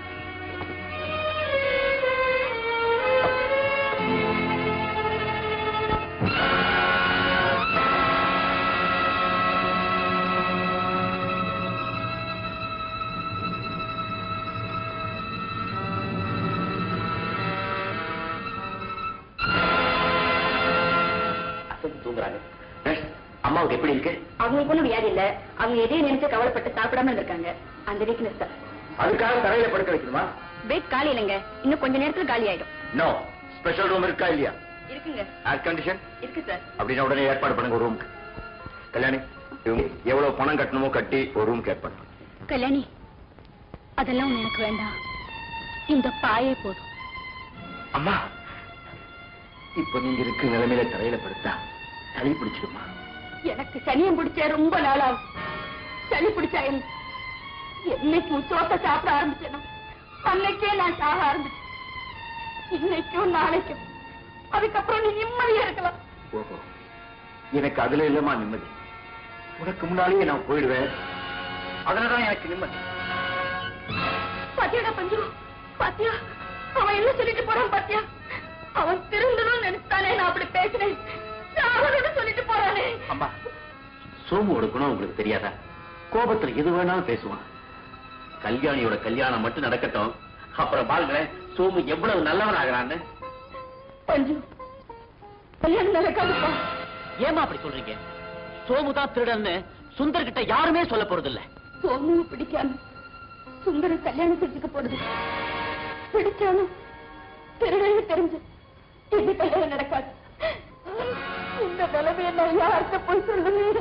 தூங்குறாங்க. அம்மாவுக்கு எப்படி இருக்கு? அவங்களுக்கு ஒண்ணும் வியாதி இல்ல. அவங்க எதையும் நினைச்சு கவலைப்பட்டு சாப்பிடாம இருந்திருக்காங்க. அந்த வீக்னஸ் தான். அதுக்காக தரையில படுக்க வைக்கணுமா? பெட் காலி இல்லைங்க. இன்னும் கொஞ்ச நேரத்துல காலி ஆயிடும். நோ. ஸ்பெஷல் ரூம் இருக்கா இல்லையா? இருக்குங்க. ஏர் கண்டிஷன் இருக்கு சார். அப்படின்னா உடனே ஏற்பாடு பண்ணுங்க ஒரு ரூமுக்கு. கல்யாணி, இவங்க எவ்வளவு பணம் கட்டணுமோ கட்டி ஒரு ரூமுக்கு ஏற்பாடு பண்ணுங்க. கல்யாணி, அதெல்லாம் எனக்கு வேண்டாம். இந்த பாயே போதும். அம்மா, இப்ப நீங்க இருக்க நிலைமையில தரையில படுத்தா சளி பிடிச்சிடுமா? எனக்கு சனியம் பிடிச்ச ரொம்ப நாளாகும். சளி பிடிச்சா என்னைக்கு சோத்த சாப்பிட ஆரம்பிச்சேனோ அன்னைக்கே நான் சாக ஆரம்பிச்சேன். இன்னைக்கும் நாளைக்கும். அதுக்கப்புறம் நீ நிம்மதியா இருக்கலாம். ஓஹோ, எனக்கு அதுல இல்லமா நிம்மதி. உனக்கு முன்னாலேயே நான் போயிடுவேன். அதுலதான் எனக்கு நிம்மதி. பாத்தியாடா பஞ்சு, பாத்தியா அவன் என்ன சொல்லிட்டு போறான் பாத்தியா? அவன் திருந்தணும்னு நினைச்சானே நான் அப்படி பேசினேன். அவனோட சொல்லிட்டு போறானே. அம்மா, சோமுவோட குணம் உங்களுக்கு தெரியாதா? கோபத்துல எது வேணாலும் பேசுவான். கல்யாணியோட கல்யாணம் மட்டும் நடக்கட்டும், அப்புறம் பாருங்களேன் சோமு எவ்வளவு நல்லவன் ஆகிறான்னு. பஞ்சு, கல்யாணம் நடக்காதுப்பா. ஏமா அப்படி சொல்றீங்க? சோமு தான் திருடன்னு சுந்தர் கிட்ட யாருமே சொல்ல போறது இல்ல. சோமுவை பிடிக்காம சுந்தர கல்யாணம் செஞ்சுக்க போறது. பிடிச்சாலும் திருடன்னு தெரிஞ்சு இது கல்யாணம் நடக்காது. இந்த நிலைமையை நான் யார்கிட்ட போய் சொல்லுவேன்?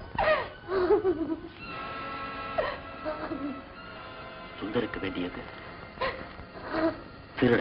சுந்தருக்கு வேண்டியது திருட.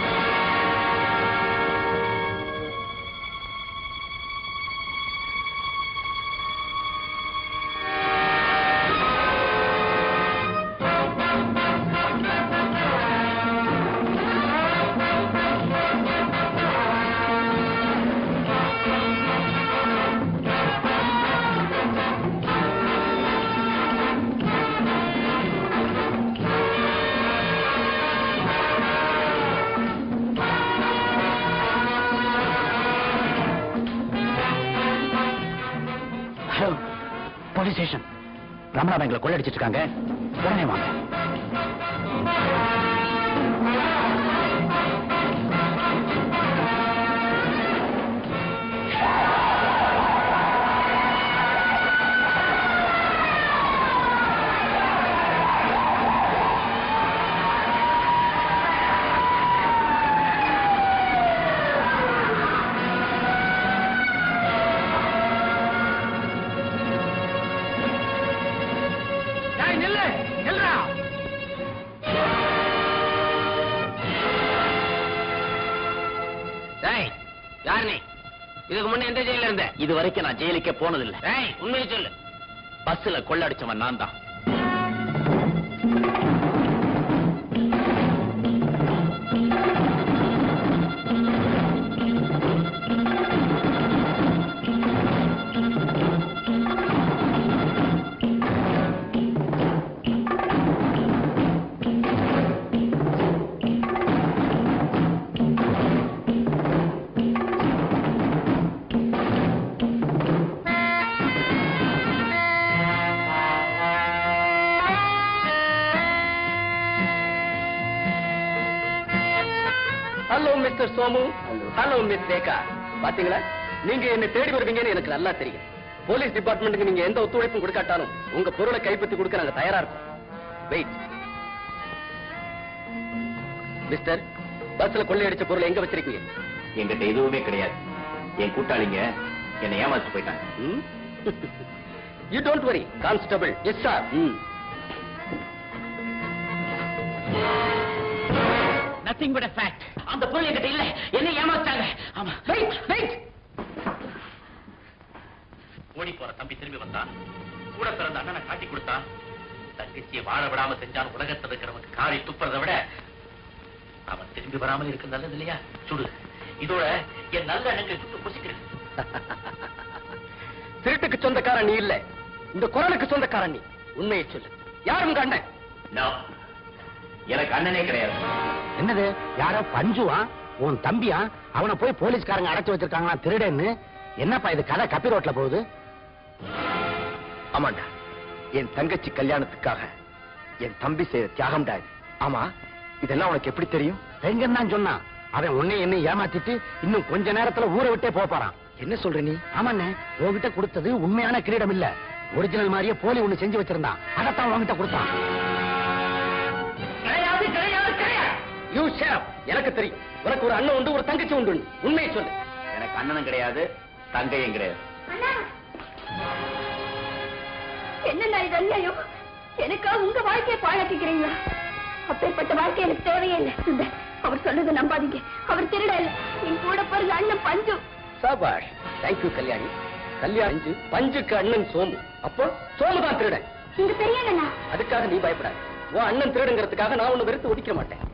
Police station. ரமணா பேங்க்ல கொள்ளடிச்சிட்டு இருக்காங்க. உடனே வாங்க. இதுக்கு முன்ன எந்த ஜெயில இருந்த? இது வரைக்கும் நான் ஜெயிலுக்கே போனதில்லை. உண்மையை சொல்லு. பஸ்ல கொள்ளடிச்சவன் நான் தான். Hello mister Somu. Hello miss Rekha. பாத்தீங்களா, நீங்க என்ன தேடி வருவீங்கன்னு எனக்கு நல்லா தெரியும். போலீஸ் டிபார்ட்மெண்ட்டுக்கு நீங்க எந்த ஒத்துழைப்பும் கொடுக்காட்டாலும் உங்க பொருளை கைப்பற்றி கொடுக்க நாங்க தயாரா இருக்கோம். வெயிட் மிஸ்டர், பஸ்ல கொள்ளையடிச்ச பொருளை எங்க வச்சிருக்கீங்க? என்கிட்ட எதுவுமே கிடையாது. என் கூட்டாளிங்க என்னை ஏமாத்து போயிட்டாங்க. You don't worry constable. Yes sir. Nothing but fact. அந்த பொருள் என்கிட்ட இல்ல, என்ன ஏமாத்தாங்க. ஆமா. Wait wait. ஓடி போற தம்பி திரும்பி வந்தான். கூட பிறந்த அண்ணனை காட்டி கொடுத்தான். தங்கச்சியை வாழ விடாம செஞ்சான். உலகத்தில் இருக்கிறவனுக்கு காரி துப்புறதை விட அவன் திரும்பி வராமல் இருக்க நல்லது இல்லையா? சுடு. இதோட என் நல்ல எண்ணங்களை சுட்டு புசிக்கிறேன். திருட்டுக்கு சொந்தக்காரன் நீ இல்ல, இந்த குரலுக்கு சொந்தக்காரன் நீ. உண்மையை சொல்லு, யார் உங்க அண்ணன்? எனக்கு அண்ணனே கிடையாது. என்னது, யாரோ பஞ்சுவா உன் தம்பியா? அவனை போய் போலீஸ்காரங்க அடைச்சு வச்சிருக்காங்களா திருடன்னு? என்னப்பா இது கதை கப்பி ரோட்ல போகுது? ஆமாண்டா, என் தங்கச்சி கல்யாணத்துக்காக என் தம்பி செய்த தியாகம்டா இது. ஆமா, இதெல்லாம் உனக்கு எப்படி தெரியும்? எங்கன்னு தான் சொன்னான். அவன் உன்னை என்ன ஏமாத்திட்டு இன்னும் கொஞ்ச நேரத்துல ஊரை விட்டே போறான். என்ன சொல்ற நீ? ஆமாண்ணே, உன்கிட்ட கொடுத்தது உண்மையான கிரீடம் இல்ல, ஒரிஜினல் மாதிரியே போலி ஒண்ணு செஞ்சு வச்சிருந்தான். அதைத்தான் உன்கிட்ட கொடுத்தான். கிடையாது கிடையாது கிடையாது. You shape. எனக்கு தெரியும் உனக்கு ஒரு அண்ணன் உண்டு, ஒரு தங்கச்சி உண்டு. உண்மையை சொல்லு. எனக்கு அண்ணனும் கிடையாது, தங்கையும் கிடையாது. என்னண்ணா இது அநியாயம்? எனக்கா உங்க வாழ்க்கையை பாழாக்கிக்கிறீங்களா? அப்பேற்பட்ட வாழ்க்கை எனக்கு தேவையே இல்லை. சுந்தர், அவர் சொல்றதை நம்பாதீங்க. அவர் திருட இல்ல, என் கூட பிறந்த அண்ணன் பஞ்சு. சபாஷ். தேங்க்யூ கல்யாணி. கல்யாணி பஞ்சுக்கு அண்ணன் சோமு. அப்போ சோமு தான் திருடன். இங்க தெரியலண்ணா. அதுக்காக நீ பயப்படாது. உன் அண்ணன் திருடுங்கிறதுக்காக நான் உன்னை வெறுத்து ஒதுக்க மாட்டேன்.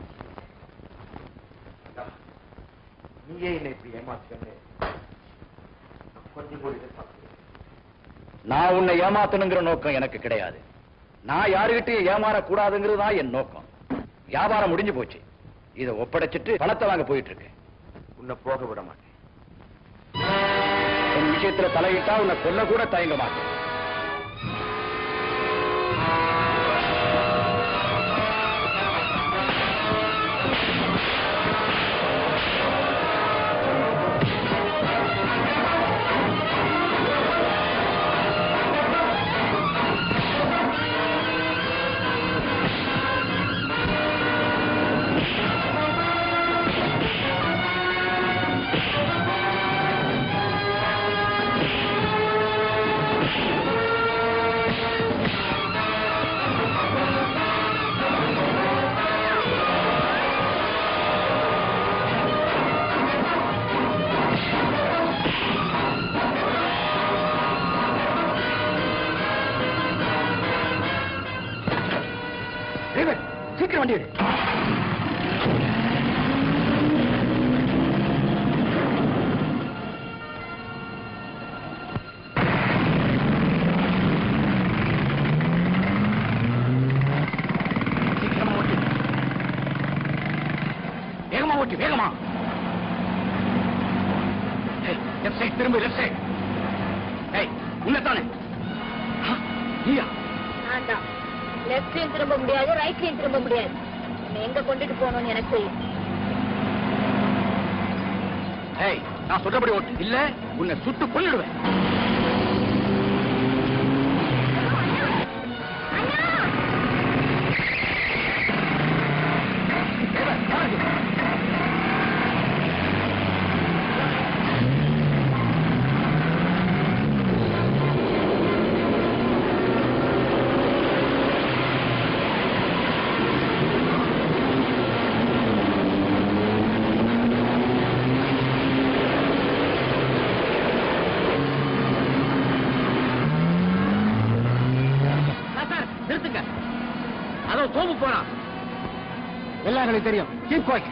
நீயே என்னை இப்படி ஏமாத்துறேன்னு கொஞ்சம் கூட எதிர்பார்க்கிறேன். நான் உன்னை ஏமாத்தணுங்கிற நோக்கம் எனக்கு கிடையாது. நான் யாருகிட்டையும் ஏமாறக்கூடாதுங்கிறது தான் என் நோக்கம். வியாபாரம் முடிஞ்சு போச்சு. இதை ஒப்படைச்சிட்டு பணத்தை வாங்க போயிட்டு இருக்கேன். உன்னை போக விட மாட்டேன். என் விஷயத்துல தலையிட்டா உன்னை கொல்ல கூட தயங்க மாட்டேன். சீக்கிரம் வண்டி எடு. சீக்கிரமா ஓட்டு. வேகமா ஓட்டு, வேகமா. லெஃப்ட் சைட் திரும்ப, லெஃப்ட் சைட். உன்னதானே? நீயா? வேண்டாம். லெஃப்ட்லயும் திரும்ப முடியாது, ரைட்லயும் திரும்ப முடியாது. உன்னை எங்க கொண்டுட்டு போகணும்னு எனக்கு தெரியும். நான் சொல்றபடி ஓட்டு, இல்ல உன்னை சுட்டு கொன்னுடுவேன். நிறுத்துங்க. அதோ சோமு போறான். எல்லாரும் தெரியும். Keep quiet.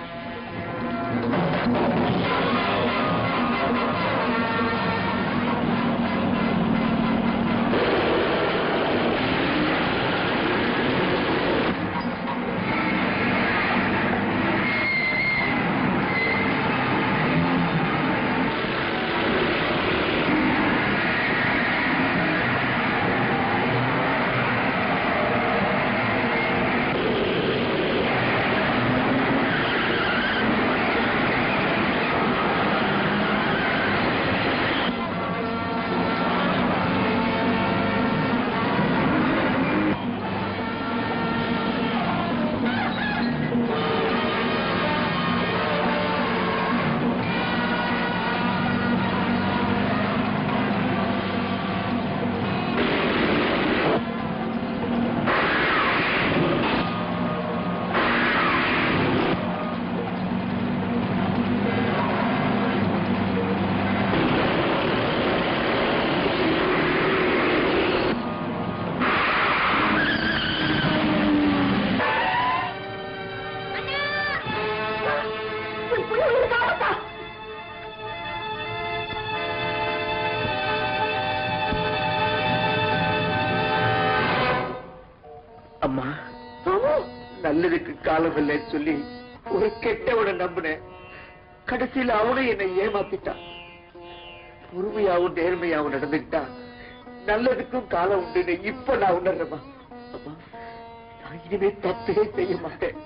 அம்மா நல்லதுக்கு காலம் இல்லைன்னு சொல்லி ஒரு கெட்டவனை நம்பினேன். கடைசியில அவனும் என்னை ஏமாத்திட்டான். பொறுமையாவும் நேர்மையாவும் நடந்துக்கிட்டா நல்லதுக்கும் காலம் உண்டு. இப்ப நான் உணர்றேம்மா. அம்மா, நான் இனிமே தப்பே செய்ய மாட்டேன்.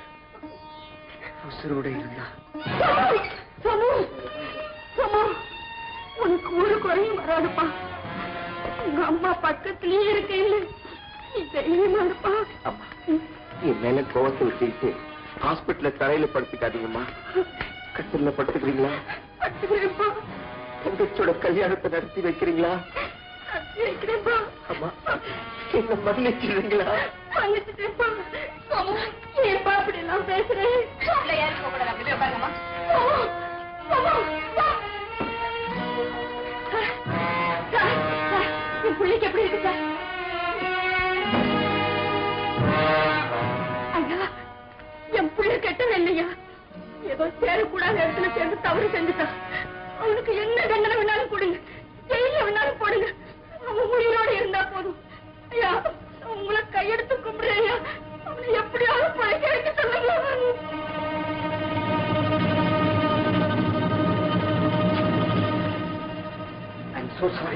உசுரோட இருந்தா உனக்கு ஒரு குறையும் வராதுப்பா. உங்க அம்மா பக்கத்திலேயே இருக்கையில நீ தைரியமா இருப்பா. அம்மா, என் மேல கோவத்தை வச்சுக்கிட்டு ஹாஸ்பிட்டல்ல தரையில படுத்துக்காதீங்கம்மா. கட்டில படுத்துக்கிறீங்களா? படுத்துக்கிறேன்ப்பா. தங்கச்சியோட கல்யாணத்தை நடத்தி வைக்கிறீங்களா? வைக்கிறேன்ப்பா. அம்மா, என்ன மன்னிச்சிடுறீங்களா? மன்னிச்சுட்டேன்ப்பா. ஏன்பா அப்படி எல்லாம் பேசுறேன்? என் பிள்ளைக்கு எப்படி இருக்கு சார்? ஐயா, என் பிள்ளை கெட்டது இல்லையா? ஏதோ சேரக்கூடாத இடத்துல சேர்ந்து தவறு செஞ்சுட்டான். அவனுக்கு என்ன தண்டனை வேணாலும் கொடுங்க, ஜெயில வேணாலும் போடுங்க. அவன் உயிரோட இருந்தா போதும். ஐயா, உங்களை கையெடுத்து கும்பிடுறேன் ஐயா. அவனை எப்படியாவது பழைக்க வைக்க சொல்லுங்க. I'm so sorry.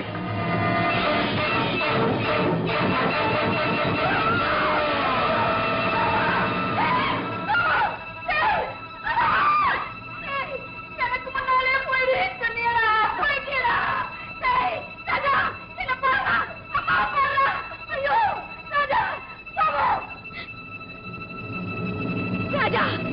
எனக்கு முன்னாலே போய் சொன்னியடா, போய்க்கிறா. ராஜா, என்ன பாருங்க, அம்மா பாருங்க. ஐயோ ராஜா, ராஜா